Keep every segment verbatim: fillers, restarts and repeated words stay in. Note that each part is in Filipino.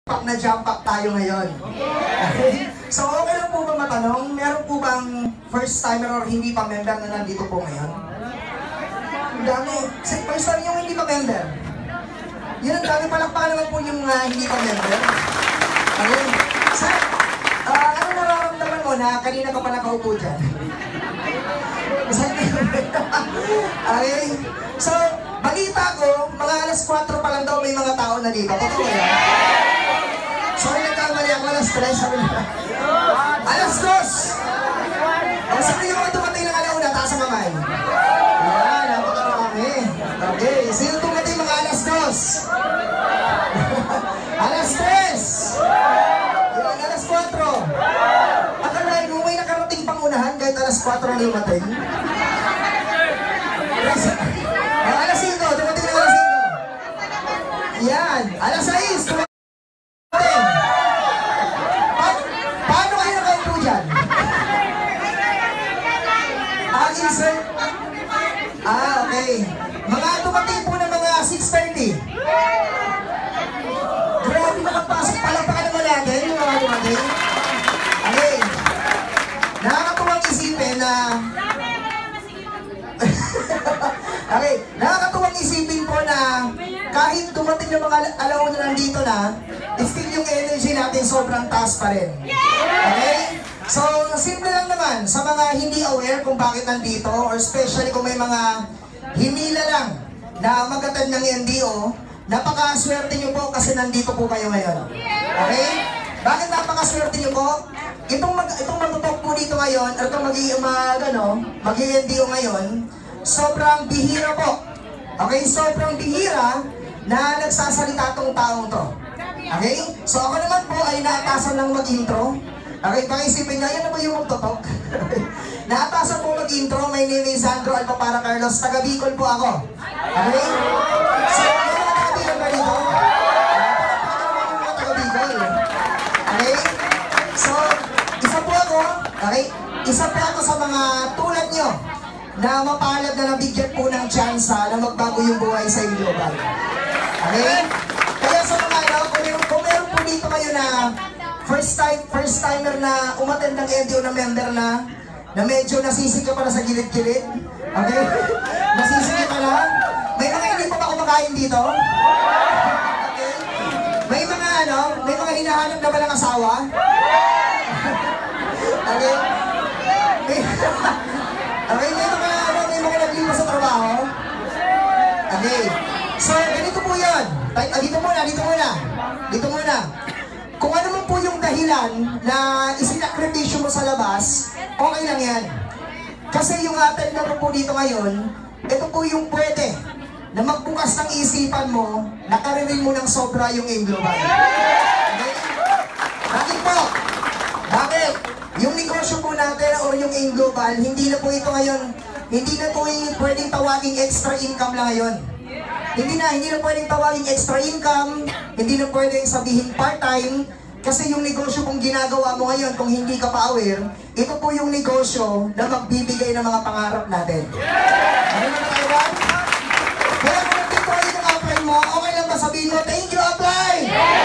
Pak na jump up tayo ngayon. Okay? So okay lang po ba matanong, meron po bang first timer or hindi pa member na nandito po ngayon? Ang dami. First time yung hindi pa member. Yun ang dami, palakpakan naman po yung uh, hindi pa member. Okay? So, uh, ano nararamdaman mo na kanina ka pa nakaupo dyan? Okay? So, balita ko, mga alas kwatro pa lang daw may mga tao na dito. Totoo yan? Sorry, nagkamali ako, alas tres. Alas dos! O, sabi yung mga tumatay ng alauna, taas ang kamay. Yan, napakarami. Okay, sino tumatay mga alas dos? Alas tres! Yan, alas kwatro. Akalain mo, may nakarating pangunahan kahit alas kwatro na lumating. Alas singko, tumatay ng alas singko. Yan, alas sais, tumatay. Ah, okay. Mga dumating po ng mga six thirty. Grabe, makapasok pa lang pa ka naman natin, yung mga dumating. Okay. Nakakatuwang isipin na... Okay. Nakakatuwang isipin po na kahit dumating ng mga alauna nandito na, still yung energy natin sobrang taas pa rin. Okay? So, simple lang naman, sa mga hindi aware kung bakit nandito, or especially kung may mga himila lang na mag-attend ng N D O, napakaswerte nyo po kasi nandito po kayo ngayon. Okay? Bakit napakaswerte nyo po? Itong, mag, itong matutok po dito ngayon, or itong mag-i mag, ano, mag-N D O ngayon, sobrang bihira po. Okay? Sobrang bihira na nagsasalita tong taong to. Okay? So, ako naman po ay naatasan ng mag-intro. Okay, pakisipin nga, yan na ba yung magtotok? Naatasan po mag-intro, my name is Sandro Alpa para Carlos, taga Bicol po ako. Okay? So, yung mga taga Bicol ba dito? Yung mga taga Bicol. Okay? So, isa po ako, okay? Isa po ako sa mga tulad nyo na mapalad na nabigyan po ng tsansa na magbago yung buhay sa global. Okay? Kaya sa mga ano, kung, kung meron po dito kayo na First time, first timer na umattend ng N D O na member na na medyo nasisig ka pala sa gilid-gilid. Okay? Nasisig ka pala. May mga hindi pa ba kumakain dito? Okay? May mga ano, may mga hinahanap na ba ng asawa? Okay? May, okay, may mga ano, may mga naglipas sa trabaho? Okay. So, ganito po yun. Dito muna, dito muna. Dito muna. Kung ano man po yung dahilan na isinakripisyo mo sa labas, okay lang yan. Kasi yung attend na po dito ngayon, ito po yung pwede na magbukas ng isipan mo, nakaririn mo ng sobra yung aim global. Okay? Bakit po? Bakit? Yung negosyo po natin o yung aim global, hindi na po ito ngayon, hindi na po yung pwedeng tawaging extra income lang ngayon. Hindi na, hindi na pwedeng tawagin extra income, hindi na pwedeng sabihin part-time, kasi yung negosyo kung ginagawa mo ngayon, kung hindi ka pa aware, ito po yung negosyo na magbibigay ng mga pangarap natin. Ano na tayo ba? Kaya kung nandito kayo yung apply mo, okay lang ba sabihin mo, thank you, apply!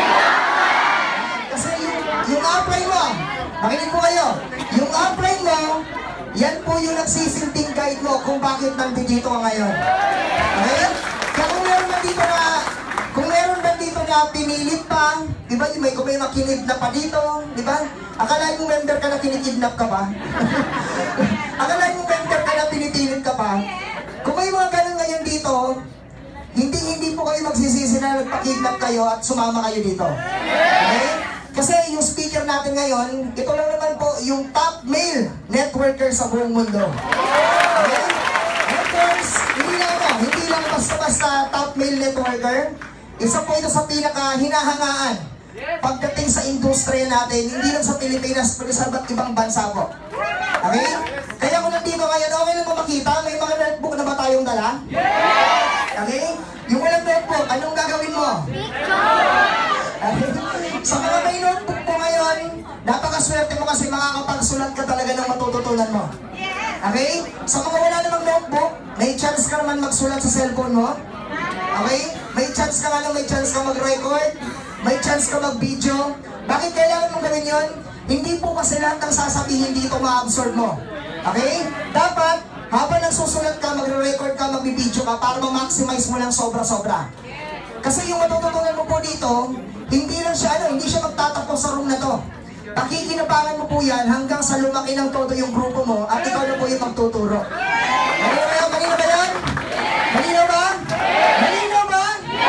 Kasi yung, yung apply mo, makinig po kayo, yung apply mo, yan po yung nagsisilbing guide mo kung bakit nandito ka ngayon. Okay? Kaya kung meron ba dito na, kung meron ba dito na pinilit pa, di ba, may kung may makinidnap pa dito, di ba? Akalain mo member ka na kinikidnap ka pa? Akalain mo member ka na pinipilit ka pa? Kung may mga ganun ngayon dito, hindi hindi po kayo magsisisi na nagpakidnap kayo at sumama kayo dito. Okay? Kasi yung speaker natin ngayon, ito lang naman po yung top male networker sa buong mundo. Okay? Networks, hindi lang ako, hindi lang basta-basta top male networker. Isa po ito sa pinaka-hinahangaan pagdating sa industriya natin, hindi lang sa Pilipinas, pero sa iba't ibang bansa po. Okay? Kaya kung nandito ngayon, okay lang mo makita, may mga notebook na ba tayong dala? Okay? Yung walang notebook, anong gagawin mo? Okay? Sa mga may notebook po ngayon, napakaswerte mo kasi makakapagsulat ka talaga ng matututunan mo. Okay? Sa mga wala namang notebook, may chance ka naman magsulat sa cellphone mo. Okay? May chance ka nga lang, may chance ka mag-record. may chance ka mag-video. Bakit kailangan mong gawin yun? Hindi po kasi lahat ng sasabihin dito ma-absorb mo. Okay? Dapat, habang nagsusulat ka, magre-record ka, mag-video ka, para ma-maximize mo lang sobra-sobra. Kasi yung matututunan mo po dito, hindi lang siya, ano, hindi siya magtatapos sa room na to. Pakikinabangan mo po yan hanggang sa lumaki ng todo yung grupo mo at ikaw na po yung magtuturo. Malino ba yan? Malino ba yan? Malino ba? Malino ba?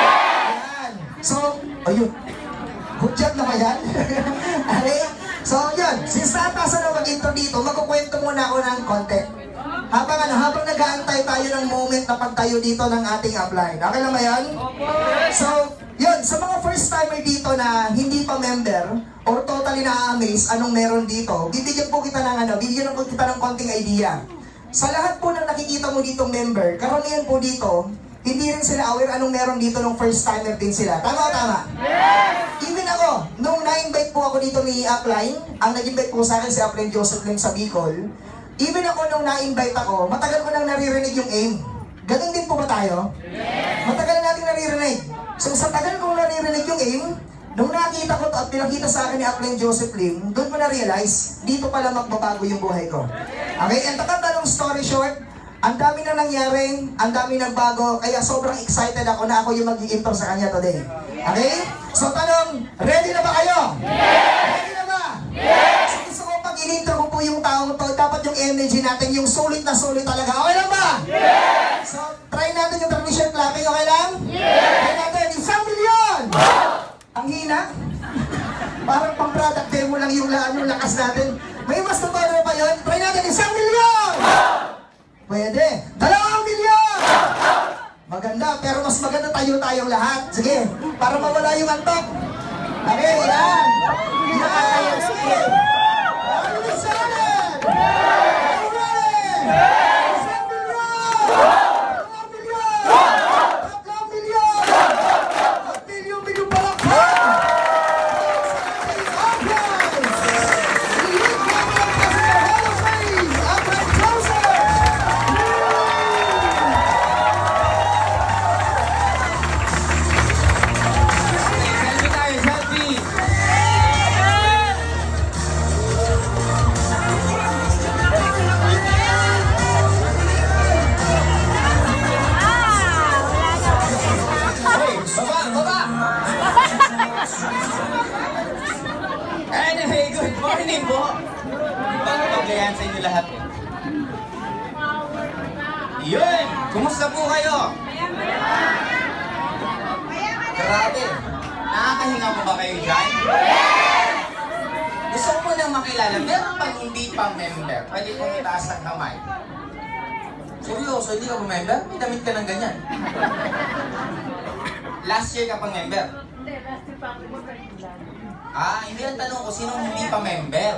Yan. So, ayun. Good job na ba yan? Okay? So, yun. Since naatasan na mag-intro dito, magkukwento muna ako ng konti. Habang ano, habang nag-aantay tayo ng moment na pagtayo dito ng ating upline. Okay lang ba yan? So, yun. Sa mga first timer dito na hindi pa member or totally na-amaze anong meron dito, bibigyan po kita ng ano, bibigyan po kita ng konting idea. Sa lahat po ng nakikita mo dito member, karamihan po dito, hindi rin sila aware anong meron dito nung first timer din sila. Tama o tama? Yes! Even ako, nung na-invite po ako dito ni Upline, ang nag-invite po sa akin si Upline Joseph Lim sa Bicol, even ako nung na-invite ako, matagal ko nang naririnig yung aim. Ganun din po ba tayo? Yes! Matagal na natin naririnig. So sa tagal kong naririnig yung aim, nung nakita ko to at pinakita sa akin ni Upline Joseph Lim, doon ko na-realize, dito pala magbabago yung buhay ko. Okay, and takanta ng story short, ang dami na nangyari, ang dami nagbago, kaya sobrang excited ako na ako yung mag-i-intro sa kanya today. Okay? So tanong, ready na ba kayo? Yes! Ready na ba? Yes! So gusto ko pag in-intro ko po yung taong to, dapat yung energy natin, yung sulit na sulit talaga. Okay lang ba? Yes! So try natin yung traditional clapping, okay lang? Yes! Try natin, isang milyon! Ang hina? Parang pang-product demo lang yung, yung lakas natin. May mas totoo pa yun? Try natin, isang milyon! Pwede. Dalawang milyon! Maganda, pero mas maganda tayo-tayong lahat. Sige, para mawala yung antok. Okay, yan. Yan, sige. Ano yung salad? Alright! Isang milyon! Dalawang milyon! Tatlong milyon! At milyon-milyon palakpan! Anyway, good morning po. Bago maglayan sa inyo lahat eh. Yun! Kumusta po kayo? Grabe! Nakakahinga mo ba kayo dyan? Gusto ko munang makilala, meron pang hindi pa member. Pwede pong itaas ng kamay. Seryoso, hindi ka pa member? May damit ka ng ganyan. Last year ka pang member? Hindi, last year pa ako Ah, hindi ang tanong ko, sinong hindi pa member?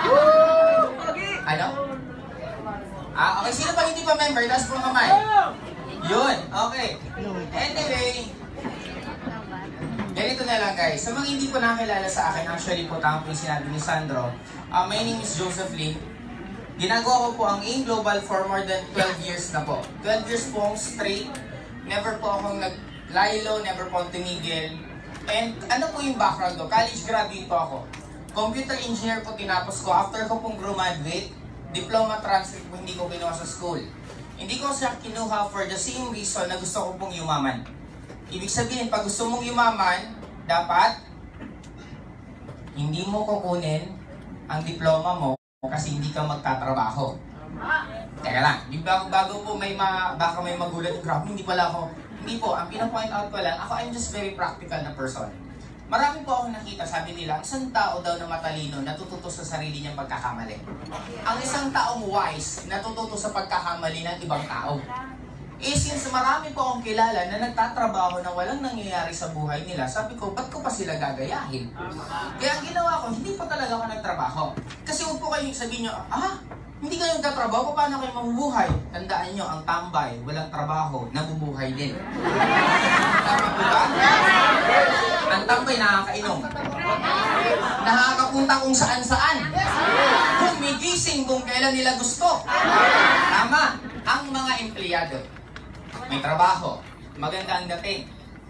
Ano? Ah, okay, sino pa hindi pa member? Taas po ang kamay. Yun, okay. Anyway, ganito na lang guys. Sa mga hindi po nakakilala sa akin, actually po tama po yung sinabi ni Sandro. Uh, my name is Joseph Lim. Ginagawa ko po ang AIM Global for more than twelve years na po. twelve years po straight. Never po akong nag-lilo, never po akong tumigil. And ano po yung background ko? College graduate po ako. Computer engineer po tinapos ko. After ko pong graduate, diploma transcript po hindi ko kinuha sa school. Hindi ko siya kinuha for the same reason na gusto ko pong yumaman. Ibig sabihin, pag gusto mong yumaman, dapat hindi mo kukunin ang diploma mo kasi hindi ka magtatrabaho. Teka lang, bago, bago po may ma, baka may magulat, grabe, hindi pala ako. Hindi po, ang pinapoint out ko lang, ako I'm just very practical na person. Marami po akong nakita, sabi nila, isang tao daw na matalino natututo sa sarili niyang pagkakamali. Ang isang taong wise natututo sa pagkakamali ng ibang tao. Eh since marami po akong kilala na nagtatrabaho na walang nangyayari sa buhay nila, sabi ko, ba't ko pa sila gagayahin? Kaya ang ginawa ko, hindi po talaga ako nagtrabaho. Kasi huwag po kayong sabihin nyo, ah, hindi kayo nagtatrabaho, paano kayo mabubuhay? Tandaan nyo, ang tambay, walang trabaho, nabubuhay din. Tama po ba? Ang tambay, nakakainom. Nakakapunta kung saan-saan. Gumigising kung kailan nila gusto. Tama. Ang mga empleyado, may trabaho, maganda ang dating,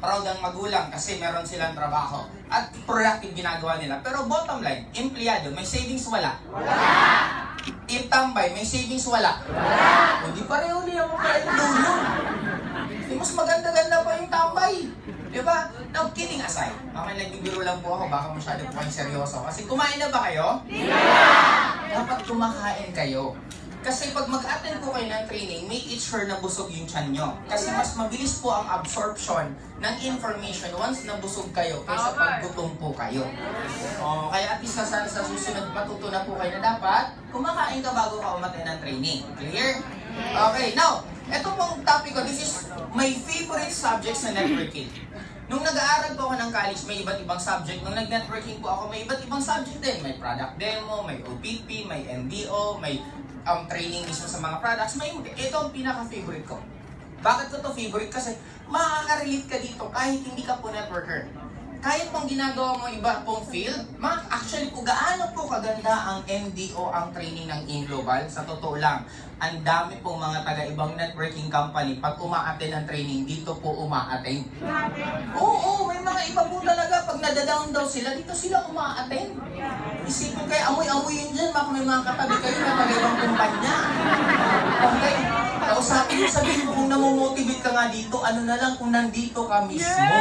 proud ang magulang kasi meron silang trabaho at productive ginagawa nila. Pero bottom line, empleyado, may savings wala? Wala! Itambay, may savings wala? Wala! Hindi pareho niya mo kayo dulo. Di mas maganda-ganda pa yung tambay. Diba? Now, kidding aside, okay, nagbibiro lang po ako, baka masyado po kayong seryoso. Kasi kumain na ba kayo? Yeah! Dapat kumakain kayo. Kasi pag mag-attend po kayo ng training, make it sure na busog yung tiyan nyo. Kasi mas mabilis po ang absorption ng information once na busog kayo kaysa pag gutom po kayo. O, kaya at least sa, sa susunod matuto na po kayo na dapat kumakain ka bago ka umattend ng training. Clear? Okay, now, ito pong topic ko, this is my favorite subjects na networking. Nung nag-aaral po ako ng college, may iba't ibang subject. Nung nag-networking po ako, may iba't ibang subject din. May product demo, may O P P, may N D O, may um, training mismo sa mga products. May, ito ang pinaka-favorite ko. Bakit ko to favorite? Kasi makaka-relate ka dito kahit hindi ka po networker. Kahit pong ginagawa mo iba pong field, ma actually kung gaano po kaganda ang N D O, ang training ng InGlobal, sa totoo lang, ang dami pong mga taga-ibang networking company, pag uma-attend ng training, dito po uma-attend. Oo, oo, may mga iba po talaga, pag nadadown daw sila, dito sila uma-attend. Isipin kayo, amoy-amoy yun dyan, baka may mga katabi kayo na taga-ibang kumpanya. Okay? Kausapin mo, sabihin mo kung namomotivate ka nga dito, ano na lang kung nandito ka mismo.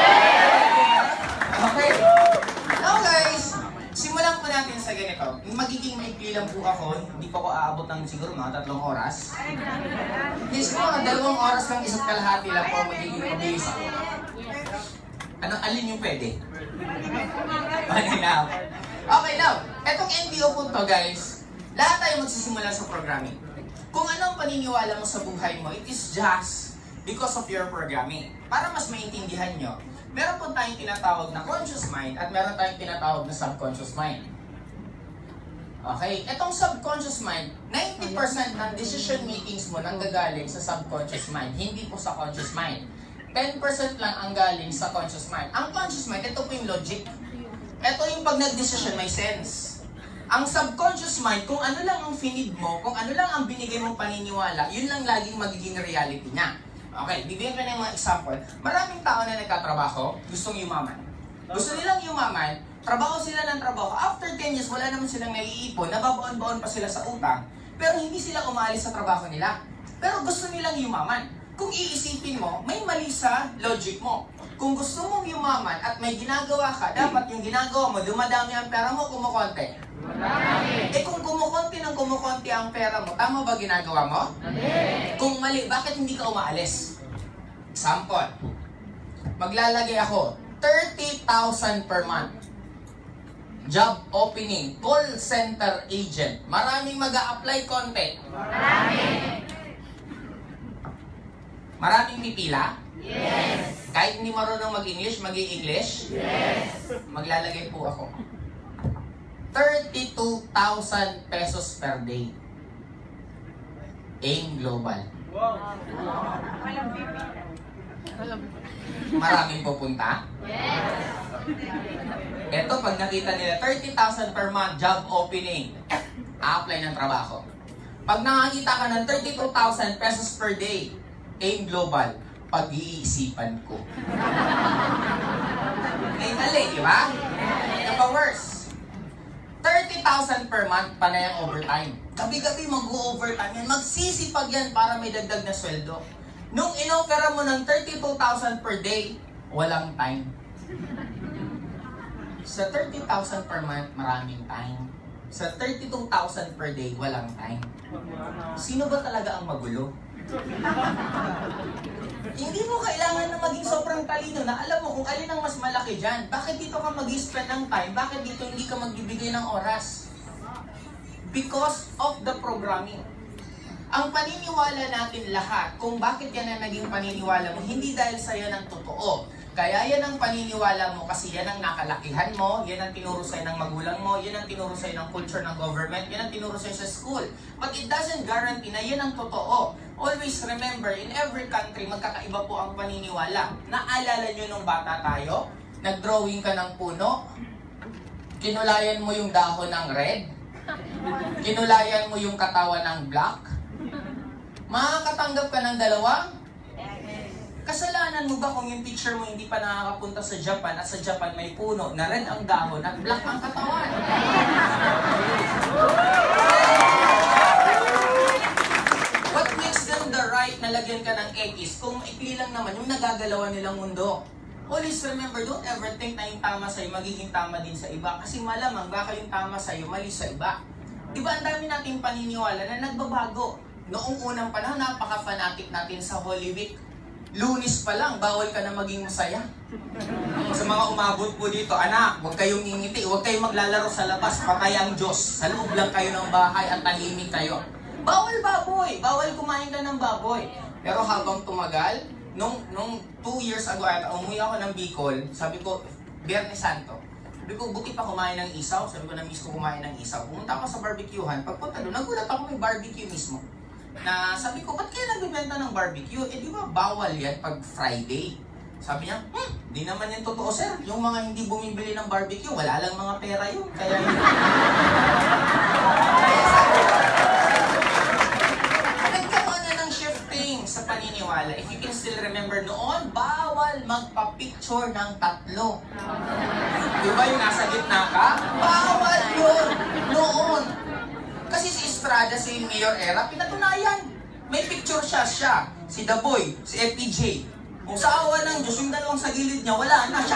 Okay. Now guys, simulan po natin sa ganito. Magiging maikli lang po ako. Hindi pa ako aabot ng siguro mga tatlong oras. Yes po, mga dalawang oras lang, isa't kalahati lang po magiging mabilis ako. Ano, alin yung pwede? Okay now. Okay now, etong N D O po to guys, lahat tayo magsisimula sa programming. Kung anong paniniwala mo sa buhay mo, it is just because of your programming. Para mas maintindihan nyo, meron po tayong tinatawag na conscious mind at meron tayong tinatawag na subconscious mind. Okay, itong subconscious mind, ninety percent ng decision makings mo nang gagaling sa subconscious mind, hindi po sa conscious mind. ten percent lang ang galing sa conscious mind. Ang conscious mind, ito po yung logic. Ito yung pag nag-decision may sense. Ang subconscious mind, kung ano lang ang finid mo, kung ano lang ang binigay mong paniniwala, yun lang laging magiging reality niya. Okay, bibigyan ko na yung mga example. Maraming tao na nagkatrabaho, gustong yumaman. Gusto nilang yumaman, trabaho sila ng trabaho. After ten years, wala naman silang naiipon, nababaon-baon pa sila sa utang, pero hindi sila umaalis sa trabaho nila. Pero gusto nilang yumaman. Kung iisipin mo, may mali sa logic mo. Kung gusto mong yumaman at may ginagawa ka, dapat yung ginagawa mo, dumadami ang pera mo, kumukonti. Marami. Eh kung kumukonti ng kumukonti ang pera mo, tama ba ginagawa mo? Mali. Kung mali, bakit hindi ka umaalis? Example, maglalagay ako thirty thousand per month. Job opening, call center agent. Maraming mag-a-apply, konti. Marami. Maraming pipila? Yes. Kahit hindi marunong mag-English, mag-i-English? Yes. Maglalagay po ako thirty-two thousand pesos per day. Aim global. Maraming pupunta? Yes. Ito, pag nakita nila, thirty thousand per month, job opening, apply ng trabaho. Pag nakakita ka ng thirty-two thousand pesos per day, aim global, pag-iisipan ko. May mali, di ba? Ito pa worse. thirty thousand per month, panay ang overtime. Gabi-gabi mag-o-overtime yan. Magsisipag yan para may dagdag na sweldo. Nung inofera mo ng thirty-two thousand per day, walang time. Sa thirty thousand per month, maraming time. Sa thirty-two thousand per day, walang time. Sino ba talaga ang magulo? Hindi mo kailangan na maging sobrang talino na alam mo kung alin ang mas malaki dyan. Bakit dito ka mag-spend ng time? Bakit dito hindi ka magbibigay ng oras? Because of the programming. Ang paniniwala natin lahat, kung bakit yan ang naging paniniwala mo, hindi dahil sa'yo ng totoo. Kaya yan ang paniniwala mo kasi yan ang nakalakihan mo, yan ang tinuro sa'yo ng magulang mo, yan ang tinuro sa'yo ng culture ng government, yan ang tinuro sa'yo sa school. But it doesn't guarantee na yan ang totoo. Always remember, in every country, magkakaiba po ang paniniwala. Naalala nyo nung bata tayo? Nag-drawing ka ng puno? Kinulayan mo yung dahon ng red? Kinulayan mo yung katawan ng black? Makakatanggap ka ng dalawa? Kasalanan mo ba kung yung teacher mo hindi pa nakakapunta sa Japan at sa Japan may puno na red ang dahon at black ang katawan? What makes them the right na lagyan ka ng X kung ikli lang naman yung nagagalawan nilang mundo? Always remember, don't ever think na yung tama sa'yo magiging tama din sa iba. Kasi malamang baka yung tama sa'yo mali sa iba. Diba ang dami nating paniniwala na nagbabago. Noong unang panahon, napaka-fanatic natin sa Holy Week. Lunis pa lang, bawal ka na maging masaya. Sa mga umabot po dito, anak, huwag kayong ngingiti, huwag kayong maglalaro sa labas, patay ang Diyos. Sa loob lang kayo ng bahay at tahimik kayo. Bawal baboy, bawal kumain ka ng baboy. Pero habang tumagal, nung, nung two years ago, at umuwi ako ng Bicol, sabi ko, Biyernes Santo, sabi ko, buti pa kumain ng isaw, sabi ko, na-miss ko kumain ng isaw. Pumunta ako sa barbecuehan, pagpunta doon, nagulat ako may barbecue mismo. Na sabi ko, ba't kayo nagbibenta ng barbecue? Eh di ba bawal yan pag Friday? Sabi niya, hmm, di naman yan totoo sir. Yung mga hindi bumibili ng barbecue, wala lang mga pera yun. Kaya yun. Nagkaroon na ng shifting sa paniniwala. If you can still remember noon, bawal magpa-picture ng tatlo. Di ba yung nasa gitna ka? Bawal yun noon. Kasi si Estrada, si Mayor Era, pinatunayan. May picture siya, siya, si The Boy, si F P J. Kung sa awa ng Diyos, yung dalawang sa gilid niya, wala na siya.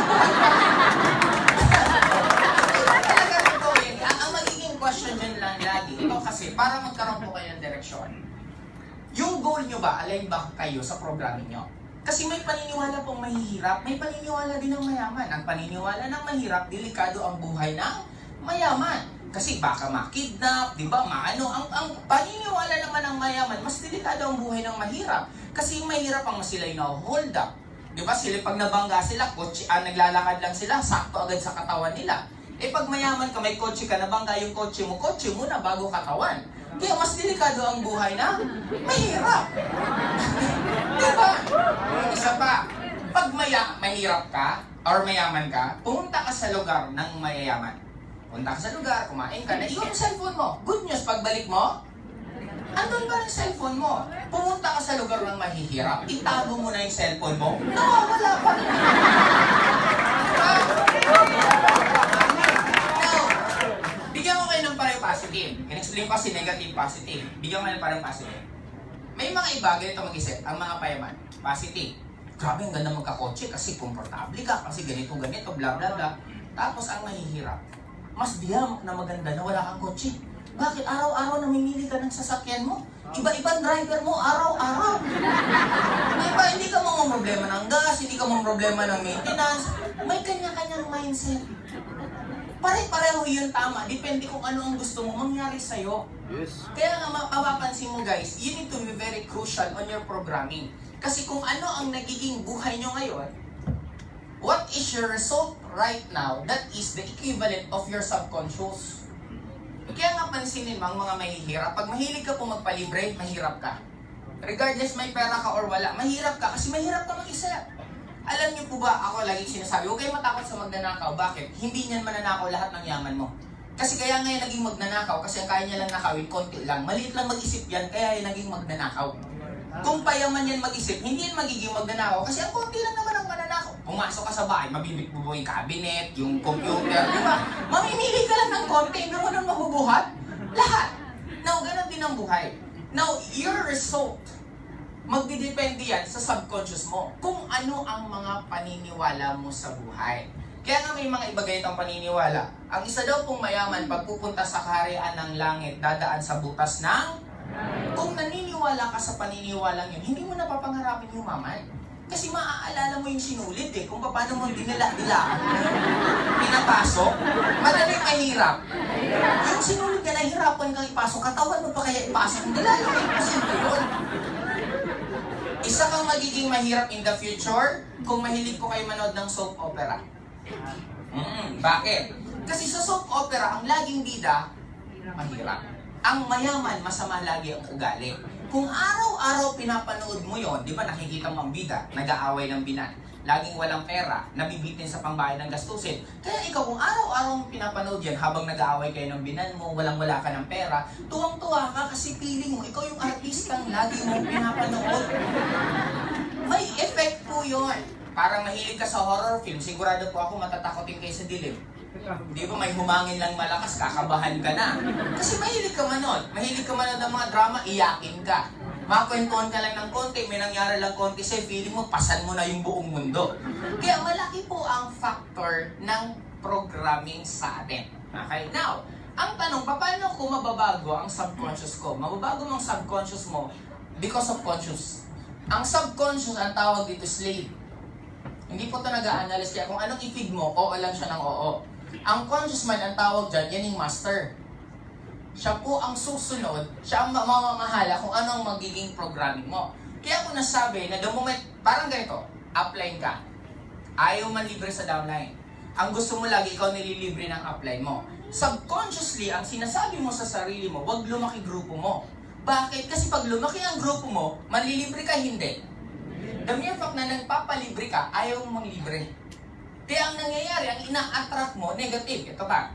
Talaga ito eh. Ang, ang magiging question dyan lang lagi, ito kasi, para magkaroon po kayo ng direksyon. Yung goal nyo ba, align ba kayo sa programming nyo? Kasi may paniniwala pong mahihirap, may paniniwala din ng mayaman. Ang paniniwala ng mahirap, delikado ang buhay ng mayaman. Kasi baka makidnap, di ba? Maano, ang, ang paniniwala naman ng mayaman, mas delikado ang buhay ng mahirap. Kasi yung mahirap ang mas sila yung hold up. Di ba? Sila pag nabangga sila, kotse, ah, naglalakad lang sila, sakto agad sa katawan nila. Eh pag mayaman ka, may kotse ka, nabangga yung kotse mo, kotse muna bago katawan. Kaya mas delikado ang buhay na mahirap. Di ba? Isa pa, pag maya, mahirap ka, or mayaman ka, pumunta ka sa lugar ng mayayaman. Punta ka sa lugar, kumain ka, naiwan yung cellphone mo. Good news, pagbalik mo, andun pa rin cellphone mo. Pumunta ka sa lugar ng mahihirap, itago mo na yung cellphone mo, nawawala pa rin. Now, bigyan ko kayo ng parang positive. In-explain ko si negative positive. Bigyan ko kayo ng parang positive. May mga iba, ganito mag-isip, ang mga payaman, positive. Grabe, ang ganda magkakotse kasi komportable ka, kasi ganito, ganito, bla bla bla. Tapos ang mahihirap, mas diyamak na maganda na wala kang kotse. Bakit? Araw-araw namimili ka ng sasakyan mo. Iba-ibang driver mo, araw-araw. Diba, hindi ka mga problema ng gas, hindi ka mga problema ng maintenance. May kanya-kanyang mindset. Pare-pareho yun tama. Depende kung ano ang gusto mo mangyari sa'yo. Yes. Kaya nga mapapansin mo guys, you need to be very crucial on your programming. Kasi kung ano ang nagiging buhay nyo ngayon, what is your result right now, that is the equivalent of your subconscious. Kaya nga pansinin mo ang mga mahihirap. Pag mahilig ka po magpalibre, mahirap ka. Regardless may pera ka or wala, mahirap ka kasi mahirap ka mag-isip. Alam niyo po ba, ako lagi sinasabi, huwag kayo matakot sa magnanakaw. Bakit? Hindi niyan mananakaw lahat ng yaman mo. Kasi kaya ngayon naging magnanakaw, kasi ang kaya niya lang nakawin, konti lang. Maliit lang mag-isip yan, kaya yan naging magnanakaw. Kung payaman yan mag-isip, hindi yan magiging magnanakaw, kasi ang konti lang naman ang mananakaw. Pumasok ka sa bahay, mabibig mo yung cabinet, yung computer, di ba? Mamimili ka lang ng konti, hindi mo nun mahubuhat. Lahat. Now, ganun din ang buhay. Now, your result, magdidepende yan sa subconscious mo kung ano ang mga paniniwala mo sa buhay. Kaya nga may mga iba ganitong paniniwala. Ang isa daw pong mayaman, pagpupunta sa kaharian ng langit, dadaan sa butas ng... Kung naniniwala ka sa paniniwalang yun, hindi mo napapangarapin yung maman. Kasi maaalala mo yung sinulit eh, kung paano mo dinila-dilaan, pinapasok, madaling mahirap. Yung sinulit ka, nahihirapan kang ipasok, katawan mo pa kaya ipasok, dala lang yung posible yun. Isa kang magiging mahirap in the future kung mahilig ko kayo manood ng soap opera. Mm, bakit? Kasi sa soap opera, ang laging bida, mahirap. Ang mayaman, masama lagi ang ugali. Kung araw-araw pinapanood mo yon, di ba nakikita mo ang bida, nag-aaway ng binan, laging walang pera, nabibitin sa pambayad ng gastusin. Kaya ikaw, kung araw-araw mo pinapanood yan, habang nag-aaway kayo ng binan mo, walang-wala ka ng pera, tuwang-tuwa ka kasi feeling mo, ikaw yung artistang lagi mo pinapanood. May effect po po yun. Parang mahilig ka sa horror film, sigurado po ako matatakotin kayo sa dilim. Di ba may humangin lang malakas, kakabahan ka na. Kasi mahilig ka manood. Mahilig ka manood ng mga drama, iyakin ka. Makakwentuhan ka lang ng konti, may nangyari lang konti sa'yo, feeling mo, pasan mo na yung buong mundo. Kaya malaki po ang factor ng programming sa atin. Okay? Now, ang tanong, paano ko mababago ang subconscious ko? Mababago mo ang subconscious mo because of conscious. Ang subconscious, ang tawag dito, slave. Hindi po ito nag-a-analyze kaya kung anong i-feed mo, oo lang siya ng oo. Ang conscious mind, ang tawag dyan, yan yung master. Siya po ang susunod, siya ang mamamahala kung ano ang magiging programming mo. Kaya ako nasabi na the moment, parang ganito, upline ka. Ayaw man libre sa downline. Ang gusto mo lagi, ikaw nililibre ng upline mo. Subconsciously, ang sinasabi mo sa sarili mo, wag lumaki grupo mo. Bakit? Kasi pag lumaki ang grupo mo, manlilibre ka, hindi. The mere fact na nagpapalibre ka, ayaw mong libre. Kaya ang nangyayari, ang ina-attract mo, negative. Ito pa,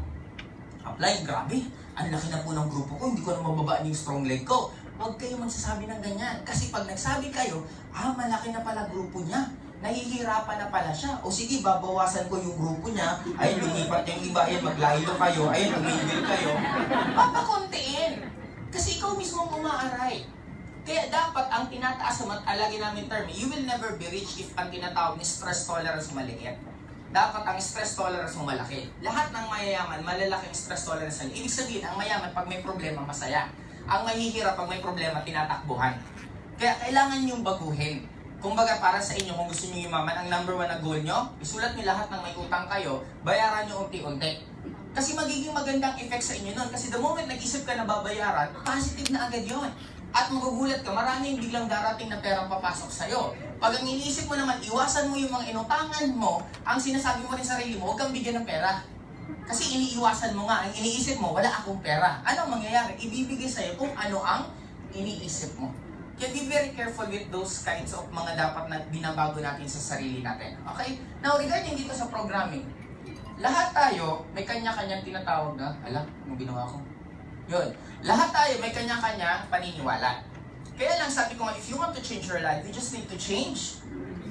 apply, grabe. Ang laki na po ng grupo ko, hindi ko na mababaan yung strong leg ko. Huwag kayo magsasabi ng ganyan. Kasi pag nagsabi kayo, ah, malaki na pala grupo niya. Nahihirapan na pala siya. O sige, babawasan ko yung grupo niya. Ay, lumipat yung iba. Ayan, maglaylo kayo. Ayan, tumigil kayo. Papakontiin. Kasi ikaw mismo umaaray. Kaya dapat ang tinataas naman, alagi namin term, you will never be rich if ang tinatawag ni stress tolerance maliit. Dapat ang stress tolerance mo malaki. Lahat ng mayayaman, malalaking stress tolerance nila. Ibig sabihin, ang mayaman pag may problema, masaya. Ang mahihirap pag may problema, tinatakbuhan. Kaya kailangan niyong baguhin. Kumbaga para sa inyo, kung gusto niyo yumaman, ang number one na goal nyo, isulat niyo lahat ng may utang kayo, bayaran niyo unti-unti. Kasi magiging magandang effect sa inyo nun. Kasi the moment nag-isip ka na babayaran, positive na agad yon. At magugulat ka, maraming biglang darating na perang papasok sa'yo. Pag ang iniisip mo naman, iwasan mo yung mga inutangan mo, ang sinasabi mo rin sa sarili mo, huwag kang bigyan ng pera. Kasi iniiwasan mo nga, ang iniisip mo, wala akong pera. Ano ang mangyayari? Ibibigay sa'yo kung ano ang iniisip mo. Kaya be very careful with those kinds of mga dapat na binabago natin sa sarili natin. Okay? Now, regarding dito sa programming, lahat tayo may kanya-kanyang tinatawag na, ala, anong ginawa ko? Yun. Lahat tayo may kanya-kanyang paniniwala. Kaya lang sabi ko nga, if you want to change your life, you just need to change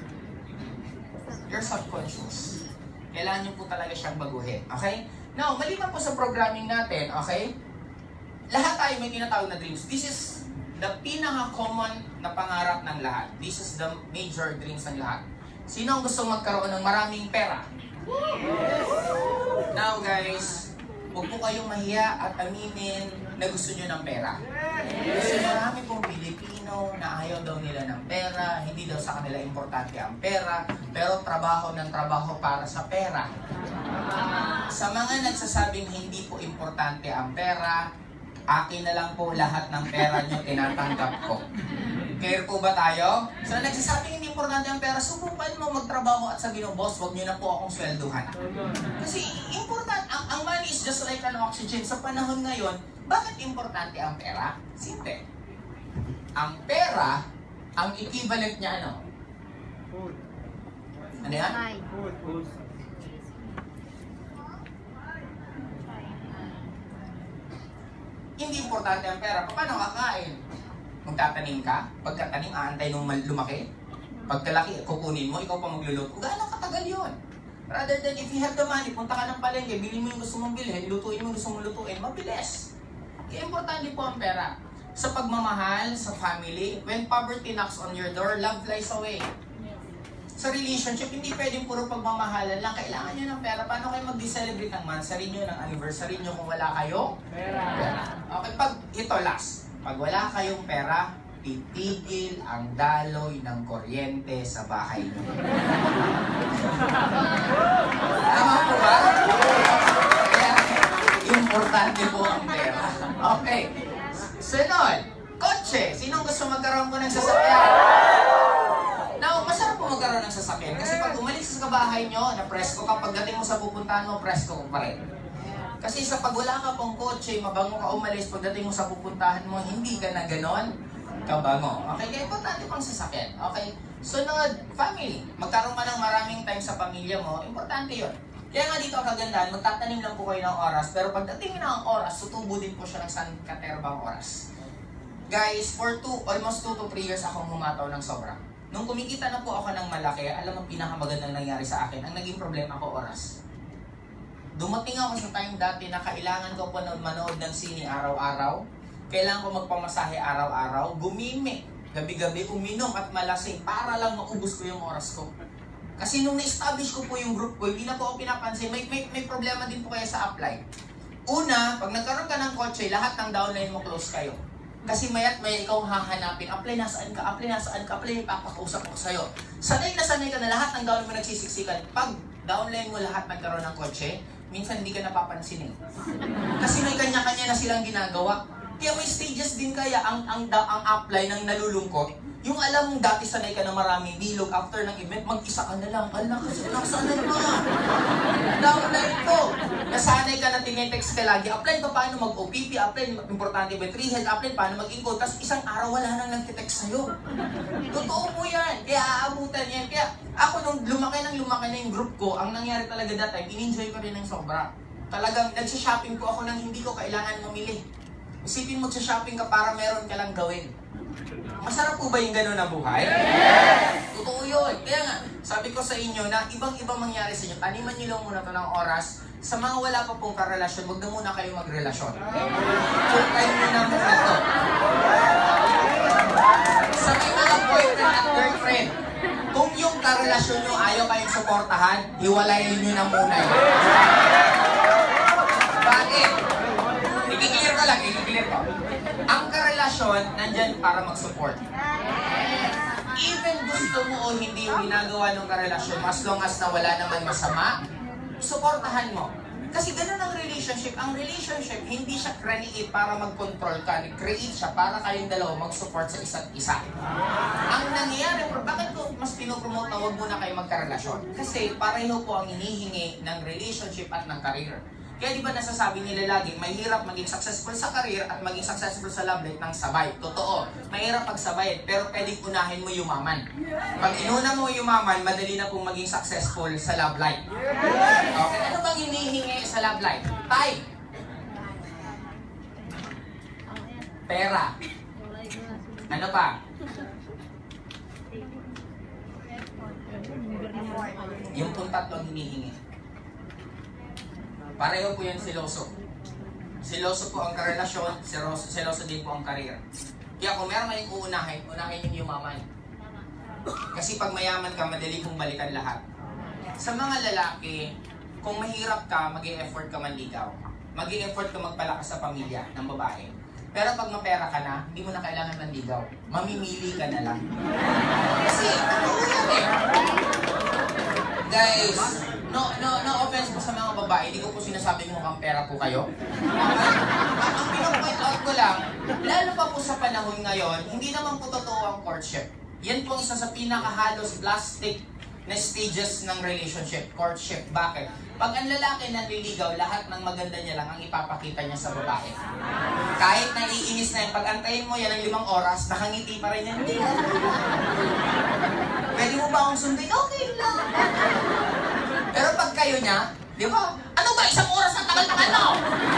your subconscious. Kailangan nyo po talaga siyang baguhin. Okay? Now, maliban po sa programming natin, okay? Lahat tayo may tinatawag na dreams. This is the pinaka-common na pangarap ng lahat. This is the major dreams ng lahat. Sino ang gusto magkaroon ng maraming pera? Now guys, huwag po kayong mahiya at aminin na gusto nyo ng pera. Kasi marami pong Pilipino na ayaw daw nila ng pera, hindi daw sa kanila importante ang pera, pero trabaho ng trabaho para sa pera. Sa mga nagsasabing hindi po importante ang pera, akin na lang po lahat ng pera nyo, tinatanggap ko. Clear po ba tayo? So nagsasabing hindi importante ang pera, subukan mo magtrabaho at sabihin mo, boss, wag nyo na po akong swelduhan. Kasi important, ang, ang money is just like an oxygen. Sa panahon ngayon, bakit importante ang pera? Simple. Ang pera, ang equivalent niya ano? Food. Ano yan? Food. Food. Hindi importante ang pera. Paano kakain? Magtatanim ka? Pagkatanim, aantay nung lumaki? Pagkalaki, kukunin mo, ikaw pa magluluto. Gaano katagal yun? Rather than if you have the money, punta ka ng palengke, bilhin mo yung gusto mong bilhin, lutuin mo yung gusto mong lutuin, mabilis. Kaya importante po ang pera. Sa pagmamahal, sa family, when poverty knocks on your door, love flies away. Sa relationship, hindi pwedeng puro pagmamahalan lang. Kailangan nyo ng pera. Paano kayo mag-celebrate ng monthsary nyo, ng anniversary nyo kung wala kayo? Pera. Okay, pag ito last. Pag wala kayong pera, titigil ang daloy ng kuryente sa bahay nyo. Tama po ba? Kaya, importante po ang pera. Okay. Sunod, kotse. Sinong gusto magkaroon po ng sasakyan? Now, masarap po magkaroon ng sasakyan. Kasi pag umalis sa bahay nyo, na presko ka, pagdating mo sa pupuntahan mo, presko pa rin. Kasi sa pag wala ka pong kotse, mabango ka umalis, pagdating mo sa pupuntahan mo, hindi ka na ganon kabango. Okay, kaya importante pang sasakyan. Okay, sunod, family. Magkaroon ka ng maraming time sa pamilya mo, importante yun. Kaya nga dito ang kagandahan, magtatanim lang po kayo ng oras, pero pagdating na ang oras, tutubo din po siya ng sangkaterbang oras. Guys, for two, almost two to three years akong humataw ng sobra. Nung kumikita na po ako ng malaki, alam mo pinakamagandang nangyari sa akin, ang naging problema ko oras. Dumating ako sa time dati na kailangan ko po manood ng sine araw-araw, kailangan ko magpamasahe araw-araw, gumimi, gabi-gabi uminom at malasing para lang maubos ko yung oras ko. Kasi nung na-establish ko po yung group ko, hindi na po ako pinapansin, may, may, may problema din po kaya sa apply. Una, pag nagkaroon ka ng kotse, lahat ng downline mo close kayo. Kasi maya't may ikaw hahanapin, apply nasaan ka, apply nasaan ka, apply papakausap ko sa'yo. Sanay na sanay ka na lahat ng downline mo nagsisiksikan. Pag downline mo lahat nagkaroon ng kotse, minsan hindi ka napapansin eh. Kasi may kanya-kanya na silang ginagawa. Kaya may stages din kaya ang ang, ang apply ng nalulungkot. Yung alam mong dati sanay ka na maraming bilog, after ng event, mag-isa ka na lang. Ala, kasi nakasanay pa. Downline ko. Nasanay ka na tinetext ka lagi. Apply pa paano mag-O P P, apply, importante ba three health, apply paano mag-encode. Tapos isang araw wala nang nagtitext sa'yo. Totoo po yan. Kaya aabutan yan. Kaya ako nung lumaki nang lumaki na yung group ko, ang nangyari talaga that time, in-enjoy ko rin ng sobra. Talagang nagsha-shopping ko ako nang hindi ko kailangan mamili. Isipin mo magsha-shopping ka para meron ka lang gawin. Masarap po ba yung gano'n na buhay? Yes! Totoo yun. Kaya nga, sabi ko sa inyo na ibang-ibang mangyari sa inyo. Taniman nyo lang muna ito ng oras. Sa mga wala pa pong karelasyon, huwag na muna kayo magrelasyon. Full time nyo na muna ito. Sa may mga boyfriend at girlfriend, kung yung karelasyon nyo ayaw kayong suportahan, hiwalayin nyo na muna yun. Bakit? I-clear ko lang, i-clear ko. Ang karelasyon, nandyan para mag-support. Even gusto mo o hindi yung ginagawa ng karelasyon, as long as na wala naman masama, supportahan mo. Kasi ganun ang relationship. Ang relationship, hindi siya create para mag-control ka. Create siya para kayong dalawa mag-support sa isa't isa. Ang nangyayari, bakit ko mas pinopromote na huwag muna kayo magkarelasyon? Kasi pareho po ang hinihingi ng relationship at ng career. Kaya di ba nasasabi nila lagi, mahirap maging successful sa career at maging successful sa love life ng sabay. Totoo, mahirap pagsabay, pero pwedeng unahin mo yumaman. Pag inuna mo yumaman, madali na pong maging successful sa love life. Okay, ano bang hinihingi sa love life? Time. Pera. Ano pa? Yung pong tatlong hinihingi. Pareho po yan siloso. Siloso po ang karelasyon, siloso, siloso din po ang karir. Kaya kung meron kayong uunahin, unahin yung yumaman. Kasi pag mayaman ka, madali kong balikan lahat. Sa mga lalaki, kung mahirap ka, mag-i-effort ka manligaw. Mag-i-effort ka magpalakas sa pamilya ng babae. Pero pag mapera ka na, hindi mo na kailangan manligaw. Mamimili ka na lang. Kasi, ano yan eh? Guys, no, no, no offense po sa mga babae, hindi ko po sinasabing mukhang pera po kayo. Ang pinapoint out ko lang, lalo pa po sa panahon ngayon, hindi naman po totoo ang courtship. Yan po isa sa pinakahalos plastic na stages ng relationship, courtship. Bakit? Pag ang lalaki nanliligaw, lahat ng maganda niya lang ang ipapakita niya sa babae. Kahit naiinis na yan, pag antayin mo yan ng limang oras, nakangiti pa rin yan. Hindi ka. Pwede mo ba akong sundin? Okay lang. Pero pag kayo niya, di ba? Ano ba? Isang oras ang tagal-tagal no?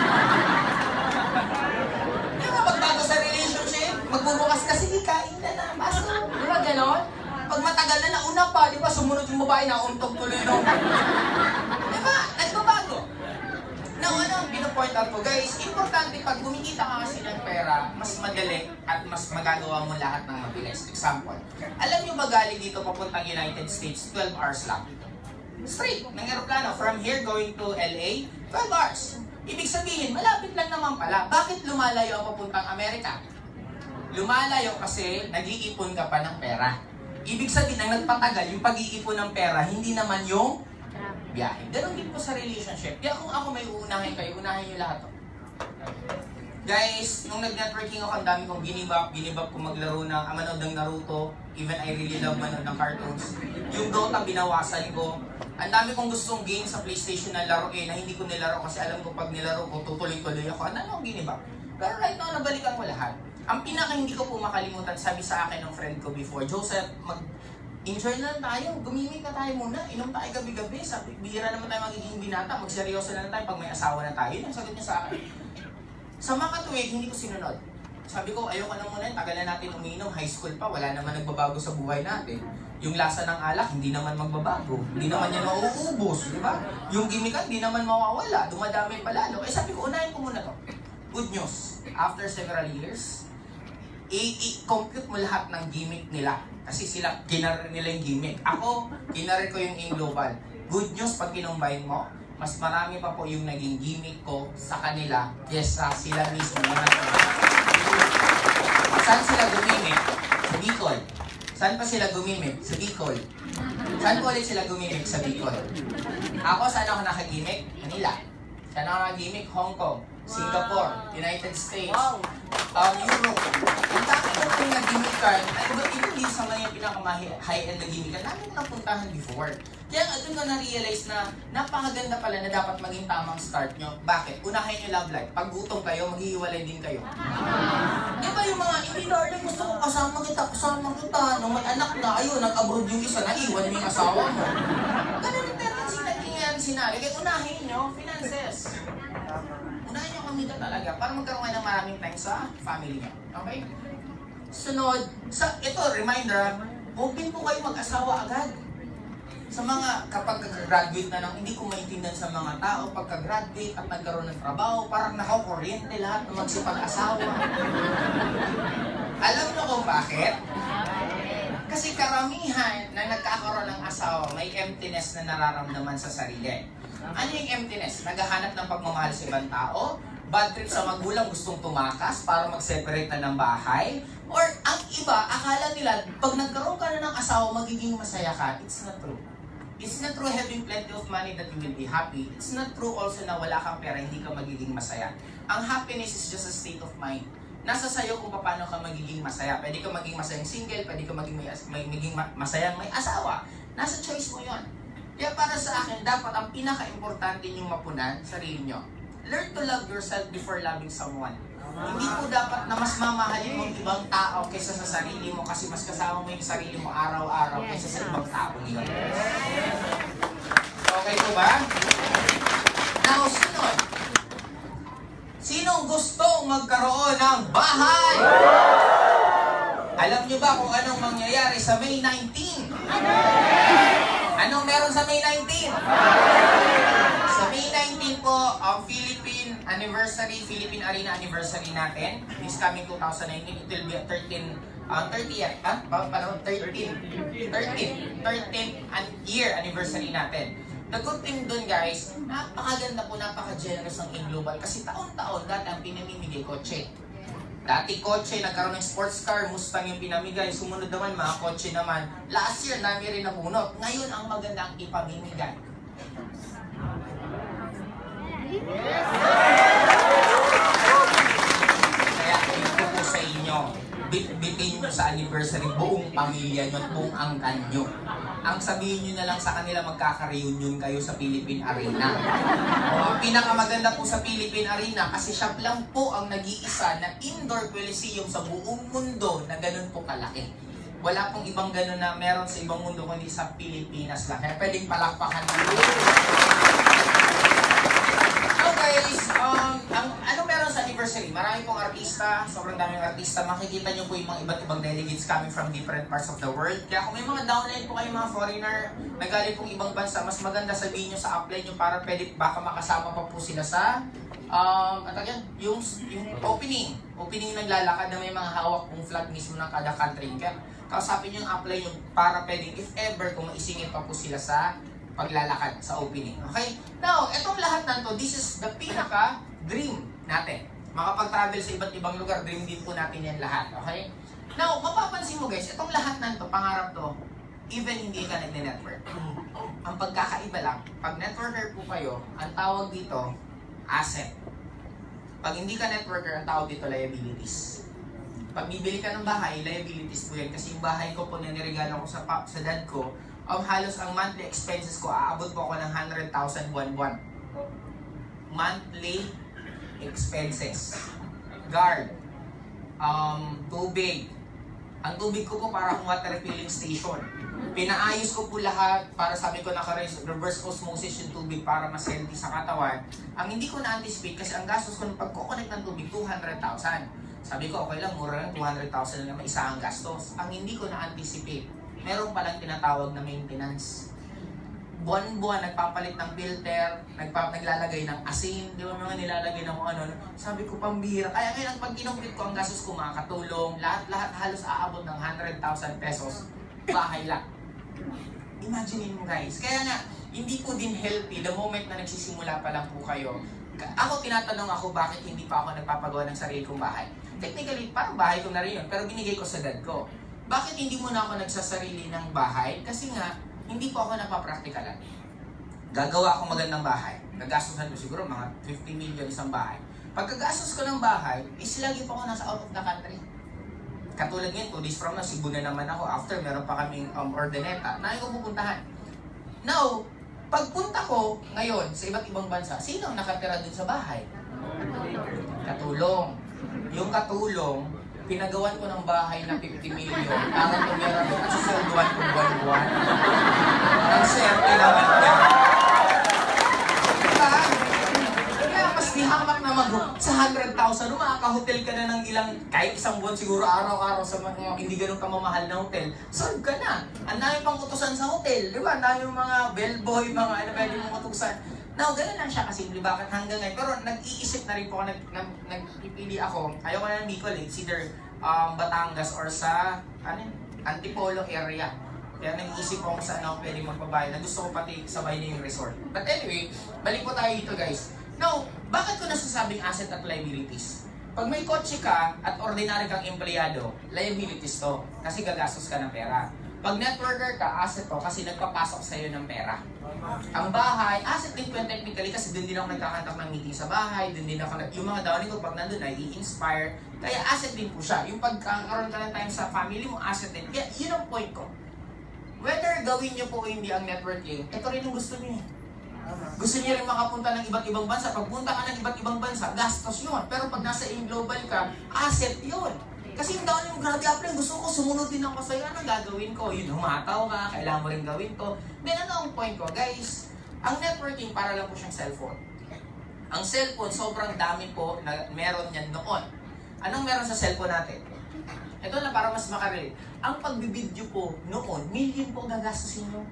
Di ba? Pag bago sa relationship, magbubukas ka, sige, kain na na. Baso. Di ba ganon? Pag matagal na nauna pa, di ba? Sumunod yung babae na untog tuloy no? Di ba? Nagbabago. Now, ano ang pinopoint out ko? Guys, importante pag kumikita ka kasi ng pera, mas madali at mas magagawa mo lahat ng mabilis. Example, alam nyo ba galing dito papuntang United States, twelve hours lang? Straight, ng aeroplano, from here going to L A, twelve hours. Ibig sabihin, malapit lang naman pala. Bakit lumalayo ang papuntang Amerika? Lumalayo kasi nag-iipon ka pa ng pera. Ibig sabihin, ang nagpatagal, yung pag-iipon ng pera, hindi naman yung biyahe. Ganon din po sa relationship. Kaya kung ako may uunahin kayo, unahin nyo lahat. Guys, nung nag-networking ako, ang dami kong ginibap, ginibap ko maglaro ng, manood ng Naruto, even I really love manood ng cartoons. Yung Dota, binawasan ko. Ang dami kong gustong game sa PlayStation na laro eh, na hindi ko nilaro kasi alam ko pag nilaro ko, tutuloy-tuloy ako. Ano ang ginibap? Pero right now, nabalikan ko lahat. Ang pinaka hindi ko po makalimutan, sabi sa akin ng friend ko before, Joseph, mag-enjoy na lang tayo, gumimik na tayo muna, inom tayo gabi-gabi, sabi, bihira naman tayo magiging binata, magseryoso na lang tayo pag may asawa na tayo. Yun ang sagot niya sa akin. Sa mga katuwid, hindi ko sinunod. Sabi ko, ayoko na muna, tagal na natin uminom, high school pa, wala naman nagbabago sa buhay natin. Yung lasa ng alak, hindi naman magbabago. Hindi naman yan mauubos, di ba? Yung gimikan, hindi naman mawawala, dumadami pa lalo. Eh sabi ko, unahin ko muna to. Good news, after several years, i-compute mo lahat ng gimmick nila. Kasi sila, kinarir nila yung gimmick. Ako, kinarir ko yung in-global. Good news, pag kinumbine mo, mas marami pa po yung naging gimmick ko sa kanila kesa sila mismo na naging. Saan sila gumimik? Sa Bicol. Saan pa sila gumimik? Sa Bicol. Saan po ulit sila gumimik? Sa Bicol. Ako, saan ako nakagimik? Manila. Saan ako nakagimik? Hong Kong, Singapore, United States, um, Europe. Ang dami ko kung nag-gimik ka, ito hindi sa mga pinaka-high-end na gimik ka, namin napuntahan before. Kaya nga doon ko na-realize na napakaganda pala na dapat maging tamang start nyo. Bakit? Unahin nyo love life. Pag gutom kayo, maghihiwalay din kayo. Di ba yung mga, hindi darling, gusto ko kasama kita, kasama kita. Nung may anak na, ayun, nag-abroad yung isa, naiwan mo yung asawa mo. Ganun yung tendency na nangyayari sinali. Kaya unahin nyo, finances. Unahin nyo kumita talaga para magkaroon kayo ng maraming time sa family nyo. Okay? Sunod, sa, ito, reminder, open po kayo mag-asawa agad. Sa mga, kapag graduate na ng, hindi ko maintindihan sa mga tao, pagka-graduate at nagkaroon ng trabaho, parang nakakuryente lahat na magsipag-asawa. Alam nyo kung bakit? Kasi karamihan na nagkakaroon ng asawa, may emptiness na nararamdaman sa sarili. Ano yung emptiness? Naghahanap ng pagmamahal sa ibang tao, bad trip sa magulang, gustong tumakas para mag-separate na ng bahay, or ang iba, akala nila, pag nagkaroon ka na ng asawa, magiging masaya ka. It's not true. It's not true having plenty of money that you will be happy. It's not true also na wala kang pera, hindi ka magiging masaya. Ang happiness is just a state of mind. Nasa sayo kung paano ka magiging masaya. Pwede ka maging masayang single, pwede ka maging, may, may, maging masayang may asawa. Nasa choice mo yon. Kaya para sa akin, dapat ang pinaka-importante niyong mapunan, sarili nyo. Learn to love yourself before loving someone. Hindi po dapat na mas mamahalin mo ibang tao kaysa sa sarili mo kasi mas kasama mo yung sarili mo araw-araw kaysa sa ibang tao nila. Okay po ba? Now, sunod. Sinong gustong magkaroon ng bahay? Alam nyo ba kung anong mangyayari sa May nineteenth? Anong meron sa May nineteenth? Sa May nineteenth po, ang Philippine Anniversary, Philippine Arena Anniversary natin. This coming two thousand nineteen, it will be thirteen, uh, thirtieth, ha? Panahon, thirteen, thirteen, thirteenth year anniversary natin. The good thing dun guys, napakaganda po, napaka-generous ng in-global kasi taon-taon dati ang pinamimigay kotse. Dati kotse, nagkaroon ng sports car, Mustang yung pinamigay. Sumunod naman, mga kotse naman. Last year, nami rin napunot. Ngayon, ang maganda ang ipamimigay. Kaya, ito po sa inyo, bit-bitin nyo sa anniversary, buong pamilya nyo at buong angkan nyo. Ang sabihin nyo na lang sa kanila, magkaka-reunion kayo sa Philippine Arena. O, ang pinakamaganda po sa Philippine Arena, kasi siya lang po ang nag-iisa na indoor coliseum sa buong mundo na ganun po kalaki. Wala pong ibang ganun na meron sa ibang mundo kundi sa Pilipinas lang. Kaya pwedeng palakpakan nyo. So guys, um, ang, ano meron sa anniversary? Marami pong artista, sobrang daming artista. Makikita nyo po yung mga iba't ibang delegates coming from different parts of the world. Kaya kung may mga downline po kayo mga foreigner, nagaling pong ibang bansa, mas maganda sabihin nyo sa upline nyo para pwede baka makasama pa po sila sa um, at again, yung, yung opening. Opening naglalakad na may mga hawak pong flag mismo ng kada country. Kaya kausapin nyo yung upline nyo para pwede if ever kung maisingit pa po sila sa paglalakad sa opening. Okay? Now, itong lahat na to, this is the pinaka-dream natin. Makapag-travel sa iba't ibang lugar, dream din po natin yan lahat. Okay? Now, mapapansin mo guys, itong lahat na to, pangarap to, even hindi ka nagne-network. Ang pagkakaiba lang, pag networker po kayo, ang tawag dito, asset. Pag hindi ka networker, ang tawag dito, liabilities. Pag bibili ka ng bahay, liabilities po yan. Kasi yung bahay ko po na niregalo ko sa, sa dad ko, Um, halos ang monthly expenses ko, aabot po ako ng one hundred thousand buwan-buwan. Monthly expenses. Guard. Um, tubig. Ang tubig ko po para akong water refilling station. Pinaayos ko po lahat para sabi ko naka-reverse osmosis yung tubig para mas healthy sa katawan. Ang hindi ko na-anticipate kasi ang gastos ko ng pagkoconnect ng tubig, two hundred thousand. Sabi ko, okay lang, mura lang, two hundred thousand na naman isa ang gastos. Ang hindi ko na-anticipate, meron palang tinatawag na maintenance. Buwan-buwan, nagpapalit ng filter, nagpa naglalagay ng asin, di ba mga nilalagay ng ano. Sabi ko, pambira. Kaya ngayon, pag kinumpit ko ang gastos ko, makakatulong, lahat-lahat halos aabot ng one hundred thousand pesos, bahay lang. Imagine mo guys. Kaya nga, hindi po din healthy the moment na nagsisimula pa lang po kayo. Ako, tinatanong ako bakit hindi pa ako nagpapagawa ng sarili kong bahay. Technically, parang bahay ko na rin yun, pero binigay ko sa dad ko. Bakit hindi mo na ako nagsasarili ng bahay? Kasi nga, hindi po ako napapraktikalan. Gagawa ako magandang bahay. Nagastosan ko siguro mga fifty million isang bahay. Pagkagastos ko ng bahay, is lagi po ako nasa out of the country. Katulad ngayon, two days from now, Cebu na naman ako. After, meron pa kaming um, ordineta na ayaw ko pupuntahan. Now, pagpunta ko ngayon sa iba't ibang bansa, sino ang nakatira dun sa bahay? Katulong. Yung katulong, pinagawan ko ng bahay na fifty million para tumira doon at susunduan ko buwan-buwan. Ang swerte naman niya. Diba? Kaya mas dihamak na mag sa one hundred thousand, makaka-hotel ka na ng ilang, kahit isang buwan siguro araw-araw sa mga hindi ganun kamamahal na hotel, serve ka na. Ang dami pang utusan sa hotel, di ba? Ang dami yung mga bellboy, mga ano pwede mong utusan. Now, ganun lang siya kasimple. Bakit hanggang ngayon? Pero nag-iisip na rin po ako, nag, nag, nag-ipili ako. Ayoko na ng Bicol eh. It's either um, Batangas or sa ano, Antipolo area. Kaya nag-iisip ako saan ako pwede magbabayad. Na gusto ko pati sabay na yung resort. But anyway, balik po tayo dito guys. Now, bakit ko nasasabing asset at liabilities? Pag may kotse ka at ordinary kang empleyado, liabilities to. Kasi gagastos ka ng pera. Pag networker ka, asset to kasi nagpapasok sa'yo ng pera. Ang bahay, asset din ko technically kasi dun din ako nagkakantak ng meeting sa bahay, dun din ako, yung mga downing ko pag nandun ay i-inspire. Kaya asset din po siya. Yung pagkakaroon ka ng time sa family mo, asset din. Kaya yun ang point ko. Whether gawin nyo po o hindi ang networking, ito rin yung gusto niyo. Gusto niyo rin makapunta ng iba't ibang bansa. Pagpunta ka ng iba't ibang bansa, gastos yun. Pero pag nasa in-global ka, asset yun. Kasi yung daw yung grabe apply, gusto ko sumunod din ako sa'yo, anong gagawin ko? Yun, humataw ka, kailangan mo rin gawin to. Then ano ang point ko? Guys, ang networking para lang po siyang cellphone. Ang cellphone, sobrang dami po na meron yan noon. Anong meron sa cellphone natin? Ito na para mas makarelate. Ang pagbibideo po noon, million po gagastusin nyo.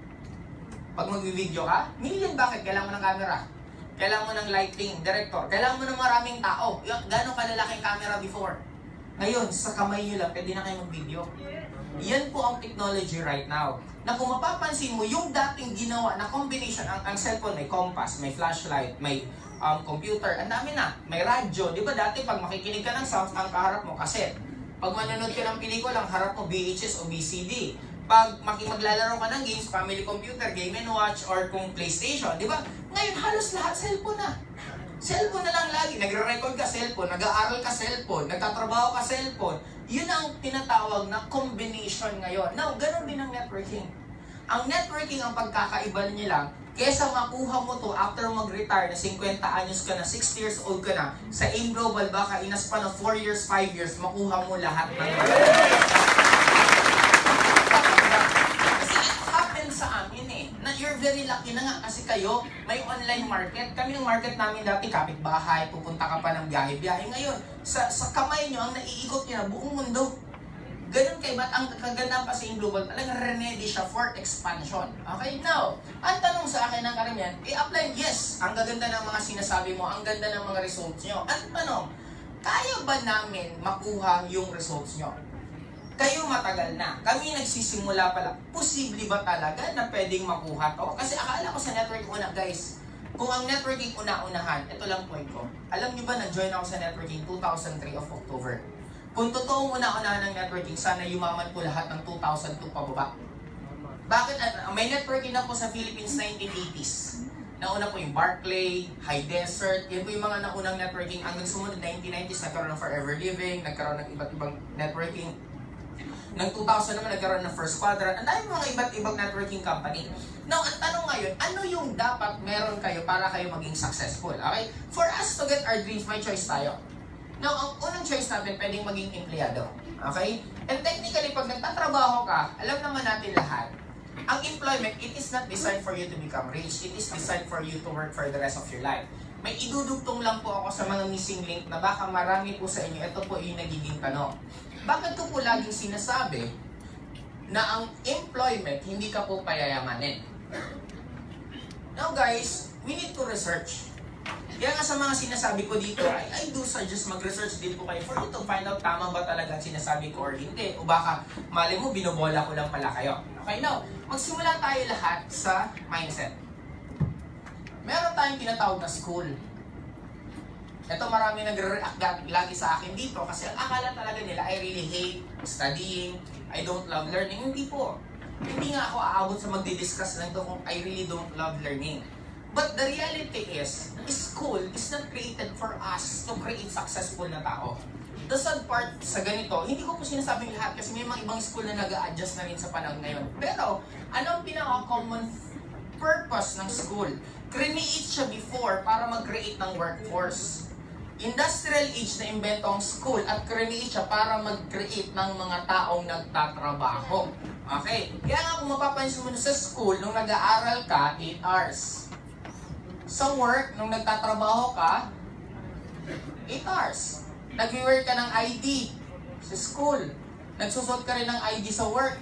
Pag magbibideo ka, million bakit? Kailangan mo ng camera. Kailangan mo ng lighting, director. Kailangan mo ng maraming tao. Gano'ng kalalaking camera before? Ngayon, sa kamay nyo lang, pwede na kayo mag-video. Yan po ang technology right now. Na kung mapapansin mo, yung dating ginawa na combination, ang, ang cellphone may compass, may flashlight, may um, computer, ang dami na. May radyo. Di ba dati pag makikinig ka ng sound, ang kaharap mo, cassette. Pag manonood ka ng pelikula, ang harap mo V H S o V C D. Pag maglalaro ka ng games, family computer, game and watch, or kung PlayStation, di ba? Ngayon, halos lahat cellphone na. Cellphone na lang lagi. Nagre-record ka cellphone, nag-aaral ka cellphone, nagtatrabaho ka cellphone. Yun ang tinatawag na combination ngayon. Now, ganun din ang networking. Ang networking, ang pagkakaiba niya lang, kesa makuha mo to after mag-retire na fifty anyos ka na, sixty years old ka na, sa in-global baka in a span of four years, five years, makuha mo lahat ng sa amin eh, na you're very lucky na nga kasi kayo, may online market. Kami ng market namin dati, kapitbahay, pupunta ka pa ng biyahe-biyahe. Ngayon, sa, sa kamay nyo, ang naiikot nyo na buong mundo. Ganun kayo, ba't ang kagandang pa sa global, talagang ready siya for expansion. Okay, now, ang tanong sa akin ng karamihan, i-apply, yes, ang gaganda ng mga sinasabi mo, ang ganda ng mga results nyo. Ang tanong, kaya ba namin makuha yung results nyo? Kayo matagal na. Kami nagsisimula pala. Posible ba talaga na pwedeng makuha to? Kasi akala ko sa network una, guys. Kung ang networking una-unahan, ito lang point ko. Alam niyo ba, nag-join ako sa networking two thousand three of October. Kung totoong una-unahan ng networking, sana yumaman po lahat ng two thousand two pababa. Bakit? May networking na po sa Philippines nineteen eighties. Nauna po yung Barclay, High Desert, yan po yung mga naunang networking. Hanggang sumunod, nineteen nineties, nagkaroon ng Forever Living, nagkaroon ng iba't ibang networking. Ng two thousand naman, nagkaroon ng First Quadrant. Ang dami mga iba't ibang networking company. Now, ang tanong ngayon, ano yung dapat meron kayo para kayo maging successful? Okay? For us to get our dreams, may choice tayo. Now, ang unang choice natin, pwedeng maging empleyado. Okay? And technically, pag nagtatrabaho ka, alam naman natin lahat, ang employment, it is not designed for you to become rich. It is designed for you to work for the rest of your life. may idudugtong lang po ako sa mga missing link na baka marami po sa inyo, ito po yung nagiging tanong. Bakit ko po laging sinasabi na ang employment, hindi ka po payayamanin? Now guys, we need to research. Kaya nga sa mga sinasabi ko dito, I, I do suggest mag-research din po kayo for you to find out tama ba talaga ang sinasabi ko or hindi. O baka, mali mo, binobola ko lang pala kayo. Okay, now, magsimula tayo lahat sa mindset. Meron tayong tinatawag na school. Ito marami nagre-react lagi sa akin dito kasi ang akala talaga nila, I really hate studying, I don't love learning. Hindi po. Hindi nga ako aabot sa magdi-discuss lang ito kung I really don't love learning. But the reality is, school is not created for us to create successful na tao. The sad part sa ganito, hindi ko po sinasabing lahat kasi may mga ibang school na nag-a-adjust na rin sa panahon ngayon. Pero, ano ang pinaka-common purpose ng school? Create siya before para mag-create ng workforce. Industrial age na invento ang school at create siya para mag-create ng mga taong nagtatrabaho. Okay? Kaya nga kung mapapansin mo sa school, nung nag-aaral ka, eight hours. Sa work, nung nagtatrabaho ka, eight hours. Nag-work ka ng I D sa school. Nagsusot ka rin ng I D sa work.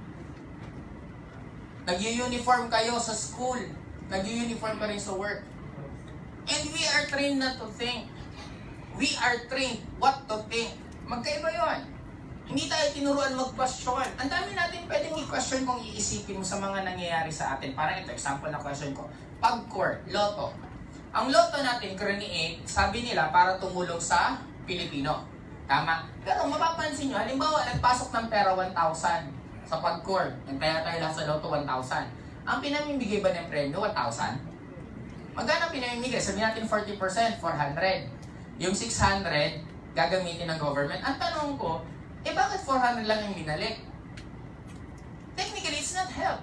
Nag-uniform kayo sa school. Nag-uniform ka rin sa work. And we are trained not to think. We are trained what to think. Magkaiba yun. Hindi tayo tinuruan mag-question. Ang dami natin pwedeng i-question kung iisipin mo sa mga nangyayari sa atin. Parang ito, example na question ko. Pag-core, loto. Ang loto natin, create, sabi nila, para tumulong sa Pilipino. Tama? Pero mapapansin nyo, halimbawa, nagpasok ng pera one thousand sa pag-core. Nagtaya tayo lahat sa loto one thousand. Ang pinamimigay ba ng premyo, one thousand? Magkano pinamimigay? Sabihin natin forty percent, four hundred. Yung six hundred, gagamitin ng government. Ang tanong ko, eh bakit four hundred lang yung binalik? Technically, it's not help.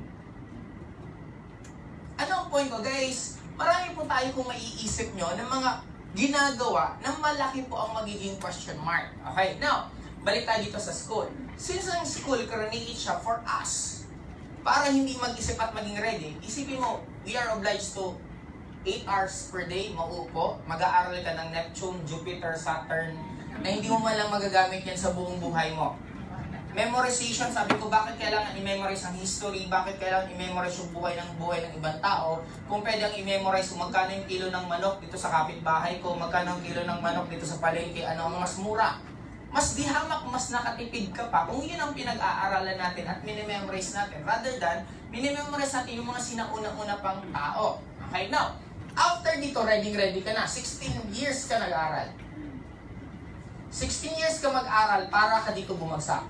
Ano ang point ko, guys? Marami po tayo kung maiisip nyo ng mga ginagawa na malaki po ang magiging question mark. Okay, now, balik tayo dito sa school. Since ang school, create siya for us, para hindi mag-isip at maging ready, isipin mo, we are obliged to eight hours per day, mauupo, mag-aaral ka ng Neptune, Jupiter, Saturn, na hindi mo malang magagamit yan sa buong buhay mo. Memorization, sabi ko, bakit kailangan i-memorize ang history, bakit kailangan i-memorize yung buhay ng buhay ng ibang tao, kung pwedeng i-memorize kung magkano yung kilo ng manok dito sa kapitbahay ko, magkano yung kilo ng manok dito sa palengke, ano ang mas mura. Mas dihamak, mas nakatipid ka pa kung yun ang pinag-aaralan natin at minimemorize natin, rather than minimemorize natin yung mga sinauna-una pang tao. Okay, now, after dito, ready-ready ka na, sixteen years ka nag-aaral. sixteen years ka mag-aral para ka dito bumagsak.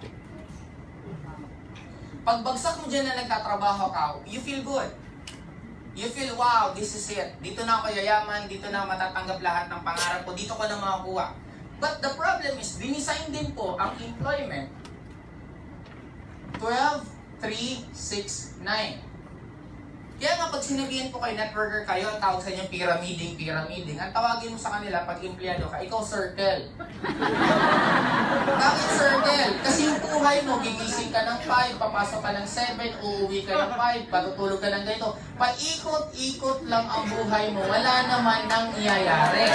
Pagbagsak mo dyan na nagtatrabaho ka, you feel good. You feel, wow, this is it. Dito na ako yayaman, dito na matatanggap lahat ng pangarap ko, dito ko na makakuha. But the problem is, dinisign din po ang employment twelve, three, six, nine. Kaya nga pag sinabihan po kayo, networker kayo, ang tawag sa inyo pyramiding, pyramiding. Ang tawagin mo sa kanila pag empleyado ka, ikaw circle. Bakit circle? Kasi yung buhay mo, gigising ka ng five, papasok ka ng seven, uuwi ka ng five, patutulog ka ng ganito. Paikot-ikot lang ang buhay mo, wala naman nang iyayari.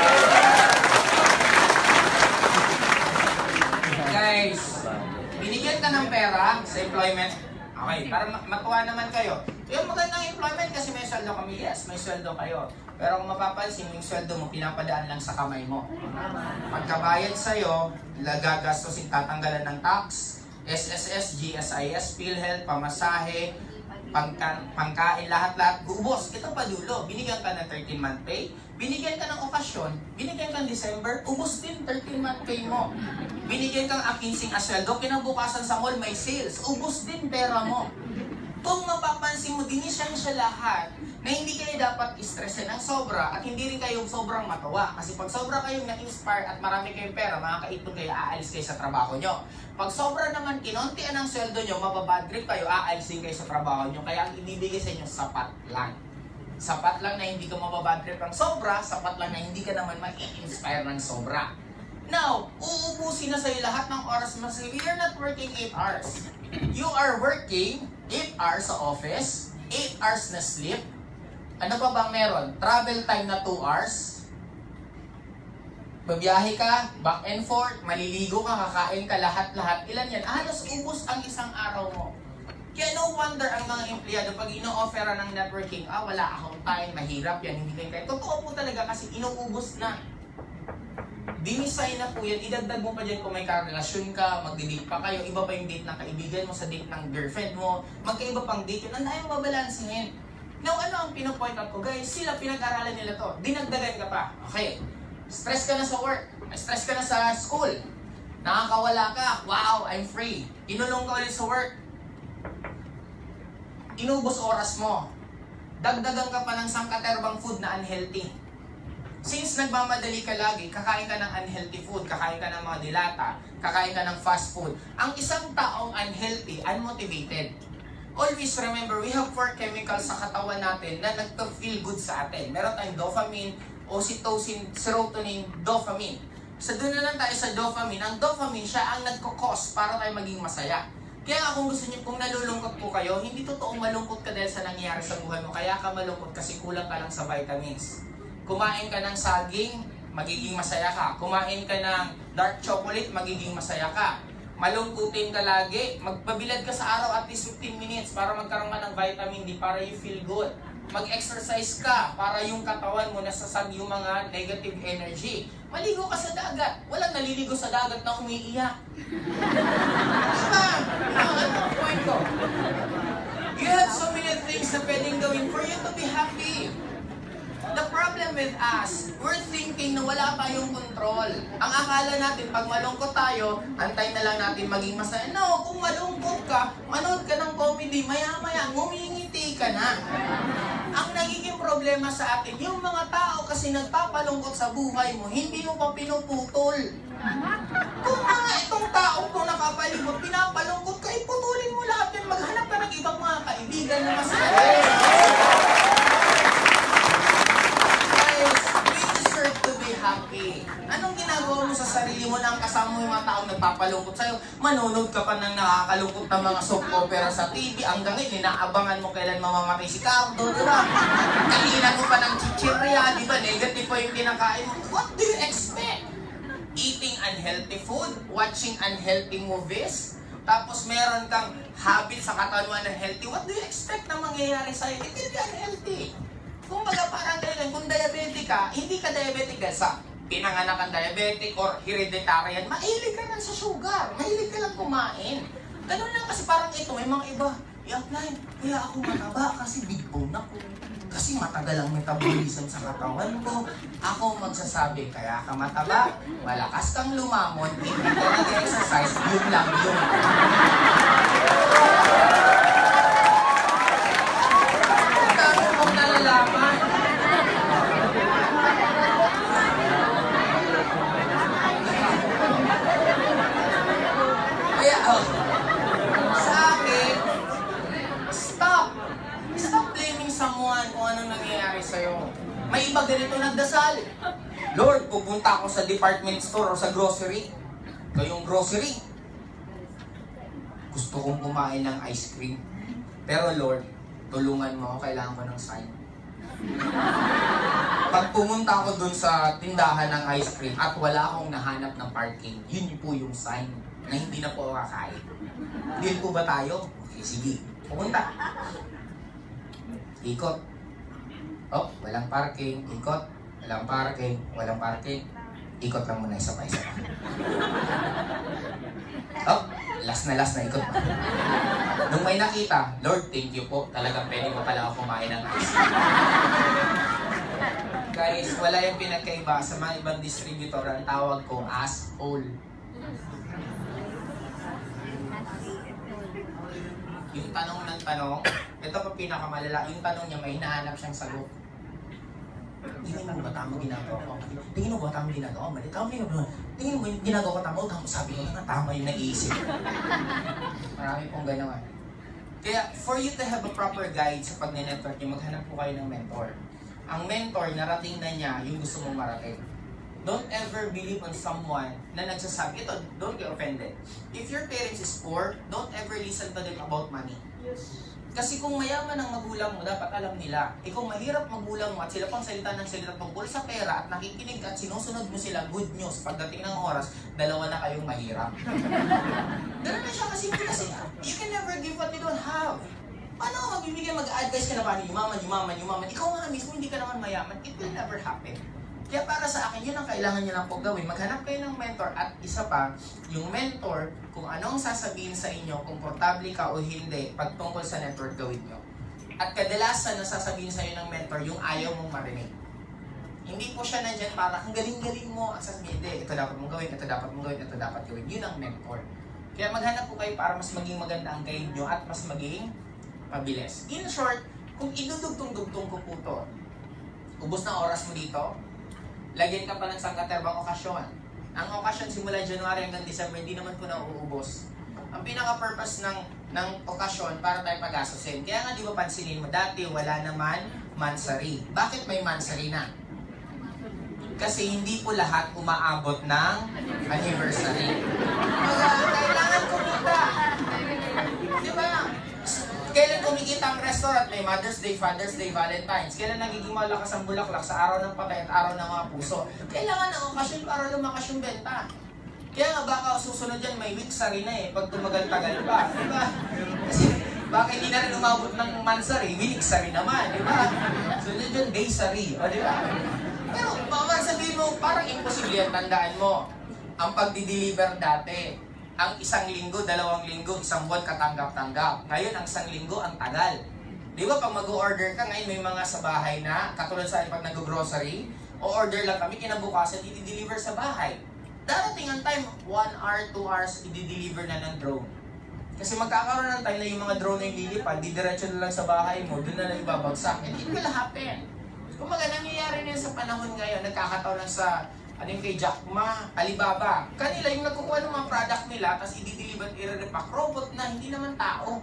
Guys, binigyan ka ng pera sa employment. Okay, para matuwa naman kayo. Yung magandang employment kasi may sweldo kami. Yes, may sweldo kayo. Pero kung mapapansin, yung sweldo mo, pinapadaan lang sa kamay mo. Pagkabayad sa'yo, gagastusin, tatanggalan ng tax, S S S, G S I S, PhilHealth, pamasahe, pangka, pangkain, lahat-lahat. Ubos, ito pa dulo. Binigyan ka ng thirteen month pay, binigyan ka ng okasyon, binigyan ka ng December, ubos din thirteen month pay mo. Binigyan kang akinsing asweldo, kinabukasan sa mall may sales, ubos din pera mo. Kung mapapansin mo, dinisan siya lahat na hindi kayo dapat istresin ng sobra at hindi rin kayo sobrang matawa. Kasi pag sobra kayong na-inspire at marami kayong pera, makakaipon kayo, aalis kayo sa trabaho nyo. Pag sobra naman kinontian ang sweldo nyo, mababad trip kayo, aalisin kayo sa trabaho nyo. Kaya ang ibibigay sa inyo, sapat lang. Sapat lang na hindi ka mababad trip ng sobra, sapat lang na hindi ka naman mag-inspire ng sobra. Now, uubusin na sa'yo lahat ng oras mo. You're not working eight hours. You are working eight hours sa office, eight hours na sleep, Ano pa bang meron? Travel time na two hours. Babiyahe ka, back and forth, maliligo ka, kakain ka, lahat-lahat. Ilan yan? Halos ubos ang isang araw mo. Kaya no wonder ang mga empleyado pag ino-offera ng networking, ah, wala akong time, mahirap yan, hindi kayo kaya. Totoo po talaga kasi inuubos na. Dinisay na po yan, idagdag mo pa dyan kung may karelasyon ka, mag-date pa kayo, iba pa yung date ng kaibigan mo sa date ng girlfriend mo, magkaiba pang date yun, ang dahil mabalansihin. Now, ano ang pinopoint out ko? Guys, sila pinag-aralan nila to, dinagdagan ka pa. Okay, stress ka na sa work, stress ka na sa school, nakakawala ka, wow, I'm free. Inulong ka ulit sa work, inubos oras mo, dagdagan ka pa ng sangkaterbang food na unhealthy. Since nagmamadali ka lagi, kakain ka ng unhealthy food, kakain ka ng mga dilata, kakain ka ng fast food. Ang isang taong unhealthy, unmotivated. Always remember, we have four chemicals sa katawan natin na nagto-feel good sa atin. Meron tayong dopamine, oxytocin, serotonin, dopamine. So doon na lang tayo sa dopamine. Ang dopamine, siya ang nagkukos para tayo maging masaya. Kaya kung gusto niyo, kung nalulungkot po kayo, hindi totoong malungkot ka dahil sa nangyayari sa buhay mo. Kaya ka malungkot kasi kulang ka lang sa vitamins. Kumain ka ng saging, magiging masaya ka. Kumain ka ng dark chocolate, magiging masaya ka. Malungkutin ka lagi, magpabilad ka sa araw at least fifteen minutes para magkaroon ka ng vitamin D, para you feel good. Mag-exercise ka para yung katawan mo nasasag yung mga negative energy. Maligo ka sa dagat. Walang naliligo sa dagat na umiiyak. Diba? Ano ang point ko? You have so many things na pwedeng gawin for you to be happy. The problem with us, we're thinking na wala tayong control. Ang akala natin, pag malungkot tayo, antay na lang natin maging masaya. No, kung malungkot ka, manood ka ng comedy, maya-maya, ngumingiti ka na. Ang nagiging problema sa atin, yung mga tao kasi nagpapalungkot sa buhay mo, hindi mo pa pinuputol. Kung mga itong tao kung nakapalibot, pinapalungkot ka, iputulin mo lahat yan, maghanap ka ng ibang mga kaibigan na masaya. Happy. Anong ginagawa mo sa sarili mo na ang kasama mo yung mga taong nagpapalungkot sa'yo? Manonood ka pa ng nakakalungkot na mga soap opera sa T V. Ang gangin, inaabangan mo kailan mamamatay si Cardo, di ba? Kainan mo pa ng chichirya, di ba? Negative po yung kinakain mo. What do you expect? Eating unhealthy food? Watching unhealthy movies? Tapos meron kang habit sa katawan na healthy. What do you expect na mangyayari sa'yo? It will be unhealthy. Kung baga parang ganyan, kung diabetic ka, hindi ka diabetic dahil sa pinanganak ang diabetic or hereditary yan, mahilig ka lang sa sugar, mahilig ka lang kumain. Ganun lang kasi parang ito, may mga iba, i-apply, kaya ako mataba kasi big bone ako. Kasi matagal ang metabolism sa katawan ko. Ako magsasabi, kaya ka mataba, malakas kang lumamon, hindi ka nag-exercise, yun lang yun. Kaya, oh, sa akin, stop. Stop blaming someone kung anong nangyayari sa'yo. May iba ganito nagdasal. Lord, pupunta ako sa department store o sa grocery. Kayong grocery. Gusto kong kumain ng ice cream. Pero Lord, tulungan mo ako, kailangan ko ng sign. Pag pumunta ako dun sa tindahan ng ice cream at wala akong nahanap ng parking, yun po yung sign na hindi na po ako kakain. Deal po ba tayo? Okay, sige. Pumunta. Ikot. Oh, walang parking. Ikot. Walang parking. Walang parking. Ikot lang muna isa pa isa pa. Oh, last na last na ikot pa. Nung may nakita, Lord, thank you po. Talagang pwede pa pala ako kumain ng ice cream. Guys, wala yung pinagkaiba sa mga ibang distributor. Ang tawag ko, asshole. Yung tanong ng tanong, ito pa pinakamalala, yung tanong niya may hinahanap siyang sagot. Tingin mo ba tama ginagawa ko? Tingin mo ba tama ginagawa ko? Mali, tama ginagawa ko. Tingin mo yung ginagawa ko tama o tama? Sabi ko na tama yung nag-iisip. Marami pong ganawa. Kaya, for you to have a proper guide sa pag-network niyo, maghanap po kayo ng mentor. Ang mentor, narating na niya yung gusto mong marating. Don't ever believe on someone na nagsasabi, ito, don't get offended. If your parents is poor, don't ever listen to them about money. Yes. Kasi kung mayaman ang magulang mo, dapat alam nila. Eh kung mahirap magulang mo at sila pang salita ng salita tungkol sa pera at nakikinig at sinusunod mo sila, good news, pagdating ng oras, dalawa na kayong mahirap. Ganun na siya kasi, kasi you can never give what you don't have. Paano ka magbibigay, mag-advise ka na paano yumaman, yumaman, yumaman? Ikaw nga mismo, hindi ka naman mayaman. It will never happen. Kaya para sa akin, yun ang kailangan nyo lang po gawin. Maghanap kayo ng mentor at isa pa, yung mentor, kung anong sasabihin sa inyo, komportable ka o hindi, pagtungkol sa network gawin nyo. At kadalasan na sasabihin sa inyo ng mentor, yung ayaw mong marinig. Hindi po siya nandyan para, ang galing-galing mo, at sasabihin, hindi, ito dapat mong gawin, ito dapat mong gawin, ito dapat gawin. Yun ang mentor. Kaya maghanap po kayo para mas maging maganda ang guide nyo at mas maging mabilis. In short, kung idudugtong-dugtong ko po to, ubos na oras mo dito, lagyan ka pa ng sangkaterbang okasyon. Ang okasyon simula January hanggang December, hindi naman po nauubos. Ang pinaka-purpose ng, ng okasyon para tayo pag-asusin. Kaya nga di ba pansinin mo, dati wala naman mansari. Bakit may mansari na? Kasi hindi po lahat umaabot ng anniversary. Kaya kailangan kumita. Di ba? Kailan kumikita ang restaurant? May Mother's Day, Father's Day, Valentine's. Kailan nagiging malakas ang bulaklak sa araw ng patay at araw ng mga puso? Kailangan ng okasyon para lumakas yung benta. Kaya nga baka susunod yan, may week sari na eh, pag tumagal-tagal pa. Diba? Kasi baka hindi na rin umabot ng mansari, week sari naman. Diba? Sunod yun, day sari. O diba? Pero mama, sabihin mo, parang imposible yan, tandaan mo. Ang pagdi-deliver dati, ang isang linggo, dalawang linggo, isang buwan katanggap-tanggap. Ngayon, ang isang linggo, ang tagal. Di ba, pag mag-order ka, ngayon may mga sa bahay na, katulad sa pag nag-grocery, o order lang kami, kinabukasan, i-deliver sa bahay. Darating ang time, one hour, two hours, i-deliver na ng drone. Kasi magkakaroon ng time na yung mga drone na yung lilipad, didiretso na lang sa bahay mo, doon na lang ibabagsak. And it will happen. Kung maga, nangyayari na sa panahon ngayon, nagkakataon lang sa ano yung kay Jack Ma, Alibaba. Kanila yung nagkukuha ng mga product nila, tapos i-deliver, i-repack. Robot na, hindi naman tao.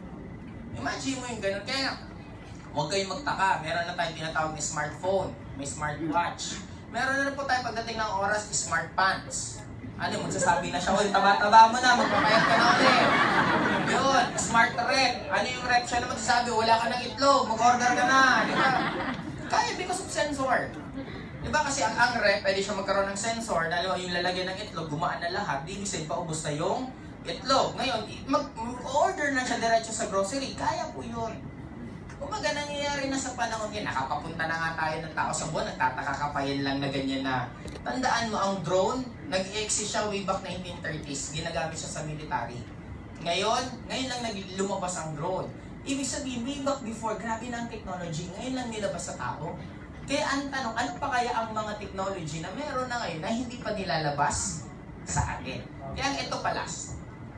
Imagine mo yung ganun. Kaya, huwag kayong magtaka. Meron na tayong tinatawag na smartphone, may smartwatch. Meron na po tayo pagdating ng oras, smart pants. Ano, magsasabi na siya, uy, taba-taba mo na, magpapayat ka na ulit. Yun, smart rep. Ano yung rep? Siya na magsasabi, wala ka ng itlog, mag-order ka na. Di ba? Kaya because of sensor. Diba kasi ang, ang rep, pwede siya magkaroon ng sensor, dahil yung lalagyan ng itlog, gumaan na lahat, di ibig paubos na yung itlog. Ngayon, mag-order na siya diretso sa grocery, kaya po yun. Kumaga nangyayari na sa panahon yan, nakapapunta na nga tayo ng tao sa buwan, nagtataka ka pa yan lang na ganyan na. Tandaan mo, ang drone, nag-exist siya way back nineteen thirties, ginagamit siya sa military. Ngayon, ngayon lang lumabas ang drone. Ibig sabihin, way back before, grabe na ang technology, ngayon lang nilabas sa tao. Kaya ang tanong, ano pa kaya ang mga technology na meron na ngayon na hindi pa nilalabas sa atin? Kaya ito pa last.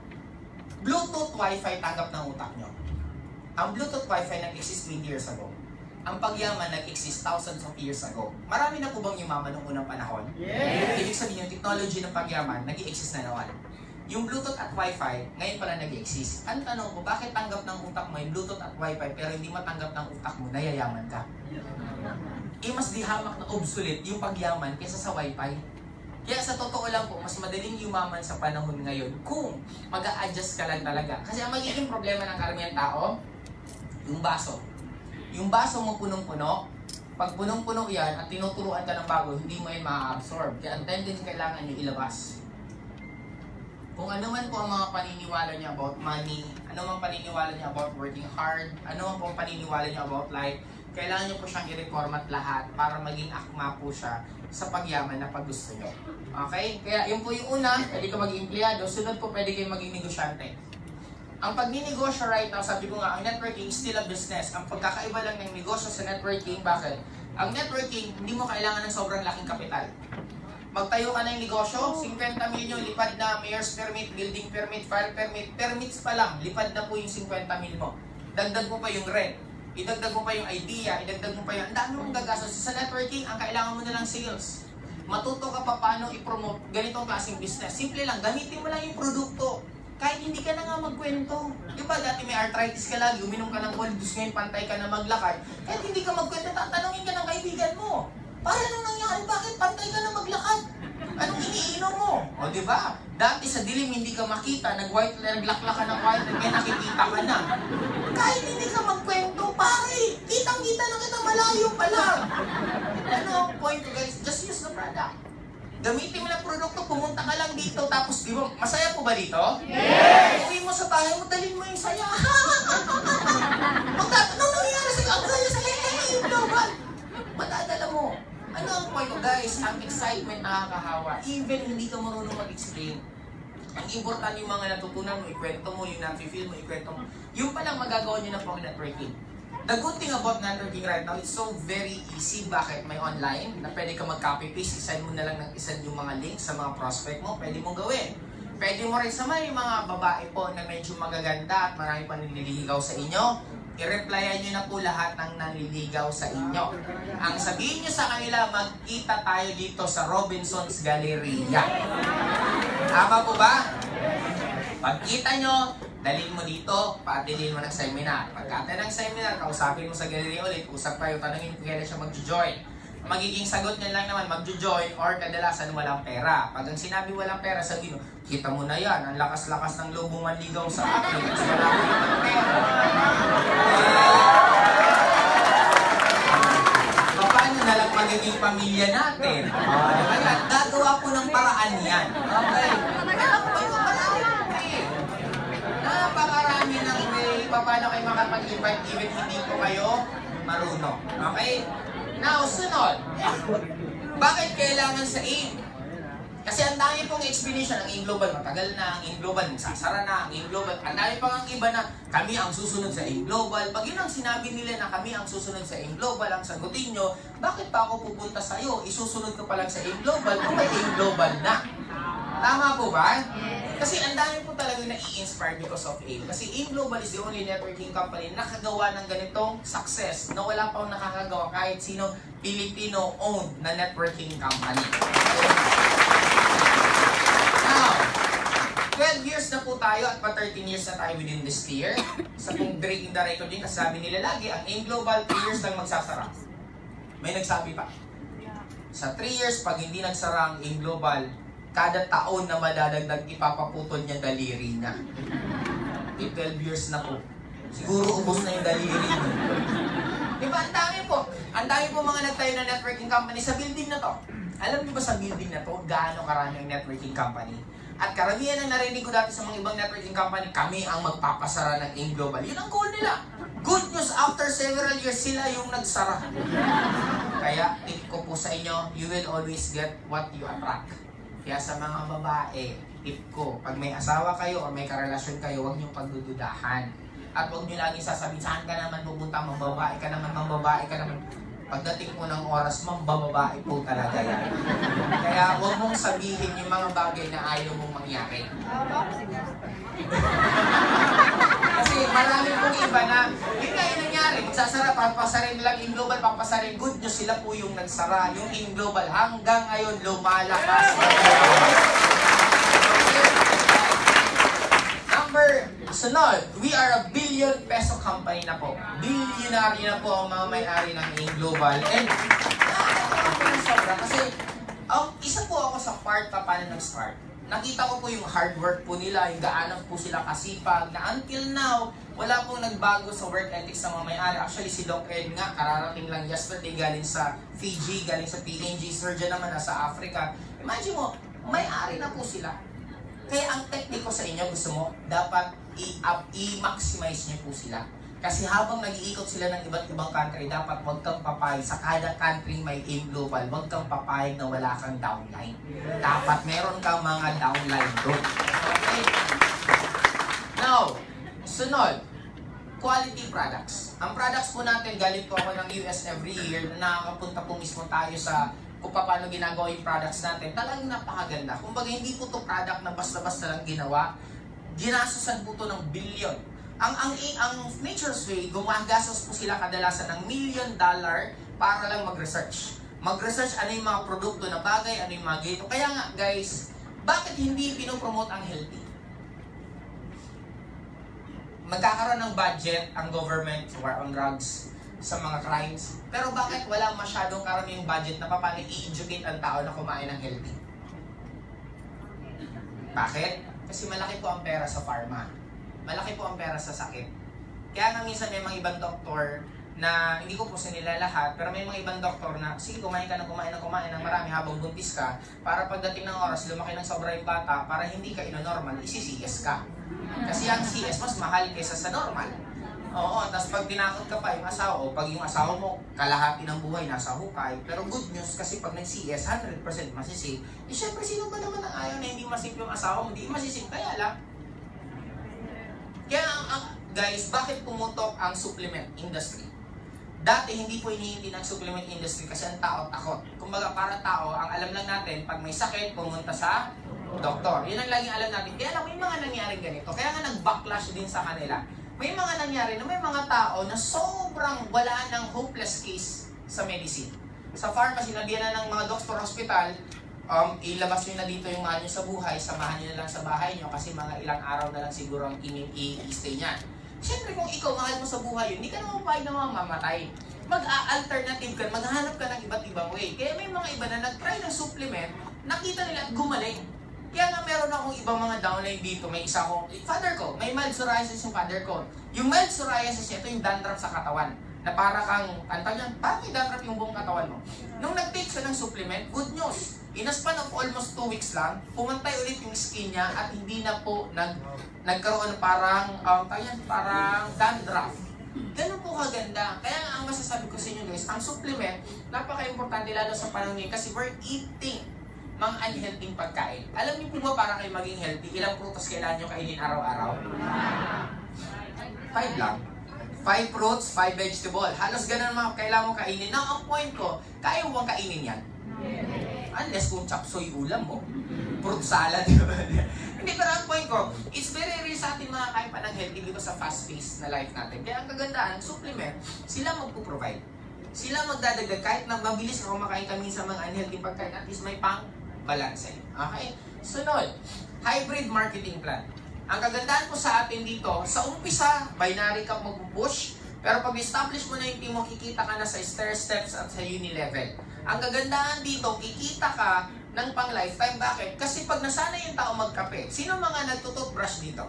Bluetooth Wi-Fi tanggap ng utak nyo. Ang Bluetooth Wi-Fi nag-exist twenty years ago. Ang pagyaman nag-exist thousands of years ago. Marami na po bang yumaman noong unang panahon? Yes! Ibig sabihin yung technology ng pagyaman, nag-exist na naman. Yung Bluetooth at Wi-Fi, ngayon pala nag-exist. Ang tanong ko, bakit tanggap ng utak mo yung Bluetooth at Wi-Fi pero hindi matanggap ng utak mo, nayayaman ka? Eh, mas di hamak na obsolete yung pagyaman kaysa sa Wi-Fi. Kaya sa totoo lang po, mas madaling yumaman sa panahon ngayon kung mag-a-adjust ka lang talaga. Kasi ang magiging problema ng karamihan tao, yung baso. Yung baso mo punong-puno, pag punong-puno yan at tinuturuan ka ng bago, hindi mo yan ma-absorb. Kaya ang tendency kailangan nyo ilabas. Kung ano man po ang mga paniniwala niya about money, ano man paniniwala niya about working hard, ano man po ang paniniwala niya about life, kailangan niyo po siyang i-reformat lahat para maging akma po siya sa pagyaman na pag gusto niyo. Okay? Kaya yun po yung una, pwede ka maging empleyado, sunod po pwede kayong maging negosyante. Ang pagninegosyo right now, sabi ko nga, ang networking is still a business. Ang pagkakaiba lang ng negosyo sa networking, bakit? Ang networking, hindi mo kailangan ng sobrang laking kapital. Magtayo ka ng negosyo, fifty milyon, lipad na, mayor's permit, building permit, fire permit, permits pa lang, lipad na po yung fifty milyon mo. Dagdag mo pa yung rent. Idagdag mo pa yung idea, idagdag mo pa yung, ang dami mong gagastos. Sa networking, ang kailangan mo na lang sales. Matuto ka pa paano i-promote ganitong klaseng business. Simple lang, gamitin mo lang yung produkto. Kahit hindi ka na nga magkwento. Di ba dati may arthritis ka lagi, uminom ka ng Goldus, ngayon pantay ka na maglakad. Kahit hindi ka magkwento, tatanungin ka ng kaibigan mo. Para nung nangyari, bakit pantay ka na maglakad? Anong iniinom mo? O di ba? Dati sa dilim hindi ka makita, nag-white, naglakla ka ng white, may nakikita ka na. Kahit hindi ka magkwento, pare, kitang-kita na kita, malayo pa lang. Ano ang point ko guys? Just use the product. Gamitin mo na produkto, pumunta ka lang dito, tapos di ba, masaya po ba dito? Yes! Uwi mo sa bahay mo, dalhin mo yung saya. Magtatanong nangyayari sa'yo, ang saya sa hey, global. Matadala mo. Ano ang point ko guys? Ang excitement nakakahawa. Even hindi ka marunong mag-explain. Ang importante yung mga natutunan mo, ikwento mo, yung nafe-feel mo, ikwento mo. Yung palang magagawa nyo na po ang networking. The good thing about networking right now, it's so very easy. Bakit? May online na pwede ka mag-copy-paste, isend mo na lang ng isend yung mga links sa mga prospect mo, pwede mong gawin. Pwede mo rin sa may mga babae po na medyo magaganda at marami pa nililigaw sa inyo, i-replyan nyo na po lahat ng nanliligaw sa inyo. Ang sabihin nyo sa kanila, magkita tayo dito sa Robinson's Galleria. Tama po ba? Pagkita nyo, dalhin mo dito, patilin mo ng seminar. Pagkata ng seminar, kausapin mo sa galleria ulit, usap kayo, tanongin kung kailan siya mag-join. Magiging sagot niya lang naman, mag-join or kadalasan walang pera. Pag ang sinabi walang pera, sabihin mo, kita mo na yan, ang lakas-lakas ng lubong manligaw sa akin, kasi wala ko naman pera. Eh, paano na lang magiging pamilya natin? Kaya gagawa ko ng paraan yan. Okay? Alam ko yung marami. Napakarami ng way, paano kayo makapag-invite even hindi po kayo marunong. Okay? Now, sunod. Bakit kailangan sa AIM? Kasi ang dami pong explanation, ang AIM Global matagal na, ang AIM Global magsasara na, ang AIM Global, ang dami pang ang iba na kami ang susunod sa AIM Global. Pag yun ang sinabi nila na kami ang susunod sa AIM Global, ang sagutin nyo, bakit pa ako pupunta sa'yo? Isusunod ko pa lang sa AIM Global kung may AIM Global na. Tama po ba? Kasi ang dami po talaga na i-inspire because of AIM. Kasi AIM Global is the only networking company na nakagawa ng ganitong success na wala pang nakakagawa kahit sino Filipino-owned na networking company. Now, twelve years na po tayo at pa thirteen years na tayo within this year. Sa pong breaking the record din, kasi sabi nila lagi, ang AIM Global, three years lang magsasara. May nagsabi pa. Sa three years, pag hindi nagsara ang AIM Global, kada taon na madadagdag, ipapaputol niya daliri na. twelve years na po. Siguro ubos na yung daliri niya. Diba? Ang dami po. Ang dami po mga nagtayo na networking company sa building na to. Alam niyo ba sa building na to, gaano karami ang networking company? At karamihan ang narinig ko dati sa mga ibang networking company, kami ang magpapasara ng AIM Global. Yun ang goal nila. Good news, after several years, sila yung nagsara. Kaya, tip ko po sa inyo, you will always get what you attract. Kaya sa mga babae, tip ko, pag may asawa kayo o may karelasyon kayo, huwag niyong pagdududahan. At huwag niyo lagi sasabihin, saan ka naman pupunta, mambabae ka naman, mambabae ka naman. Pagdating mo ng oras, mambabae po talaga yan. Kaya huwag mong sabihin yung mga bagay na ayaw mong mangyari. Kasi marami pong iba na, yun nga yung nangyari, magsasara, papasarin lang AIM Global, papasarin, good news, sila po yung nagsara. Yung AIM Global hanggang ngayon lumalakas. Number, sunod, we are a billion peso company na po. Billionaire na po ang mga may-ari ng AIM Global. And, nakakatawa po ng sobra kasi, um, isa po ako sa part pa paano nag-start. Nakita ko po yung hard work po nila, yung gaano po sila kasipag, na until now, wala pong nagbago sa work ethics ng mga may-ari. Actually, si Doc Ed nga, kararating lang yesterday galing sa Fiji, galing sa P N G, surgeon naman nasa Africa. Imagine mo, may-ari na po sila. Kaya ang tekniko sa inyo, gusto mo, dapat i-maximize niyo po sila. Kasi habang nag-iikot sila ng iba't ibang country, dapat huwag kang papayag. Sa kada country may AIM Global, huwag kang papayag na wala kang downline. Dapat meron kang mga downline doon. Okay? Now, sunod, quality products. Ang products po natin, galing po ako ng U S every year, nakakapunta po mismo tayo sa kung paano ginagawa yung products natin. Talagang napakaganda. Kumbaga, hindi po ito product na basta-basta lang ginawa. Ginasusan po ito ng billion. Ang ang ang Nature's Way, gumagastos po sila kadalasan ng million dollar para lang mag-research. Mag-research ano yung mga produkto na bagay, ano yung mga ganito. Kaya nga guys, bakit hindi pinopromote ang healthy? Magkakaroon ng budget ang government sa war on drugs, sa mga crimes. Pero bakit wala masyadong karaming budget na paano i-educate ang tao na kumain ng healthy? Bakit? Kasi malaki po ang pera sa pharma. Malaki po ang pera sa sakit. Kaya nga minsan may mga ibang doktor na, hindi ko po sinila lahat, pero may mga ibang doktor na, sige, kumain ka na kumain na kumain ng marami habang buntis ka, para pagdating ng oras, lumaki ng sobra yung bata, para hindi ka ino-normal, isi-C S ka. Kasi ang C S mas mahal kaysa sa normal. Oo, tapos pag tinakot ka pa yung asawa, o pag yung asawa mo, kalahati ng buhay nasa hukay, pero good news, kasi pag nag-C S, one hundred percent masisip, eh syempre, sino ba naman ang ayaw na hindi masip yung asawa mo, hindi masisip, kaya lang. Kaya, ang, guys, bakit pumutok ang supplement industry? Dati, hindi po inihinti ng supplement industry kasi ang tao takot. Kumbaga, para tao, ang alam lang natin, pag may sakit, pumunta sa doktor. Yun ang laging alam natin. Kaya lang, may mga nangyaring ganito. Kaya nga nag-backlash din sa kanila. May mga nangyari na may mga tao na sobrang wala ng hopeless case sa medicine. Sa pharmacy, sinabihan na ng mga doctor hospital, um, ilabas nyo na dito yung mahal nyo sa buhay, samahan nyo na lang sa bahay nyo kasi mga ilang araw na lang siguro ang i-stay niyan. Siyempre, kung ikaw mahal mo sa buhay yun, hindi ka naman pahig na mamamatay. Mag-a-alternative ka, maghanap ka ng iba't ibang way. Kaya may mga iba na nag-try ng supplement, nakita nila at gumaling. Kaya nga meron akong ibang mga downline dito, may isa akong, father ko, may mild psoriasis yung father ko. Yung mild psoriasis niya, ito yung dandruff sa katawan. Na para kang, kanta niyan, parang may dandruff yung buong katawan mo. Nung nag-take siya ng supplement, good news. In a span of almost two weeks lang, pumantay ulit yung skin niya at hindi na po nag, nagkaroon parang, um, tayan, parang dandruff. Ganun po kaganda. Kaya ang masasabi ko sa inyo guys, ang supplement, napaka-importante lalo sa panahon ngayon kasi we're eating mga unhealthy pagkain. Alam niyo po ba para kayo maging healthy, ilang prutas kailangan nyo kainin araw-araw? Five lang. Five fruits, five vegetable. Halos ganun mga kailangan mong kainin. Now, ang point ko, kaya mo bang kainin yan? Unless kung chapsoy ulam mo, fruit salad. Hindi, pero ang point ko, it's very rare sa atin mga kain pa ng healthy dito sa fast-paced na life natin. Kaya ang kagandahan, supplement, sila magpo-provide. Sila magdadagdag, kahit na mabilis ka kumakain kami sa mga unhealthy pagkain, at least may pang-balance. Okay? Sunod, hybrid marketing plan. Ang kagandahan po sa atin dito, sa umpisa, binary ka mag-push, pero pag establish mo na yung team mo, kikita ka na sa stair steps at sa uni level. Ang kagandahan dito, kikita ka ng pang lifetime. Bakit? Kasi pag nasanay yung tao magkape, sino mga nagtututbrush dito?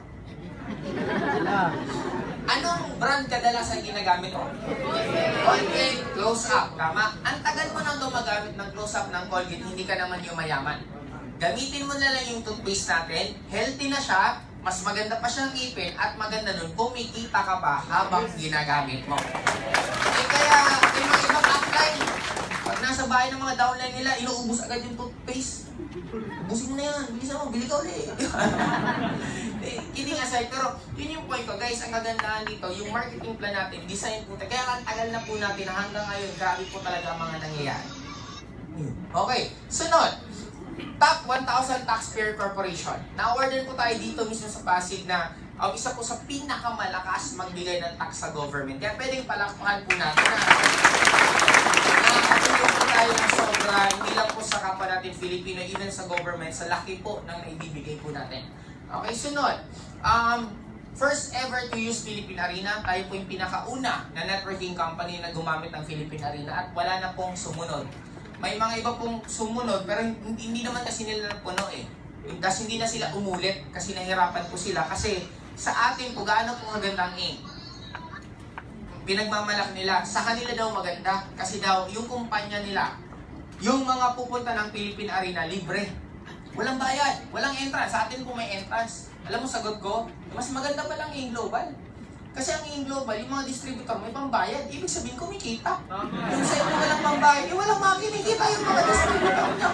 Anong brand kadalasan ginagamit mo? Colgate, Close Up. Tama? Ang tagal mo nang gumagamit ng Close Up ng Colgate, hindi ka naman yung mayaman. Gamitin mo na lang yung toothpaste natin, healthy na siya, mas maganda pa siyang ipin, at maganda nun, kumikita ka pa habang ginagamit mo. Eh kaya, yung mga ibang upline, pag nasa bahay ng mga downline nila, inuubos agad yung toothpaste. Ubusin mo na yan, bilisan mo, bili ka ulit. Kidding aside, pero yun yung point ko, guys, ang kagandahan dito, yung marketing plan natin, design po, kaya ang tagal na po natin, hanggang ngayon, grabe po talaga ang mga nangyayari. Okay, sunod. Top one thousand Taxpayer Corporation. Na-awardan po tayo dito mismo sa Pasig na ang um, isa po sa pinakamalakas magbigay ng tax sa government. Kaya pwedeng palakpakan po natin na nakakatulong po tayo ng sobra, hindi lang po sa kapwa natin Filipino, even sa government, sa laki po ng naibibigay po natin. Okay, sunod. Um, first ever to use Philippine Arena. Tayo po yung pinakauna na networking company na gumamit ng Philippine Arena at wala na pong sumunod. May mga iba pong sumunod, pero hindi, hindi naman kasi nila napuno eh. Kasi hindi na sila umulit, kasi nahirapan po sila. Kasi sa atin po, gaano po maganda ang aim. Pinagmamalak nila, sa kanila daw maganda. Kasi daw, yung kumpanya nila, yung mga pupunta ng Philippine Arena, libre. Walang bayad, walang entrance. Sa atin po may entrance. Alam mo, sagot ko, mas maganda pa lang yung global. Kasi ang yung global, yung mga distributor may pambayad. Ibig sabihin, kumikita. Yung sa inyo walang pambayad, yung walang mga kinikita yung mga distributor niya.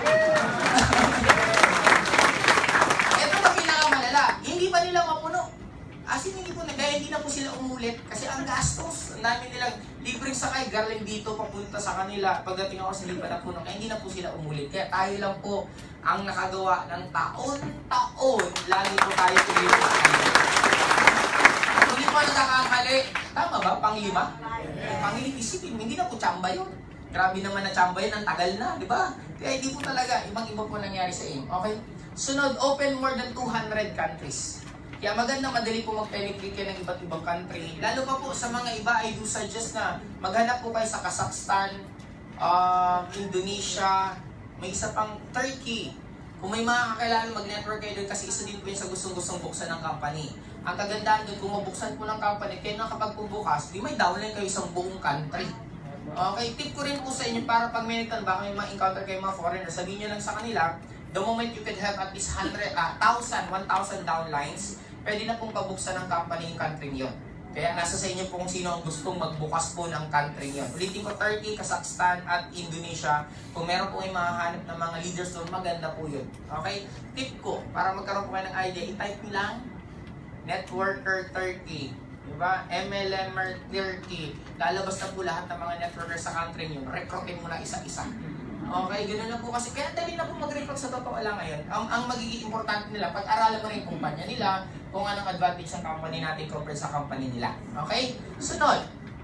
Ito na pinakamalala, hindi pa nila mapuno. As in, hindi po na, kaya hindi na po sila umulit. Kasi ang gastos, ang dami nilang libreng sakay, galing dito, papunta sa kanila. Pagdating ako sa lipat na puno, kaya hindi na po sila umulit. Kaya tayo lang po ang nakagawa ng taon-taon. Lagi po tayo tuloy. Hindi po nagkakamali. Tama ba? Panglima? Panglima, isipin, hindi na po tsamba yun. Grabe naman na tsamba yun, ang tagal na, di ba? Kaya hindi po talaga, ibang-iba po nangyari sa aim. Okay? Sunod, open more than two hundred countries. Kaya maganda, madali po mag-penetrate kayo ng iba't ibang country. Lalo pa po sa mga iba, I do suggest na maghanap po kayo sa Kazakhstan, uh, Indonesia, may isa pang Turkey. Kung may mga kakilala, mag-network kayo doon kasi isa din po yun sa gustong-gustong buksan ng company. Ang kagandahan doon, kung mabuksan po ng company, kayo na kapag pubukas, di may downline kayo sa buong country. Okay, tip ko rin po sa inyo para pag may nagtan, baka may ma-encounter kayo mga foreigner, sabihin nyo lang sa kanila, the moment you can have at least one hundred, one thousand, one thousand downlines, pwede na pong pabuksan ng company yung country yun. Kaya nasa sa inyo po kung sino ang gustong magbukas po ng country yun. Ulitin ko, Turkey, Kazakhstan, at Indonesia. Kung meron po yung mahahanap ng mga leaders doon, maganda po yun. Okay? Tip ko, para magkaroon po kayo ng idea, i-type nyo lang, Networker Turkey. Diba? M L M R Turkey. Lalabas na po lahat ng mga networker sa country nyo. Recruitin mo na isa-isa. Okay, ganoon lang po kasi. Kaya dali na po mag-recruit sa totoo lang ngayon. Ang, ang magiging importante nila, pag-aralan mo rin yung kumpanya nila, kung anong advantage ng company natin compared sa company nila. Okay? Sunod.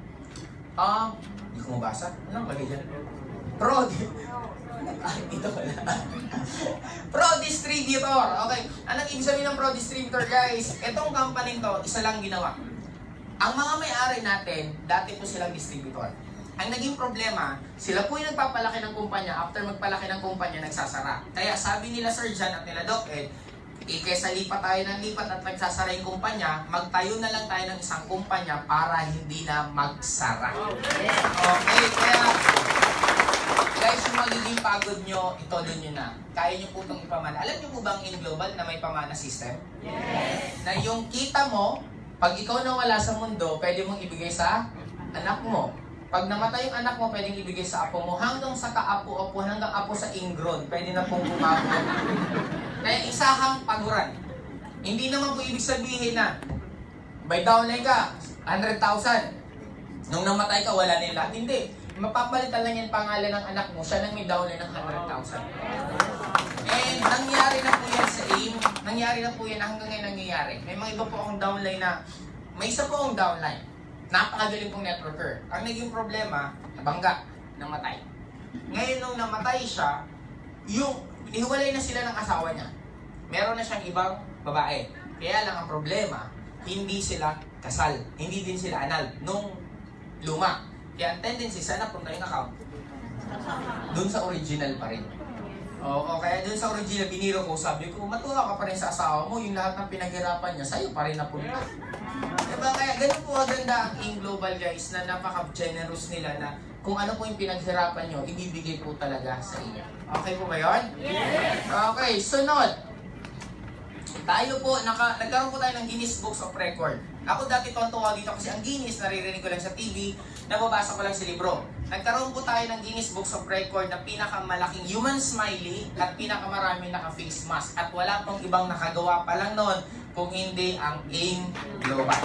Um, hindi ko mabasa. Anong lagay dyan? Pro. Ay, ito pala. Pro distributor. Okay. Anong ibig sabihin ng pro distributor, guys? Itong company to, isa lang ginawa. Ang mga may-ari natin, dati po silang distributor. Ang naging problema, sila po yung nagpapalaki ng kumpanya, after magpalaki ng kumpanya, nagsasara. Kaya sabi nila Sir John at nila Doc Ed, eh, kesa lipat tayo ng lipat at nagsasara yung kumpanya, magtayo na lang tayo ng isang kumpanya para hindi na magsara. Okay, kaya guys, yung magiging pagod nyo, itodo nyo na. Kaya nyo po itong ipamana. Alam nyo po ba ang in global na may pamana system? Yes! Na yung kita mo, pag ikaw nawala sa mundo, pwede mong ibigay sa anak mo. Pag namatay yung anak mo, pwedeng ibigay sa apo mo. Hanggang sa kaapo-apo, hanggang apo sa ingrown, pwede na pong bumabot. Kaya isahang paguran. Hindi naman po ibig sabihin na by downline ka, one hundred thousand. Nung namatay ka, wala na yung lahat. Hindi. Mapapalitan lang yung pangalan ng anak mo, siya nang may downline ng one hundred thousand. And nangyari na po yan sa A I M. Nangyari na po yan hanggang ngayon nangyayari. May mga iba po akong downline na, may isa po akong downline. Napakagaling pong networker. Ang naging problema, nabangga, namatay. Ngayon nung namatay siya, yung ihiwalay na sila ng asawa niya. Meron na siyang ibang babae. Kaya lang ang problema, hindi sila kasal. Hindi din sila anal nung luma. Kaya ang tendency, sana punta yung account. Doon sa original pa rin. Oo, kaya doon sa original, biniro ko, sabi ko, matuwa ka pa rin sa asawa mo, yung lahat ng pinaghirapan niya, sa'yo pa rin napunta. Diba? Kaya ganun po aganda ang in global, guys, na napaka-generous nila na kung ano po yung pinaghirapan nyo, ibibigay po talaga sa inyo. Okay po ba yun? Yes! Okay, sunod. Tayo po, naka, nagkaroon po tayo ng Guinness Books of Record. Ako dati tontuwa dito kasi ang Guinness, naririnig ko lang sa T V, nababasa ko lang sa libro. Nagkaroon po tayo ng Guinness Books of Record na pinakamalaking human smiley at pinakamaraming naka-face mask. At wala pong ibang nakagawa pa lang noon kung hindi ang in global.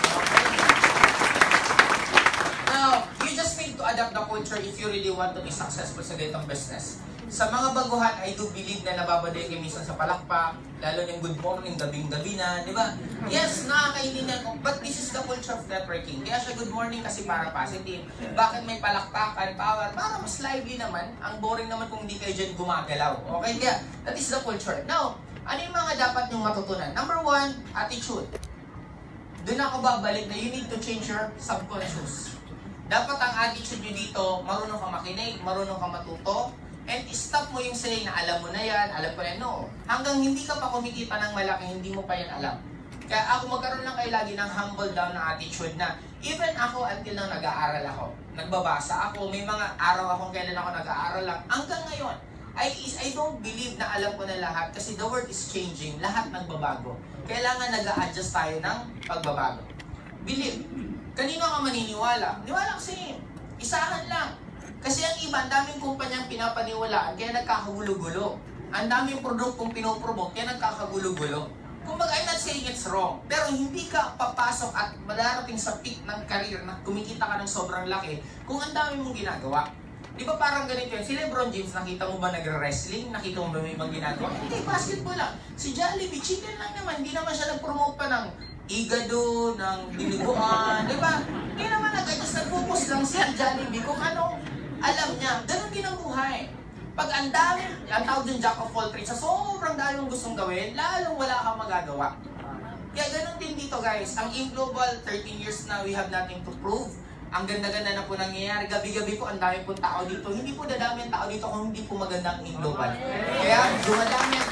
Now, you just need to adapt the culture if you really want to be successful sa ganitong business. Sa mga baguhan, I do believe na nababaday kayo minsan sa palakpak, lalo yung good morning, gabing-gabi na, di ba? Yes, nakakaintindihan ko, but this is the culture of networking. Kaya siya good morning kasi para positive. Bakit may palakpakan, power? Para mas lively naman. Ang boring naman kung hindi kayo dyan gumagalaw. Okay? Kaya, that is the culture. Now, ano yung mga dapat nyong matutunan? Number one, attitude. Doon ako babalik na you need to change your subconscious. Dapat ang attitude nyo dito, marunong ka makinig, marunong ka matuto, and stop mo yung saying na alam mo na yan, alam ko na yan. No. Hanggang hindi ka pa kumikita ng malaki, hindi mo pa yan alam. Kaya ako magkaroon lang kayo lagi ng humble down na attitude na even ako until nang nag-aaral ako, nagbabasa ako, may mga araw akong kailan ako nag-aaral lang. Hanggang ngayon, I, I don't believe na alam ko na lahat kasi the world is changing, lahat nagbabago. Kailangan nag-a-adjust tayo ng pagbabago. Believe. Kanino ka maniniwala? Niwala kasi isahan lang. Kasi ang iba, ang daming kumpanyang pinapaniwalaan, kaya nagkakagulo-gulo. Ang daming produktong pinopromote, kaya nagkakagulo-gulo. Kumbaga, I'm not saying it's wrong, pero hindi ka papasok at madarating sa peak ng career na kumikita ka ng sobrang laki kung ang dami mong ginagawa. Di ba parang ganito yun? Si Lebron James, nakita mo ba nagre-wrestling? Nakita mo ba may ibang ginagawa? Hindi, basketball lang. Si Jollibee, chicken lang naman. Hindi naman siya nag-promote pa ng igado, ng dinuguan. Di ba? Hindi naman nag-adjust, nag-focus lang siya Jollibee kung anong alam niya, ganun din ang buhay. Pag ang dami, ang tawag din jack of all trades, sa sobrang dami mong gustong gawin, lalong wala kang magagawa. Kaya ganun din dito guys, ang in global, thirteen years na we have nothing to prove. Ang ganda-ganda na po nangyayari, gabi-gabi po ang dami pong tao dito. Hindi po dadami ang tao dito kung hindi po maganda ang in global. Kaya dumadami ang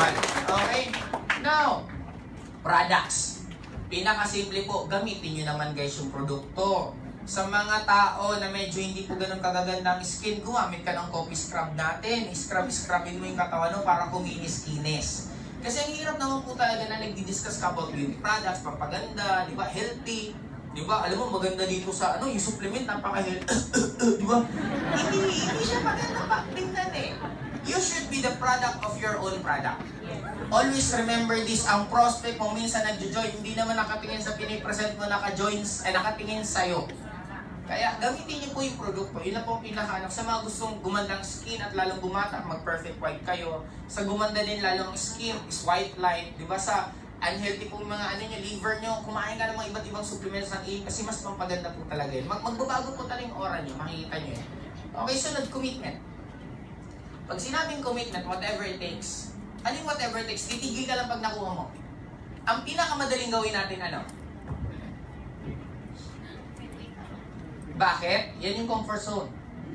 global. Okay? Now, products. Pinakasimple po, gamitin nyo naman guys yung produkto. Sa mga tao na medyo hindi po ganun kagaganda ang skin, gumamit ka ng coffee scrub natin. Scrub-scrubin mo yung katawan mo para kuminis-kinis. Kasi ang hirap naman po talaga na nagdi-discuss ka about beauty products, pampaganda, di ba, healthy. Di ba, alam mo maganda dito sa ano, yung supplement, napaka-healthy. Di ba? Hindi, hindi siya maganda pa. Tingnan eh. You should be the product of your own product. Always remember this, ang prospect mo minsan nagjo-join, hindi naman nakatingin sa pinipresent mo, naka-join, ay nakatingin sa'yo. Kaya gamitin niyo po yung produkto. Yun na po ang pinakahanap. Sa mga gustong gumandang skin at lalong bumata, mag-perfect white kayo. Sa gumanda din lalong skin, is white light. Di ba sa unhealthy po yung mga ano nyo, liver nyo, kumain ka ng mga iba't ibang supplements ng iyon kasi mas pampaganda po talaga yun. Mag magbabago po talaga yung aura nyo, makikita nyo yun. Okay, sunod, commitment. Pag sinabing commitment, whatever it takes, ano yung whatever it takes, titigil ka lang pag nakuha mo. Ang pinakamadaling gawin natin ano? Bakit? Yan yung comfort zone.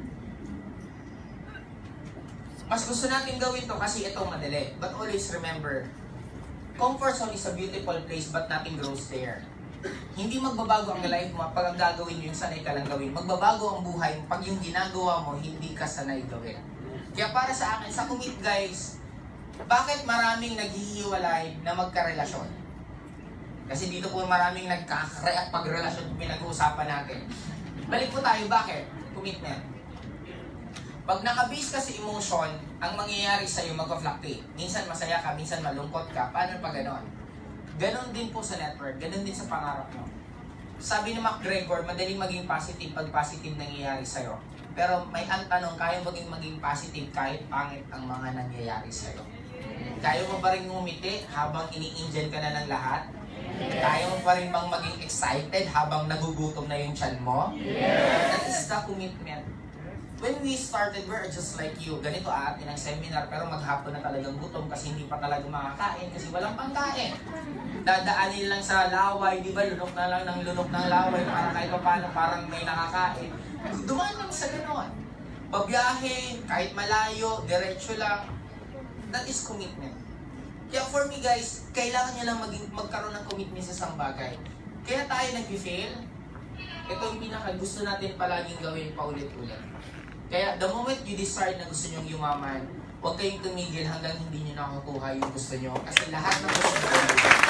Mas gusto natin gawin to kasi ito madali. But always remember, comfort zone is a beautiful place but nothing grows there. Hindi magbabago ang life mo pag ang gagawin mo yung sanay ka lang gawin. Magbabago ang buhay mo pag yung ginagawa mo hindi ka sanay gawin. Kaya para sa akin, sa commit guys, bakit maraming naghihiwalay na magkarelasyon? Kasi dito po maraming nagkakreat pagrelasyon pinag-uusapan natin. Balik po tayo, bakit? Commitment. Pag nakabase ka sa emotion, ang mangyayari sa'yo mag-fluctuate. Minsan masaya ka, minsan malungkot ka. Paano pa ganon? Ganon din po sa network, ganon din sa pangarap mo. Sabi ni McGregor, madaling maging positive pag positive nangyayari sa'yo. Pero may ang tanong, kaya mo maging maging positive kahit pangit ang mga nangyayari sa'yo? Kaya mo ba rin ngumiti habang ini-enjoy ka na ng lahat? Kaya mo pa rin bang maging excited habang nagugutom na yung tiyan mo? Yes. That is the commitment. When we started, we're just like you. Ganito atin ang seminar, pero maghapon na talagang gutom kasi hindi pa talaga makakain kasi walang pangkain. Dadaanin lang sa laway, di ba? Lunok na lang ng lunok ng laway para kahit pa paano parang may nakakain. Dumaan lang sa gano'n. Babiyahe, kahit malayo, diretso lang. That is commitment. Kaya for me guys, kailangan nyo lang maging, magkaroon ng commitment sa isang bagay. Kaya tayo nag-fail, ito yung pinaka gusto natin palaging gawin paulit-ulit. Kaya the moment you decide na gusto nyong yumaman, huwag kayong tumigil hanggang hindi nyo nakakuha yung gusto nyo. Kasi lahat ng gusto nyo.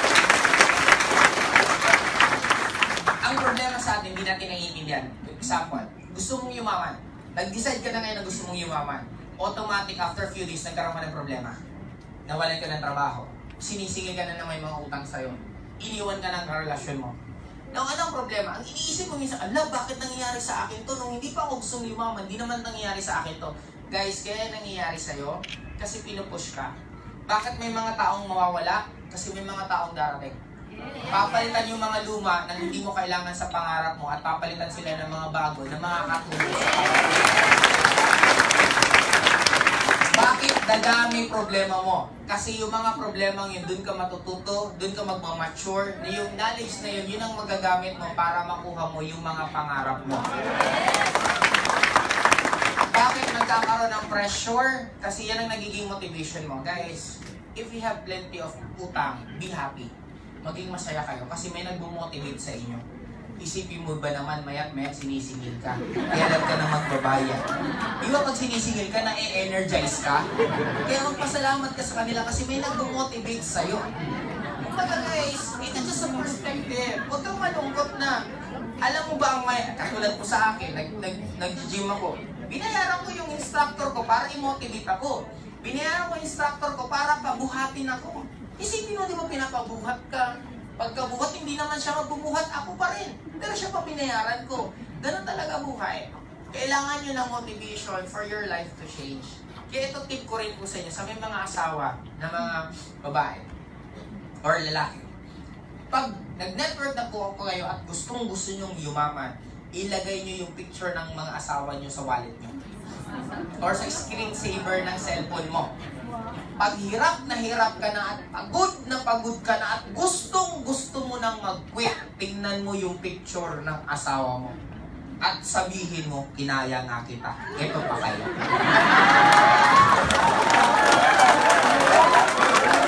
Ang problema sa atin, hindi natin naiintindihan. Example, gusto mong yumaman. Nag-decide ka na ngayon na gusto mong yumaman. Automatic, after few days, nagkaroon ka ng problema. Nawalan ka ng trabaho. Sinisingil ka na na may mga utang sa'yo. Iniwan ka ng relasyon mo. Now, anong problema? Ang iniisip mo minsan, ala, bakit nangyayari sa akin to? Nung hindi pa ako gustong yumaman, hindi naman nangyayari sa akin to. Guys, kaya nangyayari sa'yo kasi pinupush ka. Bakit may mga taong mawawala? Kasi may mga taong darating. Papalitan yung mga luma na hindi mo kailangan sa pangarap mo at papalitan sila ng mga bago na makakatulong sa pangarap. Bakit dadami problema mo? Kasi yung mga problemang yun, dun ka matututo, dun ka magmamature, na yung knowledge na yun, yun ang magagamit mo para makuha mo yung mga pangarap mo. Bakit nagkakaroon ng pressure? Kasi yan ang nagiging motivation mo. Guys, if you have plenty of utang, be happy. Maging masaya kayo kasi may nagbumotivate sa inyo. Isipin mo ba naman, mayat mayat sinisingil ka. Kailan ka na magbabayad. Di ba pag sinisingil ka, na-energize ka? Kaya magpasalamat ka sa kanila kasi may nag-motivate sa'yo. Kumbaga guys, it's just a perspective. Huwag kang malungkot na. Alam mo ba ang may, katulad po sa akin, nag-gym ako. Binayaran ko yung instructor ko para i-motivate ako. Binayaran ko yung instructor ko para pabuhatin ako. Isipin mo, di ba pinapabuhat ka? Pagkabuhat, hindi naman siya magbubuhat, ako pa rin. Pero siya pa binayaran ko. Ganun talaga buhay. Kailangan nyo ng motivation for your life to change. Kaya ito tip ko rin po sa inyo, sa may mga asawa na mga babae or lalaki. Pag nag-network na po ako kayo at gustong gusto nyong yumaman, ilagay nyo yung picture ng mga asawa nyo sa wallet nyo. Or sa screensaver ng cellphone mo. Pag hirap na hirap ka na at pagod na pagod ka na at gustong gusto mo nang mag-quit, tingnan mo yung picture ng asawa mo. At sabihin mo, kinaya nga kita. Ito pa kayo.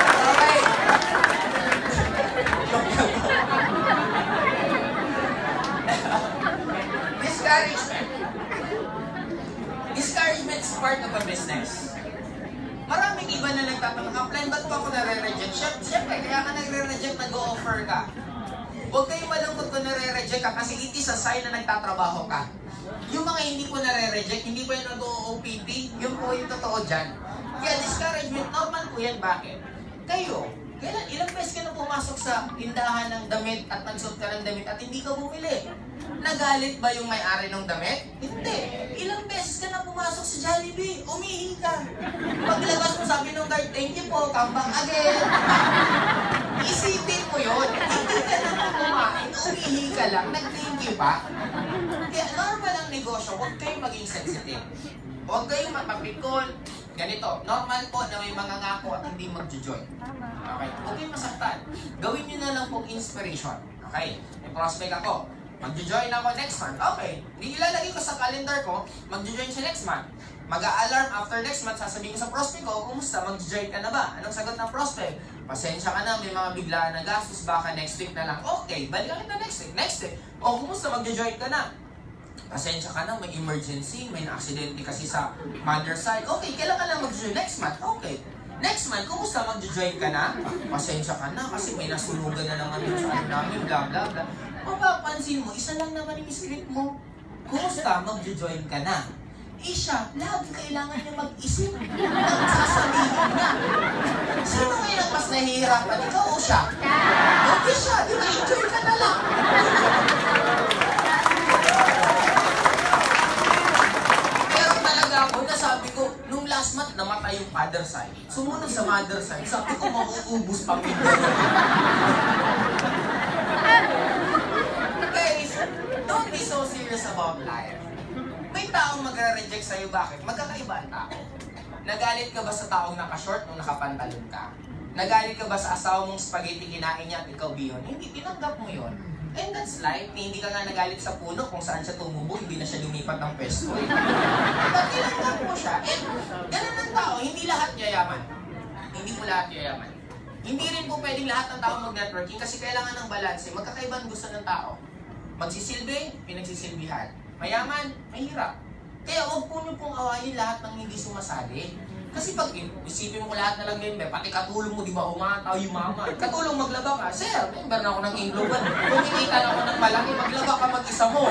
guys. Maraming iba na nagtatanong, apply, ba't ko ako nare-reject? Siyempre, kaya ka nagre-reject, nag-o-offer ka. Huwag kayong malungkot kung nare-reject ka kasi it is a sign na nagtatrabaho ka. Yung mga hindi po nare-reject, hindi po yung nag-o-O P T, yun po yung totoo dyan. Kaya discouragement, normal po yan. Bakit? Kayo, kailan, ilang beses ka na pumasok sa tindahan ng damit at nagsuot ka ng damit at hindi ka bumili? Nagalit ba yung may-ari ng damit? Hindi. Ilang beses ka na pumasok sa Jollibee, umihi ka. Paglabas mo sabi ng guard, thank you po, come back again. Isipin mo yun. Hindi ka na kumain, umihi ka lang, nag-thank you pa. Kaya normal ang negosyo, huwag kayong maging sensitive. Huwag kayong mapapikon. Ganito, normal po na may mga ngako at hindi mag-join. Okay? Huwag kayong masaktan. Gawin nyo na lang pong inspiration. Okay? May prospect ako. Mag-join ako next month. Okay. Hindi ilalagay ko sa calendar ko, mag-join siya next month. Mag-a-alarm after next month, sasabihin ko sa prospect ko, kumusta? Mag-join ka na ba? Anong sagot ng prospect? Pasensya ka na, may mga biglaan na gastos, baka next week na lang. Okay, balikan kita next week. Next week. O, kumusta? Mag-join ka na. Pasensya ka na, may emergency, may na-aksidente kasi sa mother side. Okay, kailan ka lang mag-join? Next month. Okay. Next month, kumusta? Mag-join ka na? Pasensya ka na kasi may nasunugan na naman yung sa ano namin, bla bla bla. Mapapansin mo, isa lang naman yung script mo. Kumusta? Mag-join ka na. Eh siya, lagi kailangan niya mag-isip ng sasabihin na. Sino ngayon mas nahihirapan? Ikaw o siya? Okay siya, di ba? Enjoy ka na lang. Pero talaga ako, nasabi ko, nung last month, namatay yung father side. Sumunod sa mother side, sabi ko, mauubos pang hindi. Guys, don't be so serious about life. May taong magre-reject sa'yo, bakit? Magkakaiba ang tao. Nagalit ka ba sa taong naka-short nung nakapantalon ka? Nagalit ka ba sa asawa mong spaghetti kinain niya at ikaw biyon? Hindi, tinanggap mo yon. And that's life. Hindi ka nga nagalit sa puno kung saan siya tumubo, hindi na siya lumipat ng pesto. Eh. Diba, tinanggap mo siya. Eh, ganun ang tao, hindi lahat yayaman. Hindi po lahat yayaman. Hindi rin po pwedeng lahat ng tao mag-networking kasi kailangan ng balance. Magkakaibang gusto ng tao. Magsisilbi, pinagsisilbihan. Mayaman, mahirap. Kaya huwag po niyo pong awayin lahat ng hindi sumasali. Kasi pag isipin mo lahat na lang member, pati katulong mo, di ba, umataw yung mama. Katulong maglaba ka. Sir, member na ako ng Ingloban. Kumikita na ako ng malaki, maglaba ka mag-isa mo.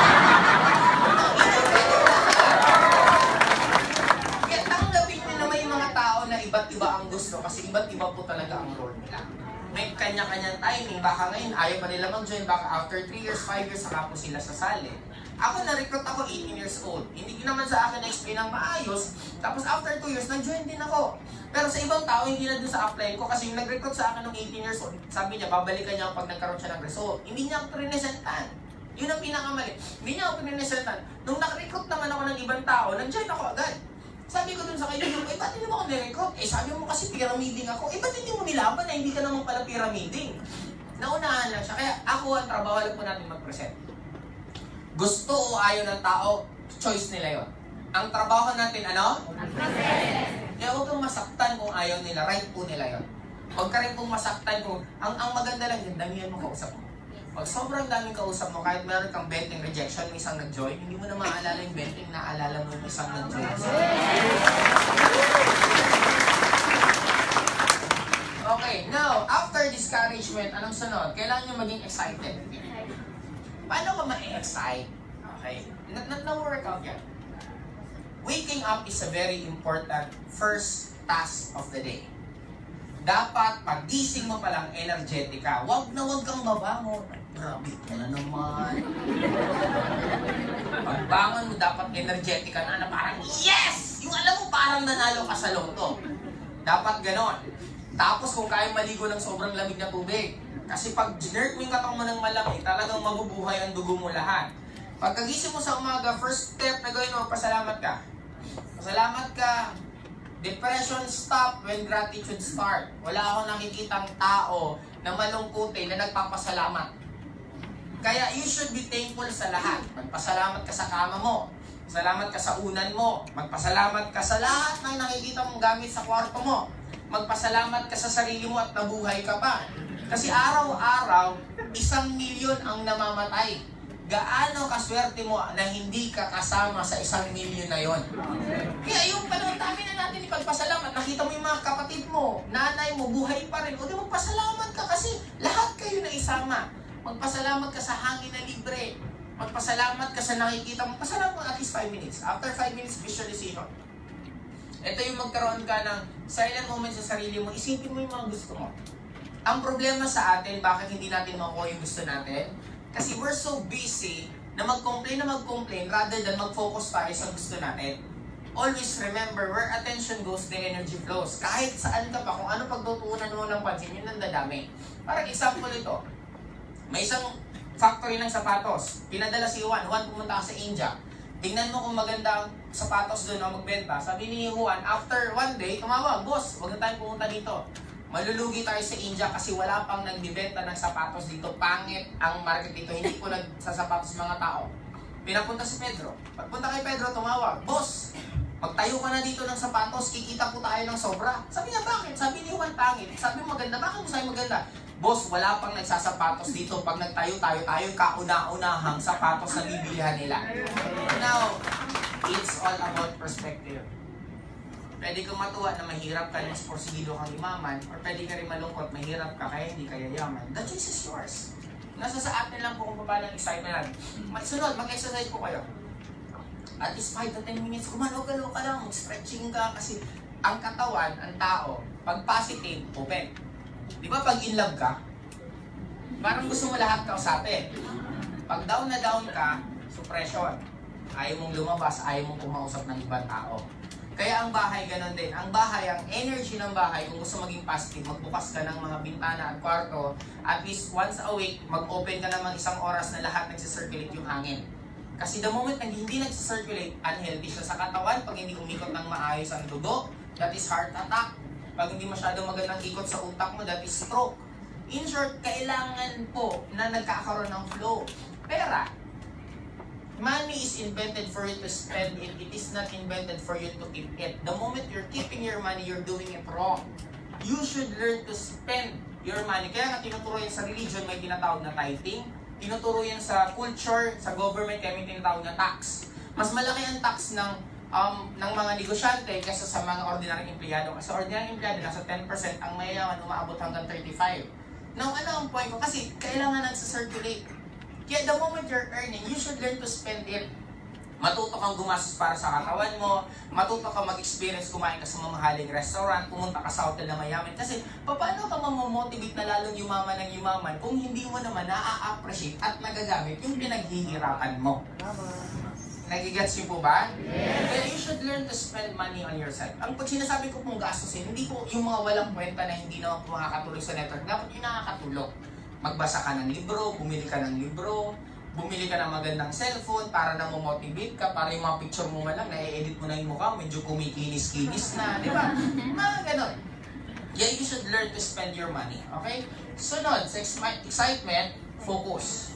Kaya tanggapin niyo na may mga tao na iba't iba ang gusto kasi iba't iba po talaga ang role nila. May kanya-kanyang timing. Baka ngayon, ayaw pa nila mag-join. Baka after three years, five years, saka po sila sasali. Ako na-recruit ako eighteen years old. Hindi naman sa akin na-explain ng maayos. Tapos after two years, nag-join din ako. Pero sa ibang tao, hindi na dun sa apply ko kasi yung nag-recruit sa akin ng eighteen years old, sabi niya, babalikan niya pag nagkaroon siya ng result. Hindi niya ako pininesentan. Yun ang pinakamali. Hindi niya ako pininesentan. Nung nag-recruit naman ako ng ibang tao, nag-join ako agad. Sabi ko dun sa kaibigan ko, eh, ba't hindi mo ako nirecruit? Eh, sabi mo kasi pyramiding ako. Eh, ba't hindi mo nilaban na hindi ka naman pala pyramiding? Naunahan lang siya. Kaya ako, ang trabaho lang po natin mag-present. Gusto o ayaw ng tao, choice nila yon. Ang trabaho natin, ano? Kaya huwag kang masaktan kung ayaw nila. Right po nila yon. Huwag ka rin pong masaktan kung, ang, ang maganda lang yun, damihan mo kausap mo. Pag sobrang daming kausap mo, kahit meron kang betting rejection, may isang nag-join, hindi mo na maaalala yung betting, naaalala mo yung isang nag-join. Okay, now, after discouragement, anong sunod? Kailangan nyo maging excited. Paano ka ma-excite? Okay, na-workout yan. Waking up is a very important first task of the day. Dapat, pag-gising mo palang energetic ka. Huwag na huwag kang babangon. Grabe ka na naman. Pagbangon mo, dapat energetic ka na, na parang, yes! Yung alam mo, parang nanalo ka sa loto. Dapat ganon. Tapos kung kaya maligo ng sobrang lamig na tubig. Kasi pag ginert mo yung katang mo ng malamig, talagang mabubuhay ang dugo mo lahat. Pagkagising mo sa umaga, first step na gawin mo, pasalamat ka. Pasalamat ka. Depression stop when gratitude start. Wala akong nakikitang tao na malungkutin na nagpapasalamat. Kaya you should be thankful sa lahat. Magpasalamat ka sa kama mo. Salamat ka sa unan mo. Magpasalamat ka sa lahat ng nakikita mong gamit sa kwarto mo. Magpasalamat ka sa sarili mo at nabuhay ka pa. Kasi araw-araw, isang milyon ang namamatay. gaano kaswerte mo na hindi ka kasama sa isang milyon na yon. Kaya yung panahon, dami na natin ipagpasalamat. Nakita mo yung mga kapatid mo, nanay mo, buhay pa rin. O di magpasalamat ka kasi lahat kayo na isama. Magpasalamat ka sa hangin na libre. Magpasalamat ka sa nakikita mo. Pasalamat mo at least five minutes. After five minutes, visualization. Ito yung magkaroon ka ng silent moment sa sarili mo. Isipin mo yung mga gusto mo. Ang problema sa atin, bakit hindi natin makuha yung gusto natin? Kasi we're so busy na mag-complain na mag-complain rather than mag-focus tayo sa gusto natin. Always remember, where attention goes, the energy flows. Kahit saan ka pa, kung ano pagtutuunan mo ng pansin, yun ang dadami. Parang example ito, may isang factory ng sapatos. Pinadala si Juan. Juan, pumunta ka sa India. Tingnan mo kung maganda ang sapatos doon na magbenta. Sabi ni Juan, after one day, tumawag, boss, huwag na tayong pumunta dito. Malulugi tayo sa India kasi wala pang nagbibenta ng sapatos dito. Pangit ang market dito. Hindi po nagsasapatos mga tao. Pinapunta si Pedro. Pagpunta kay Pedro, tumawag, boss, magtayo ka na dito ng sapatos, kikita po tayo ng sobra. Sabi niya, bakit? Sabi ni Juan, pangit. Sabi mo, maganda. Bakit mo sabi maganda? Boss, wala pang nagsasapatos dito. Pag nagtayo tayo, tayo kauna-unahang sapatos na bibilihan nila. Now, it's all about perspective. Pwede kang matuwa na mahirap ka, mas porsigido kang imaman, or pwede ka rin malungkot, mahirap ka, kaya hindi ka yayaman. The choice is yours. Nasa sa atin lang po kung paano ang excitement. Sunod, mag-exercise po kayo. At least five to ten minutes, kumalo-galo ka lang, stretching ka, kasi ang katawan, ang tao, pag positive, open. Di ba pag in love ka, parang gusto mo lahat kausapin. Pag down na down ka, suppression. Ayaw mong lumabas, ayaw mong kumausap ng ibang tao. Kaya ang bahay ganun din. Ang bahay, ang energy ng bahay, kung gusto maging positive, magbukas ka ng mga bintana at kwarto, at least once a week, mag-open ka naman isang oras na lahat nagsisirculate yung hangin. Kasi the moment na hindi nagsisirculate, unhealthy siya sa katawan. Pag hindi umikot ng maayos ang dugo, that is heart attack. Pag hindi masyadong magandang ikot sa utak mo, that is stroke. In short, kailangan po na nagkakaroon ng flow. Pera. Money is invented for you to spend it. It is not invented for you to keep it. The moment you're keeping your money, you're doing it wrong. You should learn to spend your money. Kaya nga tinuturo yan sa religion, may tinatawag na tithing. Tinuturo yan sa culture, sa government, kaya may tinatawag na tax. Mas malaki ang tax ng um, ng mga negosyante kaysa sa mga ordinaryong empleyado. Kasi ordinaryong empleyado, nasa ten percent, ang mayayaman umaabot hanggang thirty-five. Now, ano ang point ko? Kasi kailangan nagsa-circulate. Kaya the moment you're earning, you should learn to spend it. Matuto kang gumastos para sa katawan mo, matuto kang mag-experience, kumain ka sa mamahaling restaurant, pumunta ka sa hotel na mayaman. Kasi paano ka mamomotivate na lalong yumaman ng yumaman kung hindi mo naman na-appreciate at nagagamit yung pinaghihirapan mo? Nagigets niyo po ba? Yes. Kaya you should learn to spend money on yourself. Ang pag sinasabi ko pong gastusin, hindi po yung mga walang kwenta na hindi na makakatulong sa network. Dapat yung nakakatulong. Magbasa ka ng libro, bumili ka ng libro, bumili ka ng magandang cellphone para na mo-motivate ka, para yung mga picture mo man lang, na-edit mo na yung mukha, medyo kumikinis-kinis na, di ba? Mga ganon. Yeah, you should learn to spend your money, okay? Sunod, sa excitement, focus.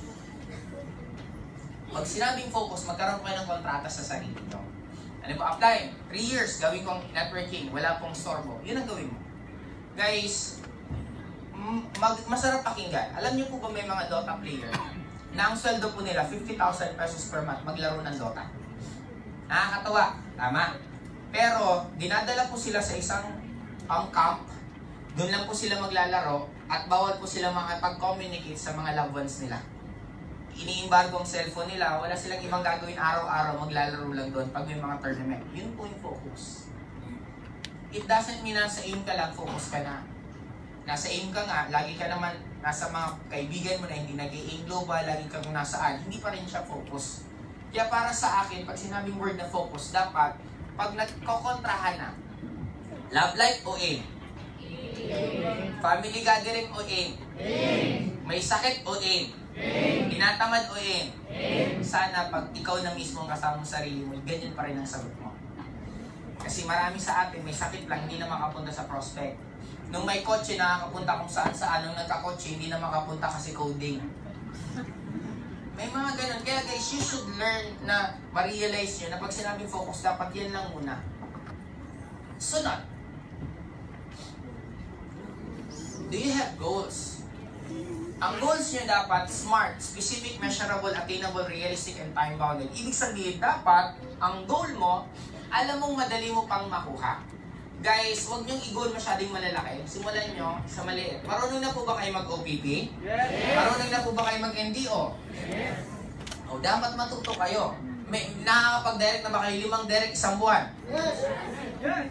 Pag sinabing focus, magkaroon kayo ng kontrata sa sarili nyo. Ano ba? Apply. Three years, gawin kong networking, wala pong storbo. Yun ang gawin mo. Guys, mag masarap pakinggan. Alam niyo po ba may mga Dota player na ang sweldo po nila fifty thousand pesos per month maglaro ng Dota? Nakakatawa, tama. Pero dinadala po sila sa isang um, camp, doon lang po sila maglalaro at bawal po sila makipag-communicate sa mga loved ones nila. Ini-embargo ang cellphone nila, wala silang ibang gagawin araw-araw, maglalaro lang doon pag may mga tournament. Yun po yung focus. It doesn't mean na sa aim ka lang, focus ka na. Nasa aim ka nga, lagi ka naman nasa mga kaibigan mo na hindi nag-aim global, lagi kang nasaan, hindi pa rin siya focus. Kaya para sa akin, pag sinabing word na focus, dapat, pag nagkokontrahan na, love life o aim? Aim. Family gathering o aim? Aim. May sakit o aim? Aim. Tinatamad o aim? Aim. Sana pag ikaw na mismo ang kasama mo sarili mo, ganyan pa rin ang sagot mo. Kasi marami sa atin, may sakit lang, hindi na makapunta sa prospect. Nung may kotse, nakakapunta kung saan saan. Nung nagkakotse, hindi na makapunta kasi coding. May mga ganun. Kaya guys, you should learn na ma-realize nyo na pag sinabing focus, dapat yan lang muna. Sunod. Do you have goals? Ang goals nyo dapat SMART, specific, measurable, attainable, realistic, and time-bounded. Ibig sabihin, dapat, ang goal mo, alam mong madali mo pang makuha. Guys, huwag niyong i-goal masyadong malalaki. Simulan nyo sa maliit. Marunong na po ba kayo mag-O P P? Yes! Marunong na po ba kayo mag-N D O? Yes! O, dapat matuto kayo. May, nakakapag-direct na ba kayo limang direct isang buwan? Yes! Yes!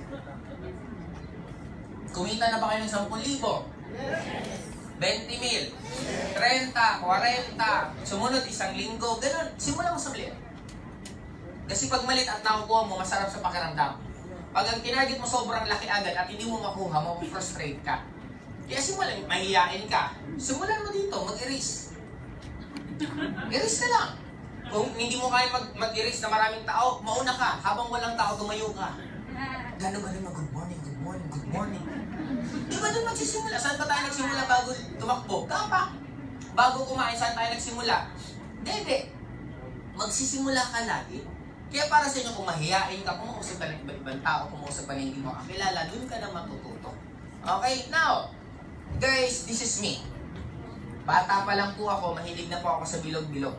Kumita na ba kayo ng sampung libo? Yes! twenty mil, thirty, forty, sumunod isang linggo, ganun. Simulan mo sa maliit. Kasi pag maliit at nakukuha mo, masarap sa pakiramdam. Pag ang tinarget mo sobrang laki agad at hindi mo makuha, mo-frustrate ka. Kaya simulan, mahihiyain ka. Simulan mo dito, mag-erase. Erase ka lang. Kung hindi mo kaya mag-erase na maraming tao, mauna ka. Habang walang tao, tumayo ka. Gano'n-gano'n na, good morning, good morning, good morning. Di ba doon magsisimula? Saan pa tayo nagsimula bago tumakbo? Kapa. Bago kumain, saan tayo nagsimula? Dede. Magsisimula ka lagi. Kaya para sa inyo, kung mahihain ka, kumuusap ka ng iba-ibang tao, kumuusap ka na hindi mo kakilala, doon ka na matututo. Okay, now, guys, this is me. Bata pa lang po ako, mahilig na po ako sa bilog-bilog.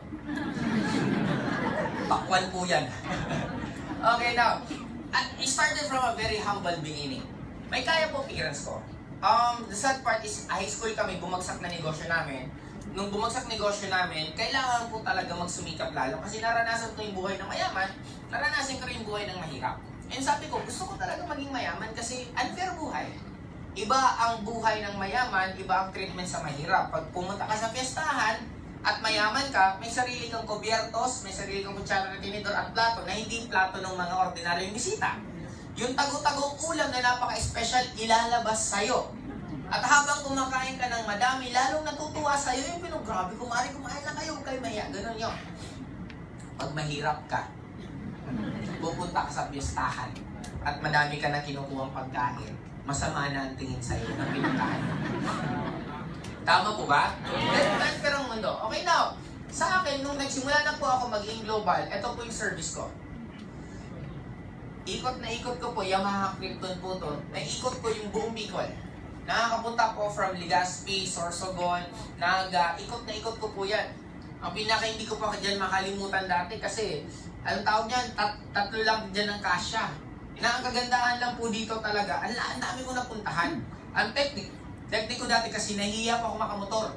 Pakwan po yan. Okay, now, I started from a very humble beginning. May kaya po appearance ko. Um, the sad part is, high school kami, bumagsak na negosyo namin. Nung bumagsak negosyo namin, kailangan po talaga magsumikap lalo. Kasi naranasan ko yung buhay ng mayaman, naranasan ko rin yung buhay ng mahirap. And sabi ko, gusto ko talaga maging mayaman kasi unfair buhay. Iba ang buhay ng mayaman, iba ang treatment sa mahirap. Pag pumunta ka sa fiestahan at mayaman ka, may sarili kang kubyertos, may sarili kang kutsara na tinidor at plato na hindi plato ng mga ordinaryong bisita. Yung tago-tagong ulam na napaka-special, ilalabas sa'yo. At habang kumakain ka ng madami, lalong natutuwa sa'yo yung pinong, grabe, kumari, kumain lang kayo, kayo maya. Ganun yun. Pag mahirap ka, pupunta ka sa piestahan, at madami ka na kinukuhang pagkain, masama na ang tingin sa'yo ng pinuntahan. Tama po ba? Ganun pero ang mundo. Okay, now, sa akin, nung nagsimula na po ako maging global, ito po yung service ko. Ikot na ikot ko po, Yamaha Krypton po to. Naikot ko yung buong Bicol. Nakakapunta po from Legazpi, Sorsogon, Naga. Ikot na ikot ko po yan. Ang pinaka hindi ko pa dyan makalimutan dati kasi, anong tawag niyan? Tat tatlo lang dyan ang kasya. Na ang kagandahan lang po dito talaga, ang, ang dami ko napuntahan. Ang technique, technique ko dati kasi nahihiya pa ako makamotor.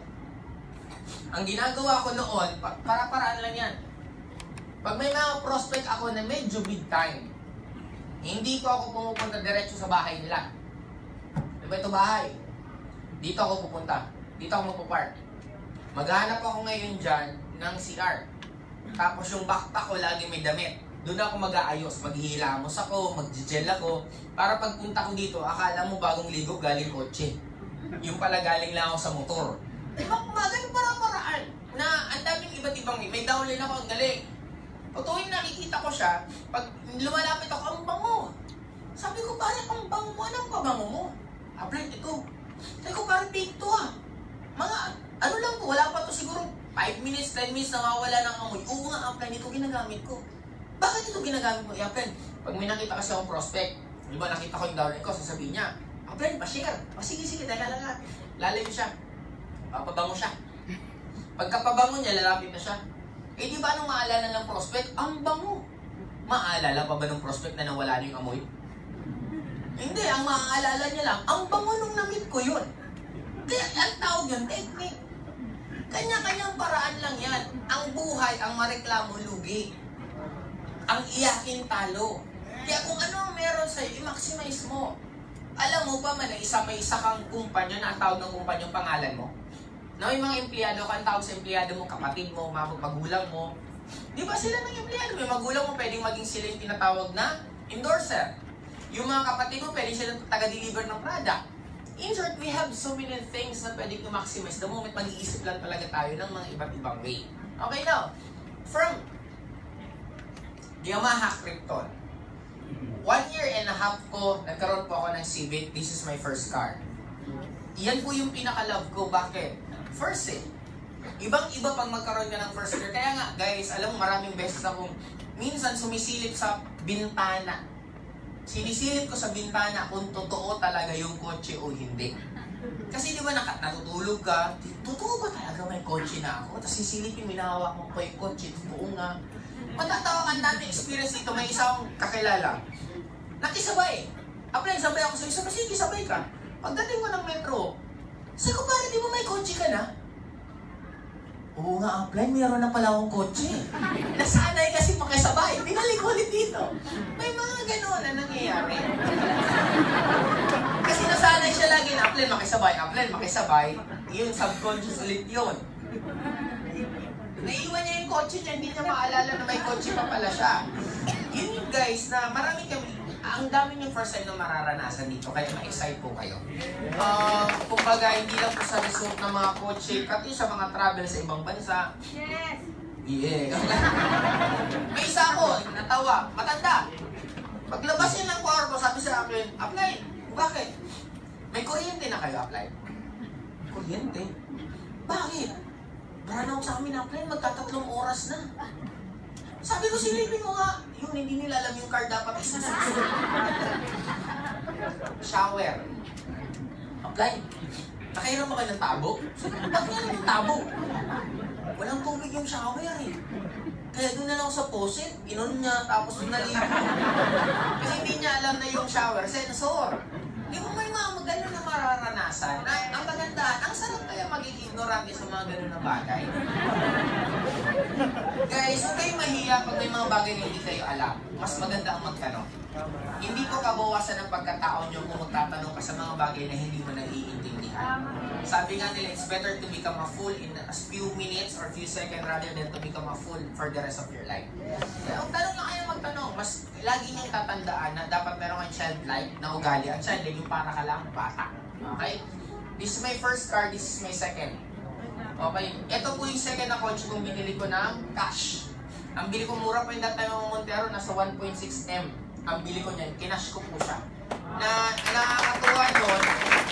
Ang ginagawa ko noon, para-paraan lang yan. Pag may mga prospect ako na medyo big time, hindi ko ako pumupunta diretso sa bahay nila. Diba ito bahay? Dito ako pupunta. Dito ako magpupark. Maghanap ako ngayon dyan ng C R. Tapos yung backpack ko lagi may damit. Doon ako mag-aayos. Maghihilamos ako, mag-gel ako. Para pagpunta ko dito, akala mo bagong ligo galing kotse. Yung pala galing lang ako sa motor. Diba kumagano para-paraan? Na ang daming iba't ibang may downline ako, ang galing. O tuwing nakikita ko siya, pag lumalapit ako, ang bango. Sabi ko, pare, ang bango mo. Anong pabango mo? Aberte, ito. Sabi ko, pare, fake to ah. Mga, ano lang po, wala pa to siguro five minutes, ten minutes na mawala ng amoy. Oo nga, apply, ito ginagamit ko. Bakit ito ginagamit mo? I-apply. Pag may nakita kasi akong prospect, di ba nakita ko yung downline ko, sasabihin niya, apply, pa-share. O sige, sige, teka lang nga. Lalayo siya. Papabango siya. Pagkapabango niya, lalapit na siya. Eh di ba nung maalala ng prospect, ang bango. Maalala pa ba ng prospect na nawala niyo yung amoy? Hindi, ang maaalala niya lang, ang bango nung namit ko yun. Kaya ang tawag yun, technique. Kanya-kanyang paraan lang yan. Ang buhay, ang mareklamo, lugi. Ang iyakin, talo. Kaya kung ano ang meron sa'yo, i-maximize mo. Alam mo pa man, isa may isa kang kumpanya na ang tawag ng kumpanya yung pangalan mo. No, yung mga empleyado ka, ang tawag sa empleyado mo, kapatid mo, magulang mo. Di ba sila ng empleyado? May magulang mo, pwedeng maging sila yung tinatawag na endorser. Yung mga kapatid mo, pwedeng sila taga-deliver ng product. In short, we have so many things na pwedeng i-maximize the moment mag-iisip lang talaga tayo ng mga iba't ibang way. Okay, now, from Yamaha Krypton, one year and a half ko, nagkaroon po ako ng Civic. This is my first car. Yan po yung pinaka-love ko. Bakit? First eh, ibang-iba pag magkaroon ka ng first year. Kaya nga, guys, alam mo, maraming beses akong minsan sumisilip sa bintana. Sinisilip ko sa bintana kung totoo talaga yung kotse o hindi. Kasi di ba naka, natutulog ka, totoo ba talaga may kotse na ako? Tapos sisilipin, minahawak mo pa yung kotse, totoo nga. Matatawa ka, ang dami experience dito, may isang kakilala. Nakisabay. Apply, sabay ako sa isa, kasi hindi sabay ka. Pagdating ko ng metro, sabi ko, pare, di ba may kotse ka na? Oo nga, apply, mayroon na pala akong kotse. Nasanay kasi makisabay, binalik ulit dito. May mga gano'n na nangyayari. Kasi nasanay siya lagi na apply, makisabay, apply, makisabay. Yun, subconscious ulit yun. Naiiwan niya yung kotse niya, hindi niya maalala na may kotse pa pala siya. Yun yung guys, na marami kami, ang dami yung first time na mararanasan dito, kaya ma-excite po kayo. Uh, kumbaga, hindi lang po sa result ng mga kotse, pati sa mga travel sa ibang bansa. Yes! Yeah. May isa ako, natawa, matanda. Paglabas yun ng kwarto, sabi sa akin, apply. Bakit? May kuryente na kayo, apply. Kuryente? Bakit? Brano ako sa amin, apply, magtatatlong oras na. Sabi ko, silipin mo nga, yun, hindi nila alam yung card dapat isusunod. Shower. Apply. Nakairam ba kayo ng tabo? Bakit nga lang yung tabo? Walang tubig yung shower eh. Kaya doon na lang ako sa posit, inon niya, tapos doon naligo. Kasi hindi niya alam na yung shower, sensor. Di mo may mga magano'n na mararanasan. Na, ang magandaan, ang sarap kaya magiging ignorante sa mga gano'n na bagay. Guys, huwag kayong mahiya pag may mga bagay na hindi kayo alam. Mas maganda ang magtanong. Hindi ko kabawasan ng pagkatao nyo kung magtatanong ka sa mga bagay na hindi mo naiintindihan. Sabi nga nila, it's better to become a fool in a few minutes or few seconds rather than to become a fool for the rest of your life. Kaya ang tanong na kayo magtanong, mas lagi niyong tatandaan na dapat meron kang childlike na ugali. Ang childlike yung para ka lang bata. Okay? This is my first car, this is my second. Okay? Ito po yung second na kotse kung binili ko ng cash. Ang bili ko mura pa yung dati yung Montero, nasa one point six M. Ang bili ko niyan, kinash ko po siya. Na nakakatuwa doon,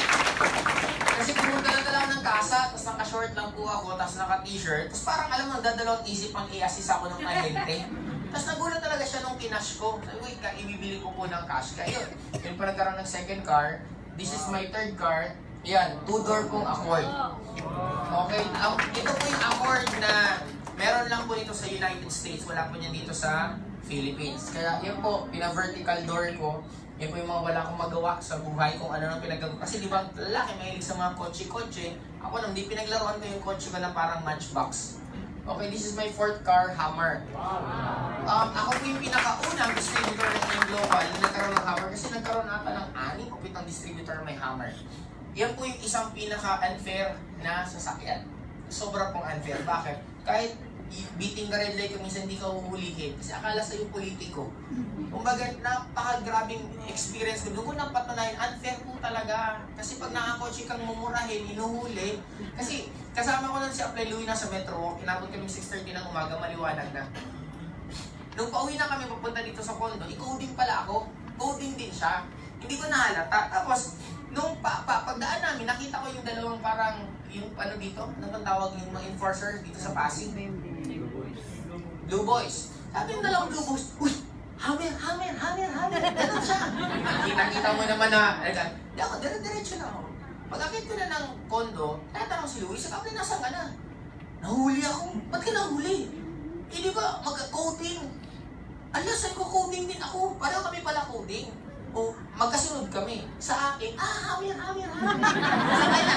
kasi pumunta na talaga ng kasa, tapos naka-short lang po ako, tapos naka-t-shirt, tapos parang alam mo, dadalawang isip ang i-assist ako ng ahente. Tapos nagulat talaga siya nung kinash ko. Sabi, wait ka, ibibili ko po ng cash. Kaya yun, yun pa nagkaroon ng second car. This is my third car. Yan, two-door pong Accord. Okay, um, ito po yung Accord na meron lang po dito sa United States, wala po niya dito sa Philippines. Kaya yun po, pina-vertical door ko. Yan po yung mga wala akong magawa sa buhay kung ano nang pinagagawa. Kasi di ba, lalaki mahilig sa mga kotse-kotse. Ako nang di pinaglaruan ko yung kotse ko na parang matchbox. Okay, this is my fourth car, Hammer. Um, ako po yung pinakaunang distributor ng N D O Global na nagkaroon ng Hammer kasi nagkaroon ata ng aning o pitang distributor may Hammer. Yan po yung isang pinaka-unfair na sasakyan. Sobra pong unfair. Bakit? Kahit beating ka red light kung minsan hindi ka uhulihin kasi akala sa'yo politiko. Kumbaga, napaka-grabing experience ko. Doon ko napatunayan, unfair po talaga. Kasi pag nakakotse kang mumurahin, inuhuli. Kasi kasama ko lang si Apply Louie na sa Metro, inabot kami six thirty ng umaga, maliwanag na. Nung pauwi na kami papunta dito sa condo, i-coding pala ako. Coding din siya. Hindi ko nahalata. Tapos, nung pa, pa, pagdaan namin, nakita ko yung dalawang parang, yung ano dito, ano bang tawag yung mga enforcer dito sa Pasig? Blue Boys. Sabi yung dalawang Blue Boys, uy, hammer, hammer, hammer, hammer. Ganun siya. Kita-kita mo naman na, di ako, dire-diretso na ako. Pag-akit ko na ng kondo, tatanong si Louie, sabi, nasaan ka na? Nahuli ako. Ba't ka nahuli? Eh, di ba, mag-coding. Ala, saan ko coding din ako? Pareho kami pala coding. O, magkasunod kami. Sa akin, ah, hammer, hammer, hammer. Sa kanya.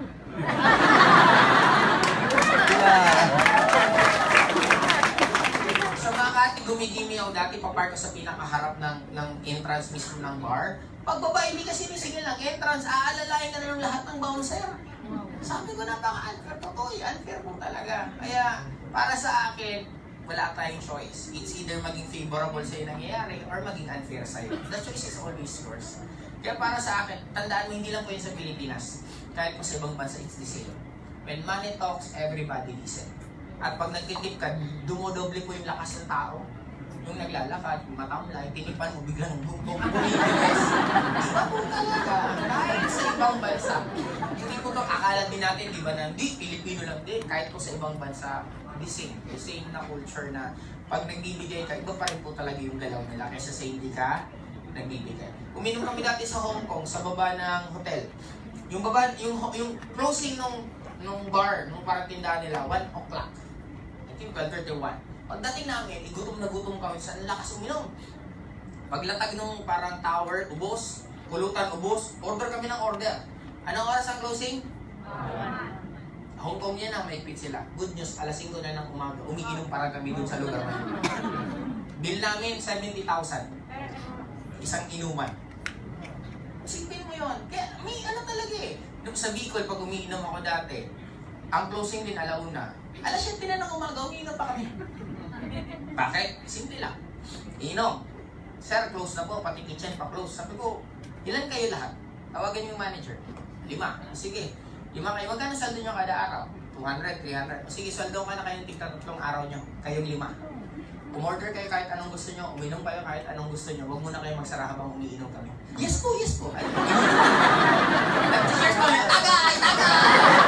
Sa Makati, gumigimi ako dati, papark ko sa pinakaharap ng, ng entrance mismo ng bar. Pagbaba, hindi kasi nisigil ng entrance, aalalahin ka na ng lahat ng bouncer. Sabi ko, napaka-unfair po to, unfair po talaga. Kaya, para sa akin, wala tayong choice. It's either maging favorable sa'yo nangyayari or maging unfair sa'yo. The choice is always yours. Kaya para sa akin, tandaan mo, hindi lang po yun sa Pilipinas. Kahit po sa ibang bansa, it's the same. When money talks, everybody listen. At pag nagtitip ka, dumodoble po yung lakas ng tao. Yung naglalakad, matamlay, tinipan mo, biglang bumibilis. Iba po talaga. Kahit sa ibang bansa. Hindi po ito, akala din natin, di ba na, di, Pilipino lang din. Kahit po sa ibang bansa, the same. The same na culture na pag nagbibigay ka, iba pa rin po talaga yung galaw nila kaysa sa hindi ka nagbibigay. Uminom kami dati sa Hong Kong, sa baba ng hotel. Yung baba, yung, yung closing nung, nung bar, nung parang tindahan nila, one o'clock. I think twelve thirty-one. Pagdating namin, igutom na gutom kami sa lakas uminom. Paglatag nung parang tower, ubos. Pulutan, ubos. Order kami ng order. Anong oras ang closing? Hong Kong yan na, maigpit sila. Good news, alas singko na ng umaga. Umiinom para kami dun sa lugar na. Bill namin, seventy thousand. Isang inuman. Isipin mo yun. Kaya may ano talaga eh. Nung sa Bicol, pag umiinom ako dati, ang closing din alauna. Alas siyete na ng umaga, umiinom pa kami. Bakit? Simple lang. Inom. Sir, close na po, pati kitchen pa close. Sabi ko, ilan kayo lahat? Tawagan yung manager. Lima. Sige. Lima kayo. Magkano saldo nyo kada araw? two hundred, three hundred. Sige, saldo ka na kayong tigta tatlong araw nyo. Kayong lima. Umorder kayo kahit anong gusto nyo, uminom kayo kahit anong gusto nyo, huwag muna kayo magsara habang umiinom kami. Yes po, yes po. Ay, nag-cheers po, tagay, tagay!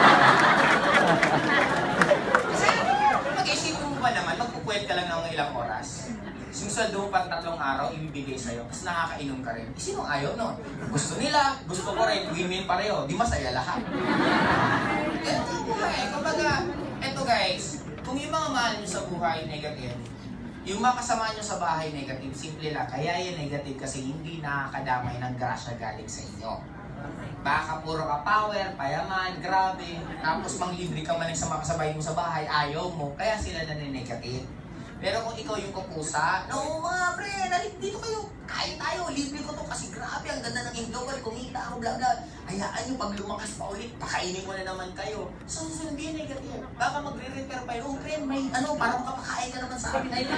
Kasi, mag-isipin mo ba naman, magpupuwet ka lang ng ilang oras. Sinusueldo mo pang tatlong araw, ibibigay sa'yo, tapos nakakainom ka rin. Eh, sinong ayaw nun? Gusto nila, gusto ko rin, win-win pareho, di masaya lahat. Eto buhay, kumbaga, eto guys, kung yung mga mahal nyo sa buhay negative, yung mga kasama nyo sa bahay negative, simple lang, kaya yung negative kasi hindi nakakadamay ng grasya galing sa inyo. Baka puro ka power, payaman, grabe, tapos manglibre ka man sa mga kasabay mo sa bahay, ayaw mo, kaya sila na negative. Pero kung ikaw yung kukusa, no mga pre, nalik dito kayo, kain tayo, libre ko to kasi grabe, ang ganda ng in-global, kumita ako, bla bla. Hayaan nyo, pag lumakas pa ulit, pakainin mo na naman kayo. So, hindi negative. Baka magre-repair pa yun, oh pre, may ano, parang makapakain ka naman sa amin. Ay,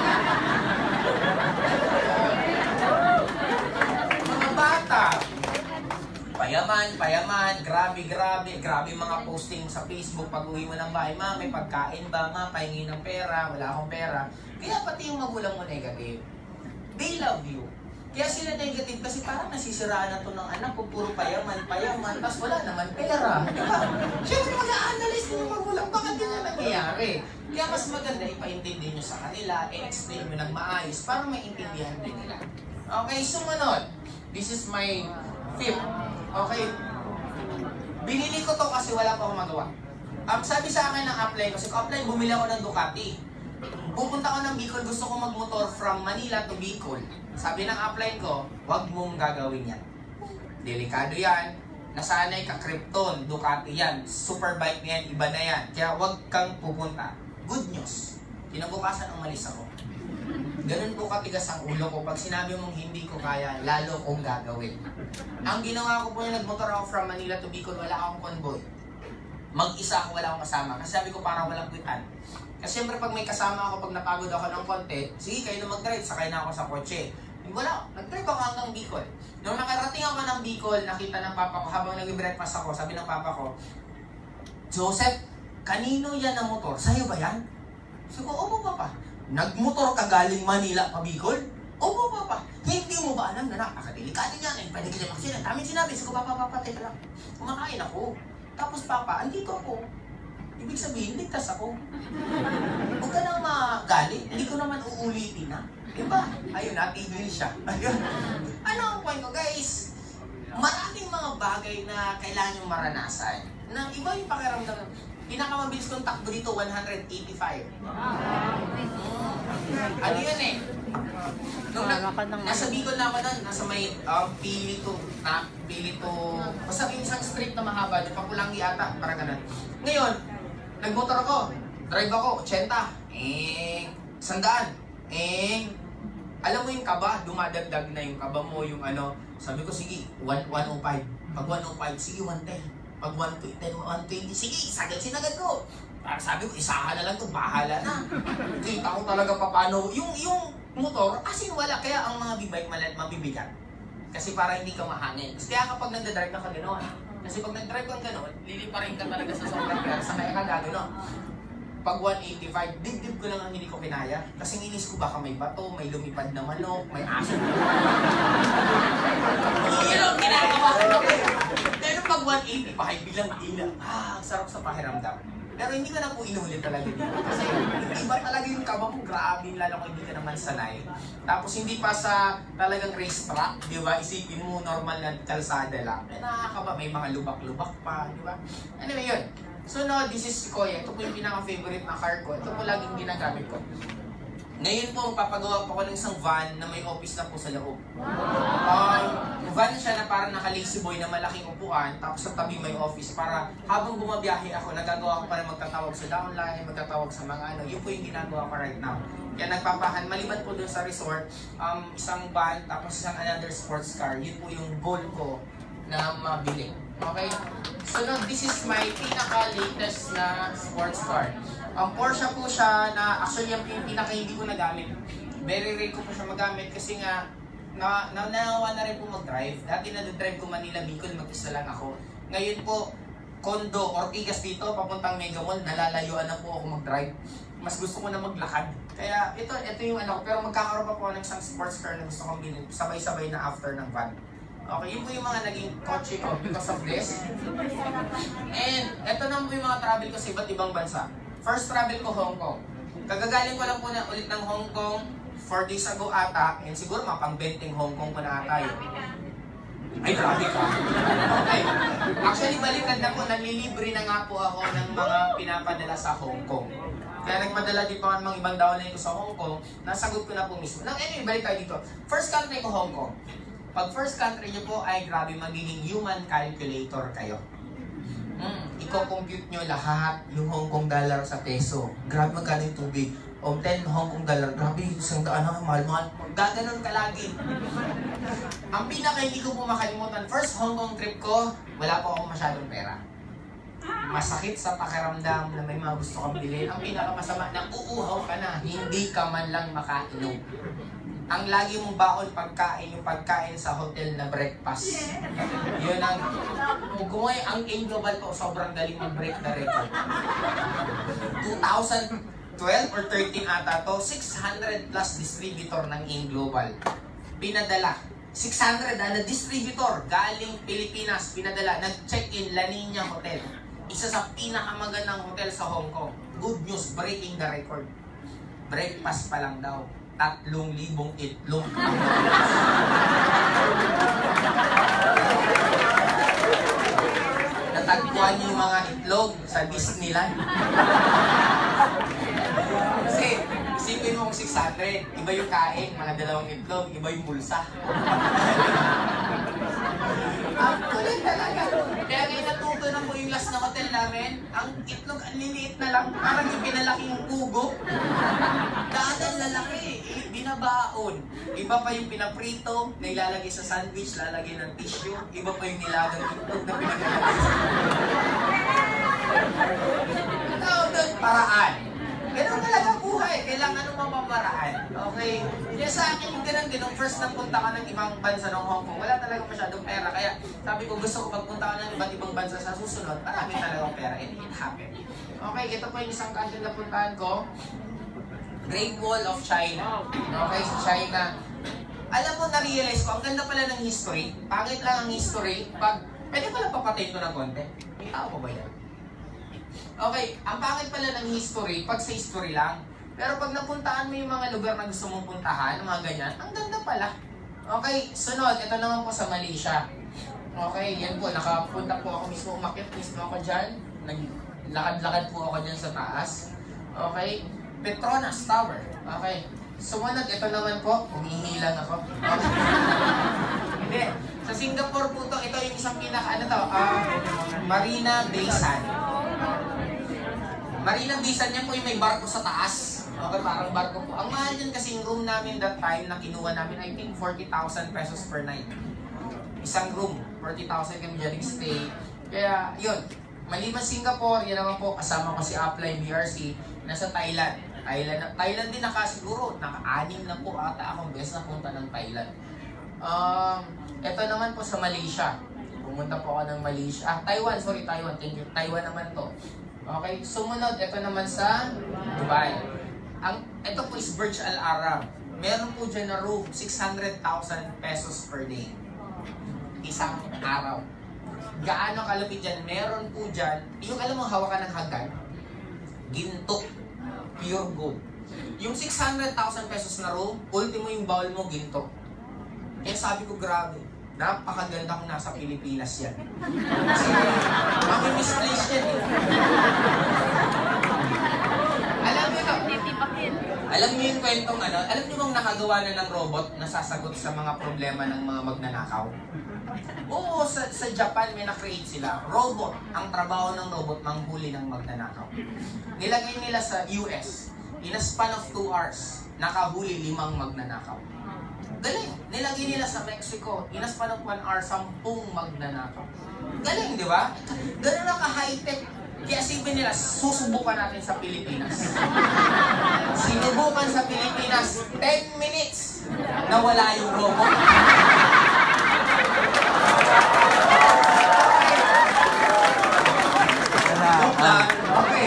mga bata, payaman, payaman, grabe, grabe, grabe mga posting sa Facebook pag uwi mo ng bahay, ma, may pagkain ba, ma, pahingi ng pera, wala akong pera. Kaya pati yung magulang mo negative, they love you. Kaya sila negative kasi parang nasisiraan na to ng anak ko, puro payaman, payaman, tapos wala naman pera. Diba? Siyempre mag-a-analyze din yung magulang, bakit ganyan nangyayari? Kaya mas maganda ipaintindi nyo sa kanila, i-explain nyo ng maayos para maintindihan din nila. Okay, sumunod. This is my fifth. Okay. Binili ko to kasi wala pa akong magawa. Um, sabi sa akin ng upline, kasi upline, bumili ako ng Ducati. Pupunta ko ng Bicol, gusto ko magmotor from Manila to Bicol. Sabi ng upline ko, wag mong gagawin yan. Delikado yan. Nasanay ka, Krypton, Ducati yan. Superbike na yan, iba na yan. Kaya wag kang pupunta. Good news. Kinabukasan umalis ako. Ganun po katigas ang ulo ko. Pag sinabi mong hindi ko kaya, lalo kong gagawin. Ang ginawa ko po yung nagmotor ako from Manila to Bicol, wala akong convoy. Mag-isa ako, wala akong kasama. Kasi sabi ko parang walang kwitan. Kasi siyempre pag may kasama ako, pag napagod ako ng konti, sige kayo na mag-drive, sakay na ako sa kotse. Wala, nag-drive ako hanggang Bicol. Nung nakarating ako ng Bicol, nakita ng papa ko, habang nag-breakfast ako, sabi ng papa ko, Joseph, kanino yan ang motor? Sa'yo ba yan? Sabi ko, opo papa. Nagmotor ka galing Manila pa Bicol? Opo papa. Hindi mo ba alam na napakadelikado niyan? Eh, pwede kita maksina. Daming sinabi. Sabi ko, papa, papa, teka lang. Kumakain ako. Tapos papa, andito ako. Ibig sabihin, ligtas ako. Huwag ka nang magalit. Hindi ko naman uulitin na. Diba? Ayun, natigil siya. Ayun. Ano ang point ko, guys? Maraming mga bagay na kailangan yung maranasan. Na iba yung pakiramdam. Pinakamabilis kong takbo dito, one eighty-five. Hmm. Ano yun eh? Nung na, nasa Bicol na ako doon, nasa may uh, pili to, na pili to, basta yung isang street na mahaba, yung Pakulangi ata, parang ganun. Ngayon, nagmotor ako, drive ako, eighty, eh, sandaan, eh, alam mo yung kaba, dumadagdag na yung kaba mo, yung ano, sabi ko, sige, one oh five, pag one oh five, sige, one ten, pag one twenty, sige, sagad sinagad ko. Parang sabi ko, isahan na lang to, bahala na. Kita ko talaga pa paano, yung, yung motor, as in wala, kaya ang mga big bike malat, mabibigat. Kasi para hindi ka mahangin. Kasi kaya kapag nagdadrive ka gano'n, kasi pag nag-drive kang gano'n, liliparin ka talaga sa sobrang pera, sa kaya ka gano'n. Pag one eighty-five, dibdib ko lang ang hindi ko pinaya. Kasi nginis ko baka may bato, may lumipad na manok, may aso. Yun ang ginagawa ko. Pero pag one eighty-five, bilang ilang, ah, ang sarap sa pakiramdam. Pero hindi ko na po inulit talaga dito. Kasi iba talaga yung kaba mo, grabe, lalo kung hindi ka naman sanay. Tapos hindi pa sa talagang racetrack, di ba? Isipin mo, normal na kalsada lang. Eh, nakakaba, may mga lubak-lubak pa, di ba? Anyway, yun. So no, this is si Koya. Ito po yung pinaka-favorite na car ko. Ito po laging ginagamit ko. Ngayon po, papagawa po ko ng isang van na may office na po sa loob. Um, van siya na parang naka-lazy boy na malaking upuan, tapos sa tabi may office para habang bumabiyahe ako, nagagawa ko para magtatawag sa downline, magtatawag sa mga ano, yun po yung ginagawa ko right now. Kaya nagpapahan, maliban po dun sa resort, um, isang van, tapos isang another sports car, yun po yung goal ko na mabili. Okay? So now, this is my pinaka-latest na sports car. Ang um, Porsche po siya na actually yung pinaka hindi ko nagamit. Very rare ko po siya magamit kasi nga na, na, nawa na rin po mag-drive. Dati na-drive ko Manila, Bicol, mag-isa lang ako. Ngayon po, Condo, Ortigas dito, papuntang Mega Mall, nalalayuan na po ako mag-drive. Mas gusto ko na maglakad. Kaya ito, ito yung ano, pero magkakaroon pa po ng isang sports car na gusto kong bilhin. Sabay-sabay na after ng van. Okay, yun po yung mga naging kotse ko because of this. And ito na po yung mga travel ko sa iba't ibang bansa. First travel ko, Hong Kong. Kagagaling ko lang po na ulit ng Hong Kong four days ago ata. And siguro mapang-benteng Hong Kong ko na ata yun. Ay, grabe ka. Okay. Actually, balikan na po, nanlilibre na nga po ako ng mga pinapadala sa Hong Kong. Kaya nagpadala din pa mga ibang downline ko sa Hong Kong, nasagot ko na po mismo. Now, anyway, balik tayo dito. First country ko, Hong Kong. Pag first country nyo po ay grabe, magiging human calculator kayo. Hmm, i-compute nyo lahat yung Hong Kong dollar sa peso. Grabe magkano yung tubig. O ten Hong Kong dollar, grabe isang daan na mahal-mahal. Gaganon ka lagi. Ang pinaka hindi ko po makalimutan, first Hong Kong trip ko, wala po akong masyadong pera. Masakit sa pakiramdam na may mga gusto kang bilhin. Ang pinakamasama na uuhaw ka na, hindi ka man lang makainom. Ang lagi mong baon pagkain, yung pagkain sa hotel na breakfast. Yun ang, kung ang Aim Global po, sobrang galing mag-break na record. twenty twelve or thirteen ata to, six hundred plus distributor ng Aim Global. Pinadala. six hundred na distributor galing Pilipinas, pinadala. Nag-check-in La Nina Hotel. Isa sa pinakamagandang hotel sa Hong Kong. Good news, breaking the record. Breakfast pa lang daw. Tatlong libong itlog. Natagpuan niyo yung mga itlog sa Disneyland. Kasi, isipin mo kung six hundred, iba yung kain, mga dalawang itlog, iba yung bulsa. Ang kulit talaga. Kaya ngayon natuto na po yung last na hotel namin, ang itlog ang liliit na lang, parang yung pinalaking pugo. Dahil ang lalaki, eh, binabaon. Iba pa yung pinaprito, na ilalagay sa sandwich, lalagay ng tissue. Iba pa yung nilagang itlog na pinagalagay sa tawag doon, paraan. Ganun talaga buhay. Kailangan ng mamamaraan. Okay? Kaya sa akin, yung ganun din, nung first na punta ka ng ibang bansa ng Hong Kong, wala talaga masyadong pera. Kaya sabi ko, gusto ko pagpunta ka ng iba't ibang bansa sa susunod, marami talagang pera. And it happened. Okay, ito po yung isang country na puntahan ko. Great Wall of China. Okay, sa China. Alam mo, na-realize ko, ang ganda pala ng history. Pangit lang ang history. Pag, pwede pala papatayin ko ng konti. May tao ba yan? Okay, ang pangit pala ng history, pag sa history lang. Pero pag napuntaan mo yung mga lugar na gusto mong puntahan, mga ganyan, ang ganda pala. Okay, sunod, ito naman po sa Malaysia. Okay, yan po, nakapunta po ako mismo, umakyat mismo ako dyan. Naglakad-lakad po ako dyan sa taas. Okay, Petronas Tower. Okay, sumunod, ito naman po, umihilang ako. Okay. Hindi, sa Singapore po to, ito yung isang pinaka, ano to, uh, Marina Bay Sands. Marina Bay Sands yan po yung may barko sa taas. Okay, parang barko po. Ang mahal dyan kasi yung room namin that time na kinuha namin, I think forty thousand pesos per night. Isang room, forty thousand kami dyan stay. Kaya, yun. Maliban Singapore, yan naman po, kasama ko si Upline B R C, nasa Thailand. Thailand, Thailand din nakasiguro, naka-anim na po ata akong best na punta ng Thailand. Um, ito naman po sa Malaysia. Pumunta po ako ng Malaysia. Ah, Taiwan, sorry, Taiwan. Thank you. Taiwan naman to. Okay, sumunod, ito naman sa Dubai. Ang, ito po is Burj Al Arab. Meron po dyan na room, six hundred thousand pesos per day. Isang araw. Gaano kalapit dyan? Meron po dyan, yung alam mo, hawakan ng hagdan. ginto. Pure gold. Yung six hundred thousand pesos na room, ultimo yung bowl mo, ginto. Kaya sabi ko, grabe. Napakaganda kung nasa Pilipinas yan. Kasi, mami-misplace yan eh. Alam niyo to, alam niyo yung kwentong ano, alam niyo bang nakagawa na ng robot na sasagot sa mga problema ng mga magnanakaw? Oo, sa, sa Japan may na-create sila. Robot, ang trabaho ng robot, manghuli ng magnanakaw. Nilagay nila sa U S, in a span of two hours, nakahuli limang magnanakaw. Galing. Nilagay nila sa Mexico, in a span of one hour, sampung magnanakaw. Galing, di ba? Ganun lang ka-high-tech. Kaya sabihin nila, susubukan natin sa Pilipinas. Sinubukan sa Pilipinas, ten minutes, nawala yung robot. Okay.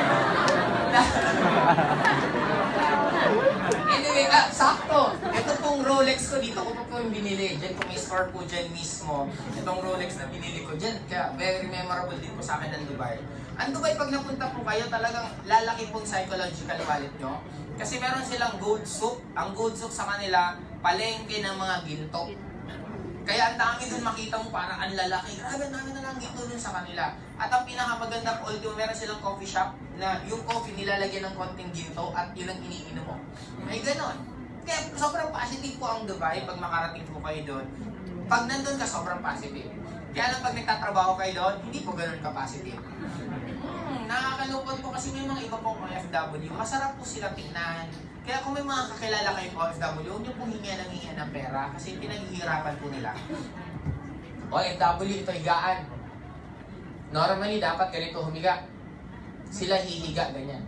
Anyway, ah, sakto. Ito pong Rolex ko dito ko po yung binili. Diyan ko may store po dyan mismo. Itong Rolex na binili ko dyan. Kaya very memorable din po sa akin ng Dubai. Ang Dubai, pag napunta po kayo, talagang lalaki pong psychological wallet nyo. Kasi meron silang gold souk. Ang gold souk sa kanila, palengke ng mga ginto. Kaya ang dami dun makita mo parang ang lalaki. Grabe, ang dami na lang ginto dun sa kanila. At ang pinakamaganda po, although meron silang coffee shop na yung coffee nilalagyan ng konting ginto at yun ang iniinom mo. May ganon. Kaya sobrang positive po ang Dubai pag makarating po kayo doon. Pag nandun ka, sobrang positive. Kaya lang pag nagtatrabaho kayo doon, hindi po ganon ka-positive. Hmm, nakakalupot po kasi may mga iba pong O F W. Masarap po sila tingnan. Kaya kung may mga kakilala kayong O F W, huwag niyo pong hinga ng hinga ng pera kasi pinaghihirapan po nila. O F W, ito higaan. Normally, dapat ganito humiga. Sila hihiga, ganyan.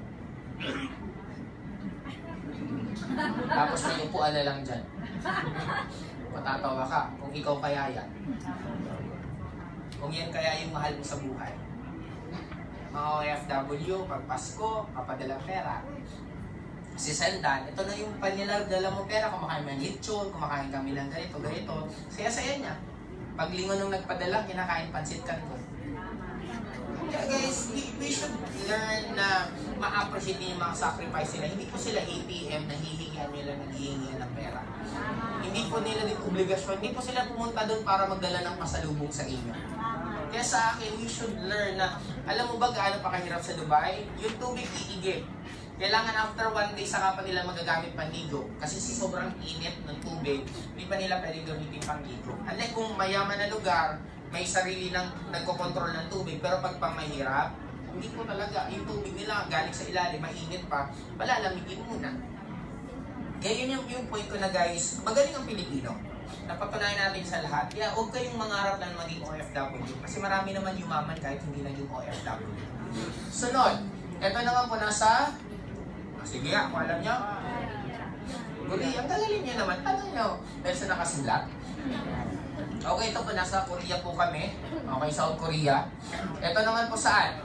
Tapos may upuan na lang dyan. Matatawa ka kung ikaw kaya yan. Kung yan kaya yung mahal mo sa buhay. Mga O F W, pag Pasko, kapadalang pera. Si Sendan, ito na yung panilag-dala mo pera, kumakain mo ng lechon, kumakain kami ng ganito, ganito. Saya-saya niya. Pag lingon nung nagpadala, kinakain pansit kanto. Kaya guys, we, we should learn na ma-appreciate yung mga sacrifice nila. Hindi po sila A T M na hihingihan nila ng hihingihan ng pera. Hindi po nila din obligasyon. Hindi po sila pumunta doon para magdala ng pasalubong sa inyo. Kaya sa akin, we should learn na, alam mo ba gaano pa kahirap sa Dubai? Yung tubig iigib. Kailangan after one day, saka pa nila magagamit panligo. Kasi sa sobrang init ng tubig, hindi pa nila pwede gamitin panligo. Unlike kung mayaman na lugar, may sarili ng nagkokontrol ng tubig. Pero pag pamahirap, hindi po talaga. Yung tubig nila galing sa ilalim, mainit pa, palalamigin muna. Kaya yun yung, yung point ko na guys, magaling ang Pilipino. Napatunayan natin sa lahat. Kaya huwag kayong mangarap na maging O F W. Kasi marami naman yumaman kahit hindi naging O F W. Sunod, ito naman po nasa... Sige nga, kung alam nyo. Guli, ang galing nyo naman. Tanong nyo. Dahil sa nakasulat. Okay, ito po. Nasa Korea po kami. Okay, South Korea. Ito naman po saan?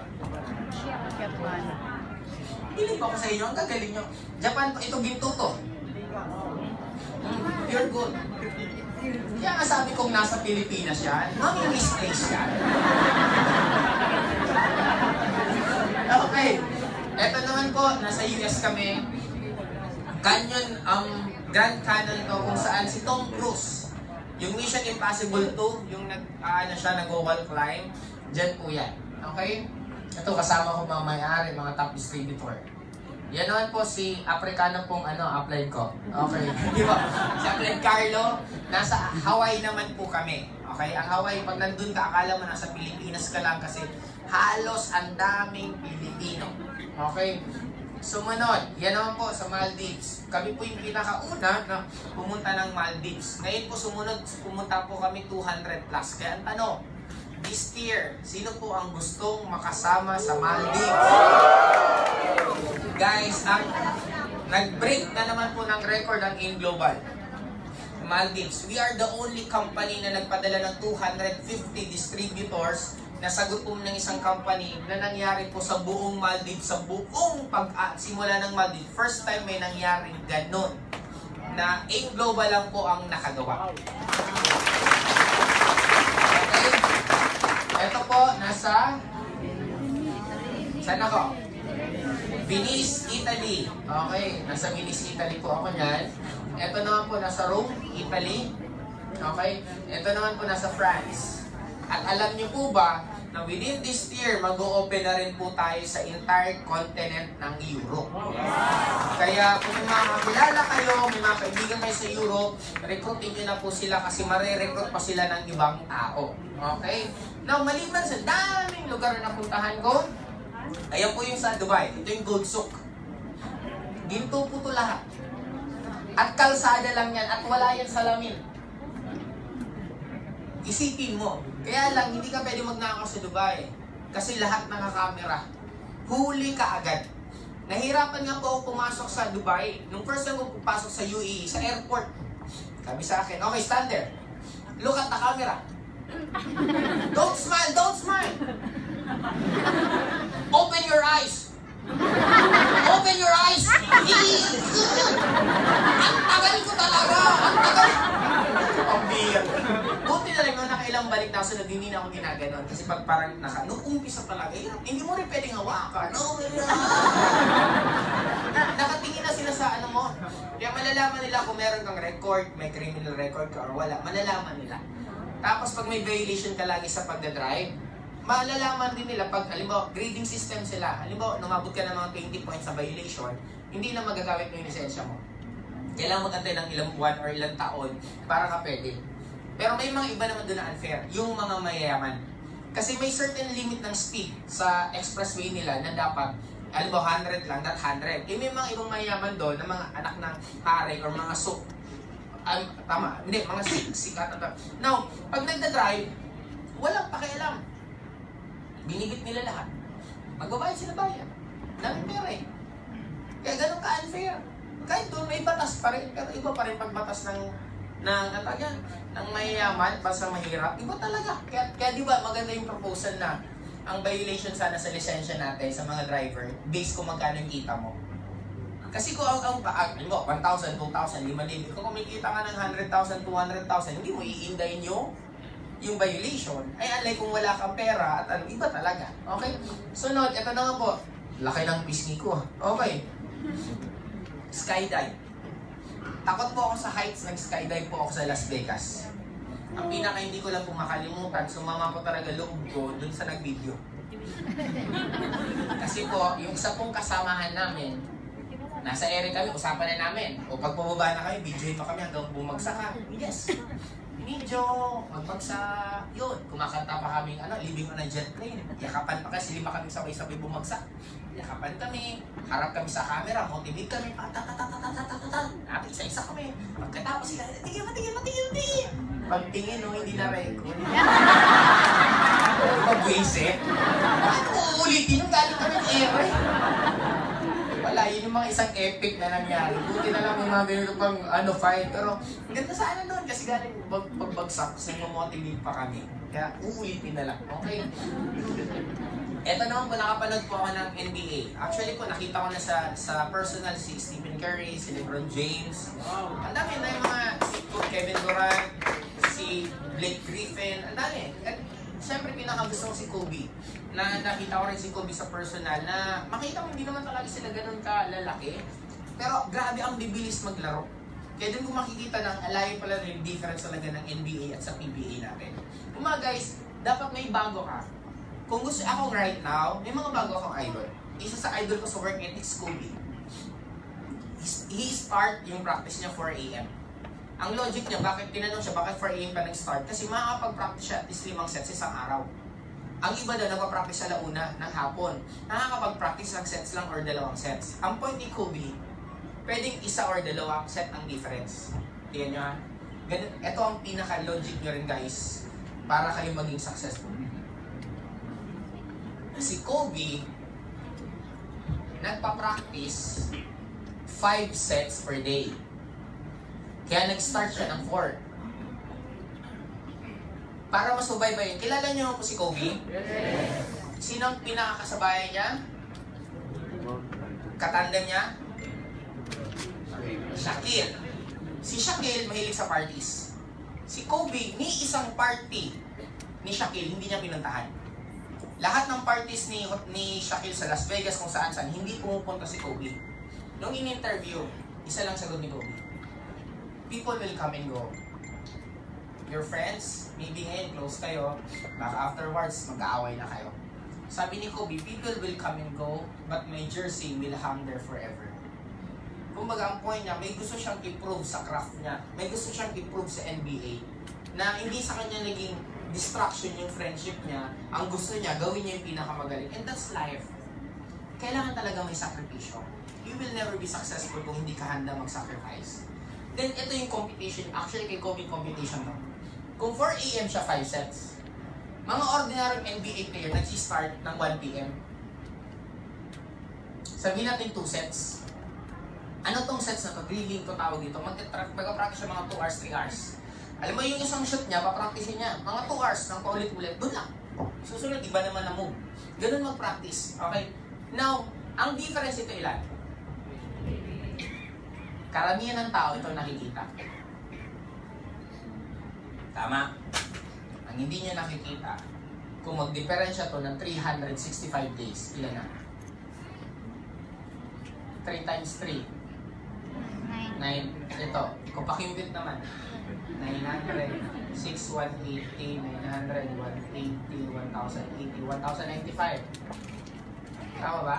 Piling pa ko sa inyo. Ang gagaling nyo. Japan po. Ito ginto to. Hmm, pure gold. Kaya nga sabi kong nasa Pilipinas yan. Mami-misplace yan. Okay. Ito naman po, nasa U S kami. Canyon, um, Grand Canyon to kung saan si Tom Cruise. Yung Mission Impossible two, yung nag, uh, ano siya, nag-wall climb. Diyan po yan. Okay? Ito, kasama ko mga may-ari, mga top distributor. Yan naman po si Africano pong ano, upline ko. Okay. Di ba? Si Upline Carlo, nasa Hawaii naman po kami. Okay? Ang Hawaii, pag nandun ka, akala mo nasa Pilipinas ka lang kasi halos ang daming Pilipino. Okay? Sumunod, yan naman po sa Maldives. Kami po yung pinakauna na pumunta ng Maldives. Ngayon po sumunod, pumunta po kami two hundred plus. Kaya ang tanong, this year, sino po ang gustong makasama sa Maldives? Guys, ang nag-break na naman po ng record ang In Global. Maldives, we are the only company na nagpadala ng two hundred fifty distributors na sagot po ng isang company na nangyari po sa buong Maldives, sa buong pag-simula ng Maldives. First time may nangyari ganun na In Global lang po ang nakagawa. Okay? Ito po, nasa... Saan ako? Venice, Italy. Okay, nasa Venice, Italy po ako niyan. Ito naman po nasa Rome, Italy. Okay, ito naman po nasa France. At alam niyo po ba na within this year, mag-o-open na rin po tayo sa entire continent ng Europe. Kaya kung may mga kilala kayo, may mga kaibigan kayo sa Europe, recruitin nyo na po sila kasi marirecruit pa sila ng ibang tao. Okay? Now, maliban sa daming lugar na napuntahan ko, ayan po yung sa Dubai. Ito yung gold souk. Ginto po ito lahat. At kalsada lang yan at wala yan salamin. Isipin mo. Kaya lang, hindi ka pwede magnakaw sa Dubai. Kasi lahat nakakamera. Huli ka agad. Nahirapan nga po ako pumasok sa Dubai. Nung first time ko pupasok sa U A E, sa airport. Sabi sa akin, okay, stand there. Look at the camera. Don't smile, don't smile. Open your eyes. Open your eyes. Ang tagal ko talaga. Ang tagal. Ang biyar. Buti na lang nung nakailang balik na sunod, hindi na ako ginaganon. Kasi pag parang naka, nung umpisa talaga, eh, hindi mo rin pwedeng hawakan. No, nakatingin na sila sa ano mo. Kaya malalaman nila kung meron kang record, may criminal record ka or wala. Malalaman nila. Tapos pag may violation ka lagi sa pagdadrive, malalaman din nila pag, halimbawa, grading system sila. Halimbawa, numabot ka ng mga twenty points sa violation, hindi na magagamit mo yung lisensya mo. Kailangan magantay ng ilang buwan or ilang taon para ka pwede. Pero may mga iba naman doon na unfair, yung mga mayayaman. Kasi may certain limit ng speed sa expressway nila na dapat, halimbawa, one hundred lang, not one hundred. Eh, may mga ibang mayayaman doon na mga anak ng hari or mga souk. Um, tama, hindi, mga sikat. Now, pag nagda-drive, walang pakialam. Binibit nila lahat. Magbabayad sila bayan. Nang pera eh. Kaya ganun ka-unfair. Kahit doon may batas pa rin, pero iba pa rin pag batas ng ng atagan, ng mayayaman, basta mahirap, iba talaga. Kaya, kaya di ba maganda yung proposal na ang violation sana sa lisensya natin sa mga driver, base kung magkano yung kita mo. Kasi kung ang, ang, ang mo, one thousand, two thousand, lima libo, kung kumikita ka ng one hundred thousand, two hundred thousand, hindi mo iindayin yung yung violation. Ay, unlike kung wala kang pera at ano, iba talaga. Okay? Sunod, ito na nga po. Laki ng pisngi ko. Okay. Skydive. Takot po ako sa heights, nag-skydive po ako sa Las Vegas. Ang pinaka hindi ko lang po makalimutan, sumama po talaga loob ko dun sa nag-video. Kasi po, yung isa pong kasamahan namin, nasa area kami, usapan na namin. O pag pababa na kami, videoin pa kami hanggang bumagsak ka. Yes. Medyo magpagsa yun. Kumakanta pa kami, ano, living on a jet plane. Yakapan pa kasi lima kami sabay-sabay bumagsak. Yakapan kami, harap kami sa camera, motivate kami, patatatatatatatatatat. Natin isa-isa kami. Pagkatapos sila, tingin, matingin, matingin, matingin. Pagtingin, no, hindi na record. Pag-wisit. Bakit uulitin yung galing kami ng air? Wala, yun yung mga isang epic na nangyari. Buti na lang may mga ganito pang ano, fight. Pero ganda sana doon kasi galing pag pagbagsak, kasi motivate pa kami. Kaya uulitin na lang. Okay? Eto naman po, nakapanood po ako ng N B A. Actually po, nakita ko na sa sa personal si Stephen Curry, si LeBron James. Ang dami na yung mga si Kevin Durant, si Blake Griffin. Ang dami. At siyempre, pinakagusto ko si Kobe. Na nakita ko rin si Kobe sa personal na makita mo hindi naman talaga sila ganun ka-lalaki. Pero grabe ang bibilis maglaro. Kaya doon ko makikita ng alayo pala rin difference talaga ng N B A at sa P B A natin. Kung mga guys, dapat may bago ka. Kung gusto ako right now, may mga bago akong idol. Isa sa idol ko sa work ethics, Kobe. He start yung practice niya four A M Ang logic niya, bakit tinanong siya, bakit four A M pa nag-start? Kasi makakapag-practice siya at least limang sets isang araw. Ang iba daw, nagpa-practice sa launa ng hapon. Nakakapag-practice ng sets lang or dalawang sets. Ang point ni Kobe, pwedeng isa or dalawang set ang difference. Tingnan nyo ha. Ganun, ito ang pinaka-logic nyo rin guys para kayo maging successful. Si Kobe, nagpa-practice five sets per day. Kaya nag-start siya ng four. Para masubaybayin. Kilala niyo po si Kobe? Yes. Sino ang pinakakasabayan niya? Katandem niya? Shaquille. Si Shaquille mahilig sa parties. Si Kobe, ni isang party ni Shaquille, hindi niya pinuntahan. Lahat ng parties ni, ni Shaquille sa Las Vegas kung saan saan, hindi pumupunta si Kobe. Nung in-interview, isa lang sagot ni Kobe. People will come and go. Your friends, maybe ngayon close kayo, baka afterwards mag-aaway na kayo. Sabi ni Kobe, people will come and go, but my jersey will hang there forever. Kumbaga ang point niya, may gusto siyang improve sa craft niya, may gusto siyang improve sa N B A, na hindi sa kanya naging distraction yung friendship niya, ang gusto niya, gawin niya yung pinakamagaling. And that's life. Kailangan talaga may sakripisyo. You will never be successful kung hindi ka handa mag-sacrifice. Then ito yung competition, actually kay Kobe competition no. Kung four A M siya, five sets. Mga ordinary N B A player, nag-start ng one P M. Sabihin natin two sets. Ano tong sets na to? Drilling ko tawag dito. Mag-practice siya mga two hours, three hours. Alam mo yung isang shot niya, papractice niya. Mga two hours ng paulit-ulit, doon lang. Susunod, iba naman na move. Ganun mag-practice. Okay? Now, ang difference ito ilan? Karamihan ng tao ito nakikita. Tama? Ang hindi niya nakikita, kung mag-diferensya to ng three hundred sixty-five days, ilan na? three times three. nine. Ito, kung pakimbit naman. nine hundred, six, one eighty, nine hundred, one eighty, one thousand eighty, one thousand ninety-five. Tama ba?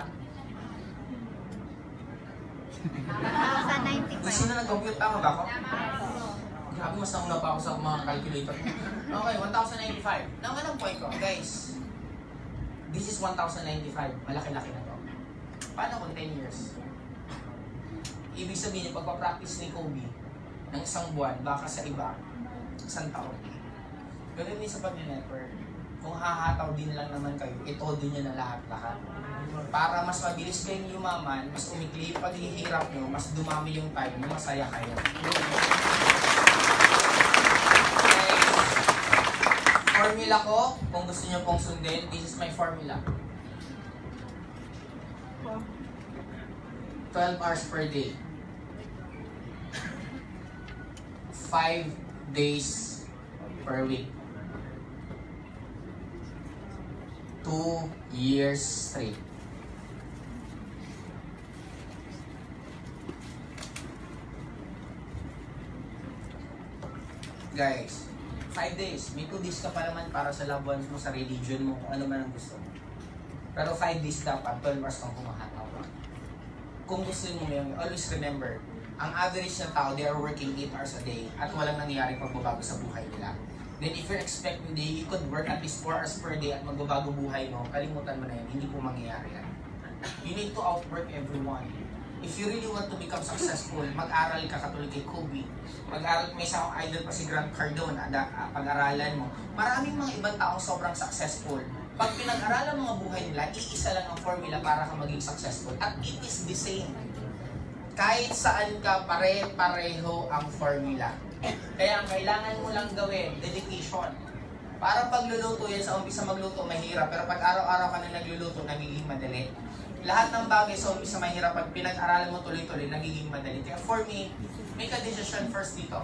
one thousand ninety-five. Sino nag-compute? Tama ba ako? Grabe, mas nauna pa ako sa mga calculator. Okay, one thousand ninety-five. Now, anong point ko? Guys, this is one thousand ninety-five. Malaki-laki na to. Paano kung ten years? Ibig sabihin, yung pagpapractice ni Kobe ng isang buwan, baka sa iba, isang taon. Ganun din sa pag-network. Kung hahataw din lang naman kayo, ito din nyo na lahat-lahat. Para mas mabilis kayong yumaman, mas umikli yung paghihirap nyo, mas dumami yung time, masaya kayo. Okay. Formula ko, kung gusto nyo pong sundin, this is my formula. twelve hours per day. five days per week. two years straight. Guys, five days. May two days ka pa naman para sa loved ones mo, sa religion mo, kung ano man ang gusto mo. Pero five days dapat, twelve hours kang kumahataw. Kung gusto mo yung, always remember, ang average ng tao, they are working eight hours a day at walang nangyaring pagbabago sa buhay nila. Then if you're expecting that you could work at least four hours per day at magbabago buhay mo, kalimutan mo na yun, hindi po mangyayari yan. You need to outwork everyone. If you really want to become successful, mag-aral ka katulad kay Kobe. Mag-aral, may isa akong idol pa si Grant Cardone, ada, pag-aralan mo. Maraming mga ibang taong sobrang successful. Pag pinag-aralan mga buhay nila, iisa lang ang formula para ka maging successful. At it is the same. Kahit saan ka, pare-pareho ang formula. Kaya ang kailangan mo lang gawin, dedication. Para pagluluto yan, sa umpisa magluto, mahirap. Pero pag araw-araw ka na nagluluto, nagiging madali. Lahat ng bagay sa umpisa mahirap, pag pinag-aralan mo tuloy-tuloy, nagiging madali. Kaya for me, make a decision first dito.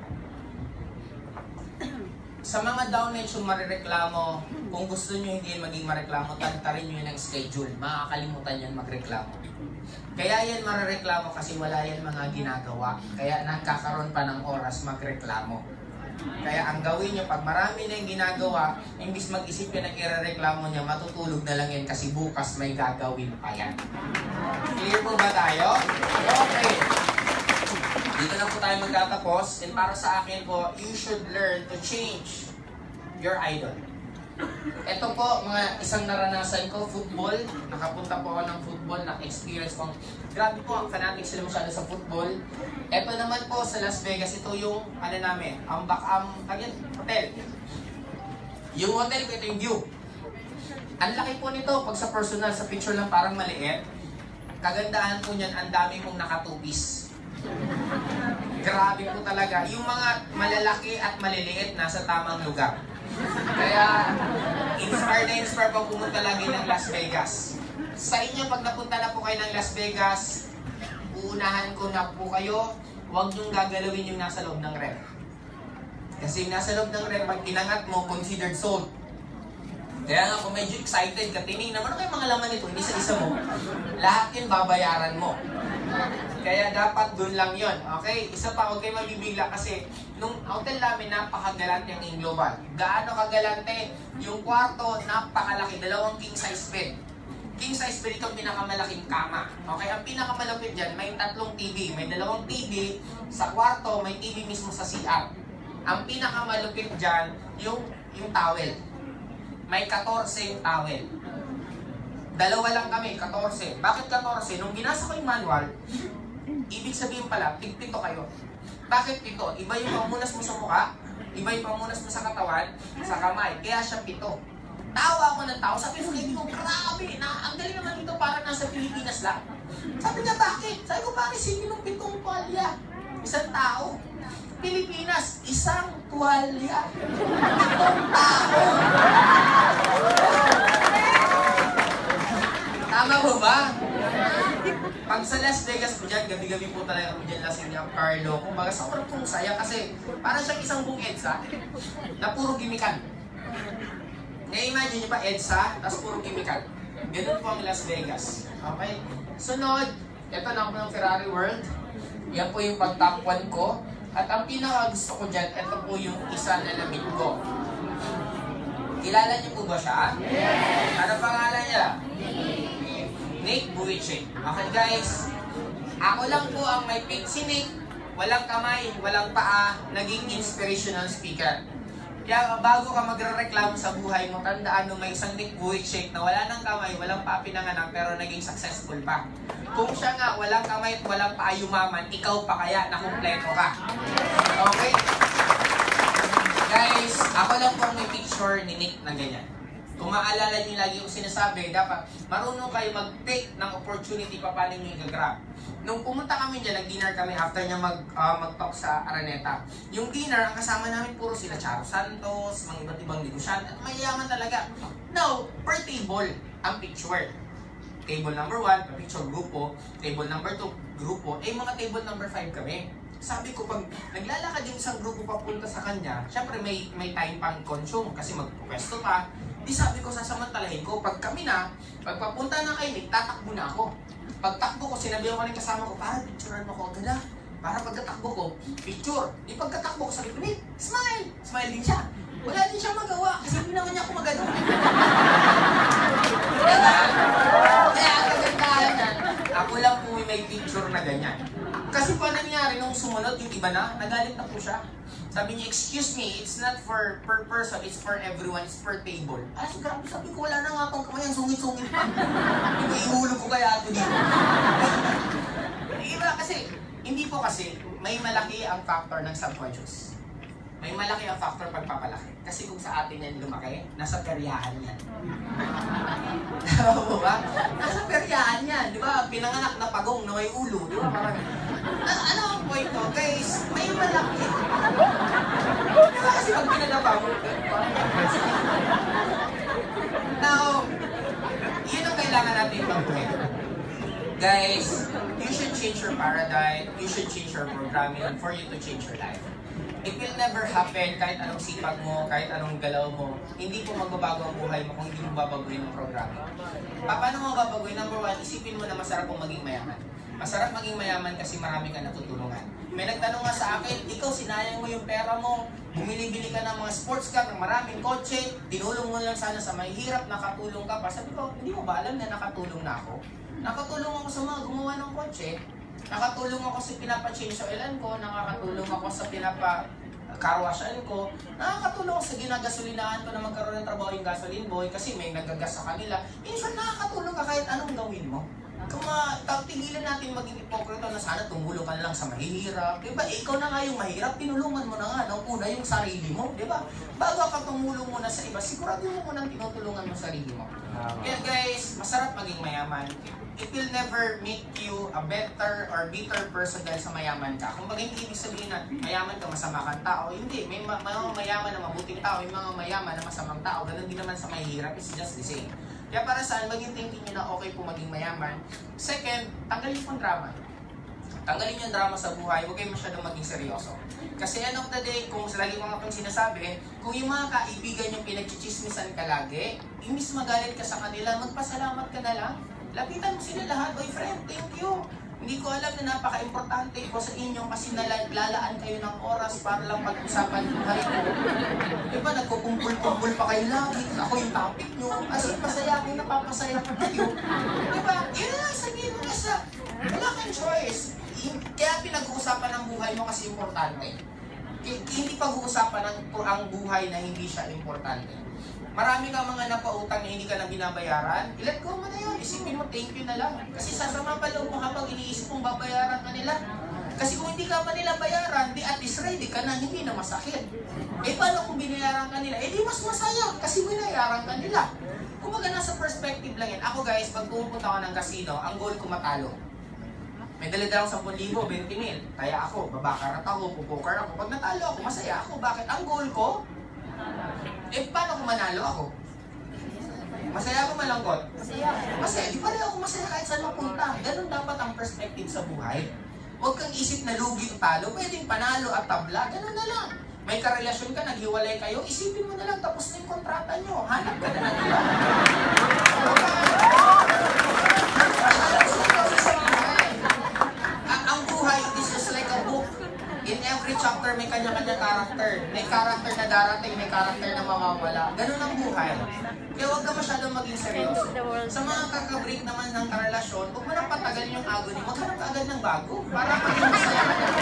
Sa mga downage yung marireklamo, kung gusto nyo hindi yan maging mareklamo, tantarin nyo yun ang schedule. Makakalimutan yan magreklamo. Kaya yan marireklamo kasi wala yan mga ginagawa. Kaya nagkakaroon pa ng oras magreklamo. Kaya ang gawin nyo, pag marami na yung ginagawa, imbis mag-isip yan ang irereklamo niya, matutulog na lang yan kasi bukas may gagawin pa yan. Clear po ba tayo? Okay. Dito na po tayo magtatapos. And para sa akin po, you should learn to change your idol. Ito po, mga isang naranasan ko, football. Nakapunta po ako ng football, naka-experience ko. Grabe po, ang fanatic sila masyado sa football. Ito naman po sa Las Vegas, ito yung, ano namin, ang back-am, again, hotel. Yung hotel ko, ito yung view. Ang laki po nito, pag sa personal, sa picture lang parang maliit. Kagandahan po niyan, ang dami mong nakatupis. Grabe po talaga. Yung mga malalaki at maliliit, nasa tamang lugar. Kaya, inspire na inspire pang pumunta lagi ng Las Vegas. Sa inyo, pag napunta na po kayo ng Las Vegas, uunahan ko na po kayo, huwag niyong gagalawin yung nasa loob ng ref. Kasi yung nasa loob ng ref, pag inangat mo, considered sold. Kaya nga kung medyo excited ka, tinignan mo, ano kayo mga laman nito, hindi sa isa mo, lahat yun babayaran mo. Kaya dapat dun lang yon, okay? Isa pa, huwag kayo mabibigla kasi nung hotel namin, napakagalante ang In Global. Gaano kagalante? Yung kwarto, napakalaki, dalawang king size bed. King size bed ito ang pinakamalaking kama. Okay, ang pinakamalapit dyan, may tatlong T V. May dalawang T V sa kwarto, may T V mismo sa C R. Ang pinakamalupit dyan, yung, yung towel. May fourteen yung towel. Dalawa lang kami, fourteen. Bakit fourteen? Nung binasa ko yung manual, ibig sabihin pala, tig-pito kayo. Bakit pito? Iba yung pamunas mo sa mukha, iba yung pamunas mo sa katawan, sa kamay. Kaya siya pito. Tawa ako ng tao. Sabi ko, hindi ko, grabe, na, ang galing naman ito parang nasa Pilipinas lang. Sabi niya, bakit? Sabi ko, bakit sige nung pitong tuwalya? Isang tao. Pilipinas, isang tuwalya. Pitong tao. Tama po ba? Pag sa Las Vegas po dyan, gabi-gabi po talaga po dyan lasing ni Carlo. Kung baga sa oras pong saya kasi parang siyang isang buong EDSA na puro gimikan. Na-imagine niyo pa EDSA, tapos puro gimikan. Ganun po ang Las Vegas. Okay? Sunod, ito na ako ng Ferrari World. Yan po yung pag-top one ko. At ang pinaka gusto ko dyan, ito po yung isa na lamit ko. Kilala niyo po ba siya? Yes! Ano pangalan niya? Nick Buiche. Okay guys, ako lang po ang may pick. Si Nick, walang kamay, walang paa, naging inspirational speaker. Kaya bago ka magre-reklamo sa buhay mo, tandaan mo may isang Nick Buiche na wala ng kamay, walang paa pinanganak, pero naging successful pa. Kung siya nga, walang kamay at walang paa yumaman, ikaw pa kaya na kumpleto ka. Okay? Guys, ako lang po ang may picture ni Nick na ganyan. Kung maalala niyo lagi yung sinasabi, dapat marunong kayo mag-take ng opportunity pa paano nyo i-grab. Nung pumunta kami dyan, nag-dinner kami after niya mag, uh, mag-talk sa Araneta. Yung dinner, ang kasama namin puro sila Charo Santos, mga iba't ibang negosyante, at mayayaman talaga. Now, per table, ang picture. Table number one, picture grupo. Table number two, grupo. Eh, mga table number five kami. Sabi ko, pag naglalakad yung isang grupo papunta sa kanya, syempre may, may time pang consume kasi magpupwesto pa. Di sabi ko, sasamantalahin ko, pag kami na, pag papunta na kay Nick, tatakbo na ako. Pag takbo ko, sinabihan ko rin kasama ko, para picturean mo ko agad ah. Para pagkatakbo ko, picture. Di pagkatakbo ko, sabi ko, Nick, smile! Smile din siya. Wala din siya magawa, kasi hindi naman niya ako magano. Diba? Kaya ang kagandahan yan, ako lang po may picture na ganyan. Kasi pa nangyari nung sumunod, yung iba na, nagalit na po siya. Sabi niya, excuse me, it's not for per person, it's for everyone, it's per table. Ay, so grabe, sabi ko, wala na nga akong kamay, ang sungit-sungit pa. Hindi, ihulog ko kaya ito dito. Iba kasi, hindi po kasi, may malaki ang factor ng subconscious. May malaki ang factor pagpapalaki. Kasi kung sa atin yan lumaki, nasa peryahan yan. Tama po ba? Nasa peryahan yan, di ba? Pinanganak na pagong na may ulo, di ba? Parang, ano, ano ang point ko? Guys, may malaki. Di ba kasi pag pinagapa mo? Now, yun ang kailangan natin pag-point. Guys, you should change your paradigm, you should change your programming for you to change your life. It will never happen kahit anong sipag mo, kahit anong galaw mo. Hindi po magbabago ang buhay mo kung hindi mo babaguhin ang programming. Paano mo babaguhin? Number one, isipin mo na masarap pong maging mayaman. Masarap maging mayaman kasi marami ka natutulungan. May nagtanong nga sa akin, ikaw sinayang mo yung pera mo, bumili-bili ka ng mga sports car, ng maraming kotse, tinulong mo lang sana sa mahihirap, nakatulong ka pa. Sabi ko, hindi mo ba alam na nakatulong na ako? Nakatulong ako sa mga gumawa ng kotse, nakatulong ako sa pinapa-change oilan ko, nakakatulong ako sa pinapa-carwashan ko, nakakatulong ako sa ginagasolinahan ko na magkaroon ng trabaho yung gasoline boy kasi may nagagas sa kanila. In short, nakakatulong ka kahit anong gawin mo. Kung tigilan natin maging ipokrito na sana tumulong ka na lang sa mahihirap. Diba? Ikaw na nga yung mahirap, tinulungan mo na nga. Nung una yung sarili mo. Diba? Bago ka tumulong mo na sa iba, sigurado mo munang tinutulungan mo sarili mo. Kaya guys, masarap maging mayaman. It will never make you a better or bitter person dahil sa mayaman ka. Kung bagay hindi ibig sabihin na mayaman ka, masama kang tao. Hindi. May ma mga mayaman na mabuting tao, may mga mayaman na masamang tao. Ganun din naman sa mahihirap. It's just the same. Kaya para saan, maging thinking nyo na okay po maging mayaman. Second, tanggalin yung drama. Tanggalin yung drama sa buhay, huwag kayo masyadong maging seryoso. Kasi end of the day, kung lagi ko nga pong sinasabi, kung yung mga kaibigan yung pinagchichismis chismisan ka lagi, imbis magalit ka sa kanila, magpasalamat ka na lang. Lapitan mo sila lahat, oy friend, thank you. Hindi ko alam na napaka-importante ko sa inyo kasi nalalaan kayo ng oras para lang pag-usapan buhay ko. Diba, nagkukumpul-kumpul pa kayo lagi. Ako yung topic nyo. As in, pasaya ako, napapasaya ko kayo. Diba, yun na lang, sabihin mo na sa, wala kang choice. Kaya pinag-uusapan ng buhay mo kasi importante. Hindi pag-uusapan ng ang buhay na hindi siya importante. Marami kang mga napautang na hindi ka na binabayaran, i-let go mo na yun. Isipin mo, thank you na lang. Kasi sasama pa loob mo habang iniisip mong babayaran ka nila. Kasi kung hindi ka pa nila bayaran, di at least ready ka na, hindi na masakit. Eh paano kung binayaran ka nila? Eh di mas masaya kasi binayaran ka nila. Kumaga nasa perspective lang yan. Ako guys, pag pumunta ako ng casino, ang goal ko matalo. May dala akong ten thousand, twenty mil. Kaya ako, babakarat ako, pupoker ako. Pag natalo ako, masaya ako. Bakit? Ang goal ko, eh, paano kung manalo ako? Masaya ako malangkot? Masaya. Masaya. Di pa rin ako masaya kahit saan mapunta. Ganun dapat ang perspective sa buhay. Huwag kang isip na lugi o talo. Pwedeng panalo at tabla. Ganun na lang. May karelasyon ka, naghiwalay kayo, isipin mo na lang tapos na yung kontrata nyo. Hanap ka na lang, di ba? Ang buhay is just like a book. In every chapter, may kanya-kanya character. May character na darating, may character na mawawala. Ganun ang buhay. Kaya huwag ka masyadong maging seryoso. Sa mga kakabreak naman ng karelasyon, huwag mo nang patagal yung agony. Maghanap ka agad ng bago. Para maging masaya ka na.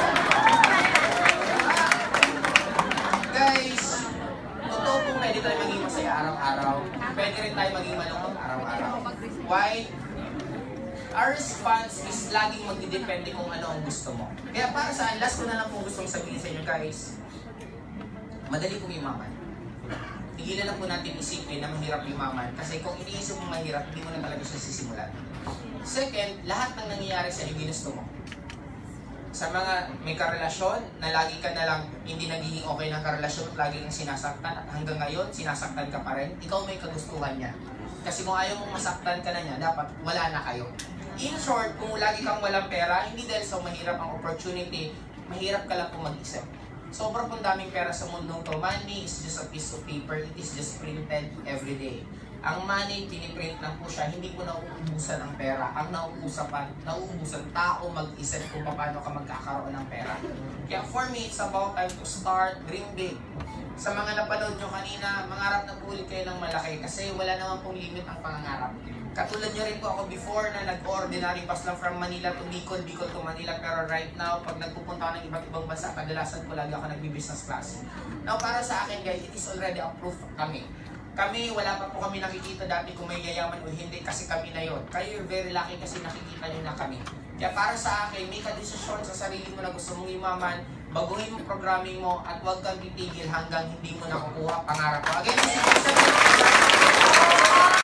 Guys, totoo kung pwede tayo maging masaya araw-araw. Pwede rin tayo maging malungkot araw-araw. Why? Our response is laging magdidepende kung ano ang gusto mo. Kaya para saan, last ko na lang kung gustong sabihin sa inyo guys, madali kong yumaman. Tigilan na po natin isipin na mahirap yumaman kasi kung iniisip mo mahirap, hindi mo na talaga siya sisimulan. Second, lahat ng nangyayari sa iyo ginusto mo. Sa mga may karelasyon na lagi ka na lang hindi nagiging okay ng karelasyon at lagi kang sinasaktan at hanggang ngayon sinasaktan ka pa rin, ikaw may kagustuhan niya. Kasi kung ayaw mong masaktan ka na niya, dapat wala na kayo. In short, kung lagi kang walang pera, hindi dahil sa mahirap ang opportunity, mahirap ka lang kung mag-isip. Sobrang pong daming pera sa mundong to. Money is just a piece of paper. It is just printed every day. Ang money, piniprint lang po siya. Hindi po nauubusan ang pera. Ang nauubusan, nauubusan tao mag-isip kung paano ka magkakaroon ng pera. Kaya for me, it's about time to start, dream big. Sa mga napanood nyo kanina, mangarap na po ulit kayo ng malaki kasi wala naman pong limit ang pangangarap. Katulad nyo rin po ako before na nag-ordinary bus lang from Manila to Bicol, Bicol to Manila. Pero right now, pag nagpupunta ako ng iba't ibang bansa, kadalasan ko lagi ako nagbi-business class. Now, para sa akin guys, it is already approved kami. Kami, wala pa po kami nakikita dati kung may yayaman o hindi kasi kami na yon. Kayo, you're very lucky kasi nakikita nyo na kami. Kaya para sa akin, make a decision sa sarili mo na gusto mong imaman, baguhin mo programming mo at huwag kang titigil hanggang hindi mo nakukuha pangarap mo. Again, this is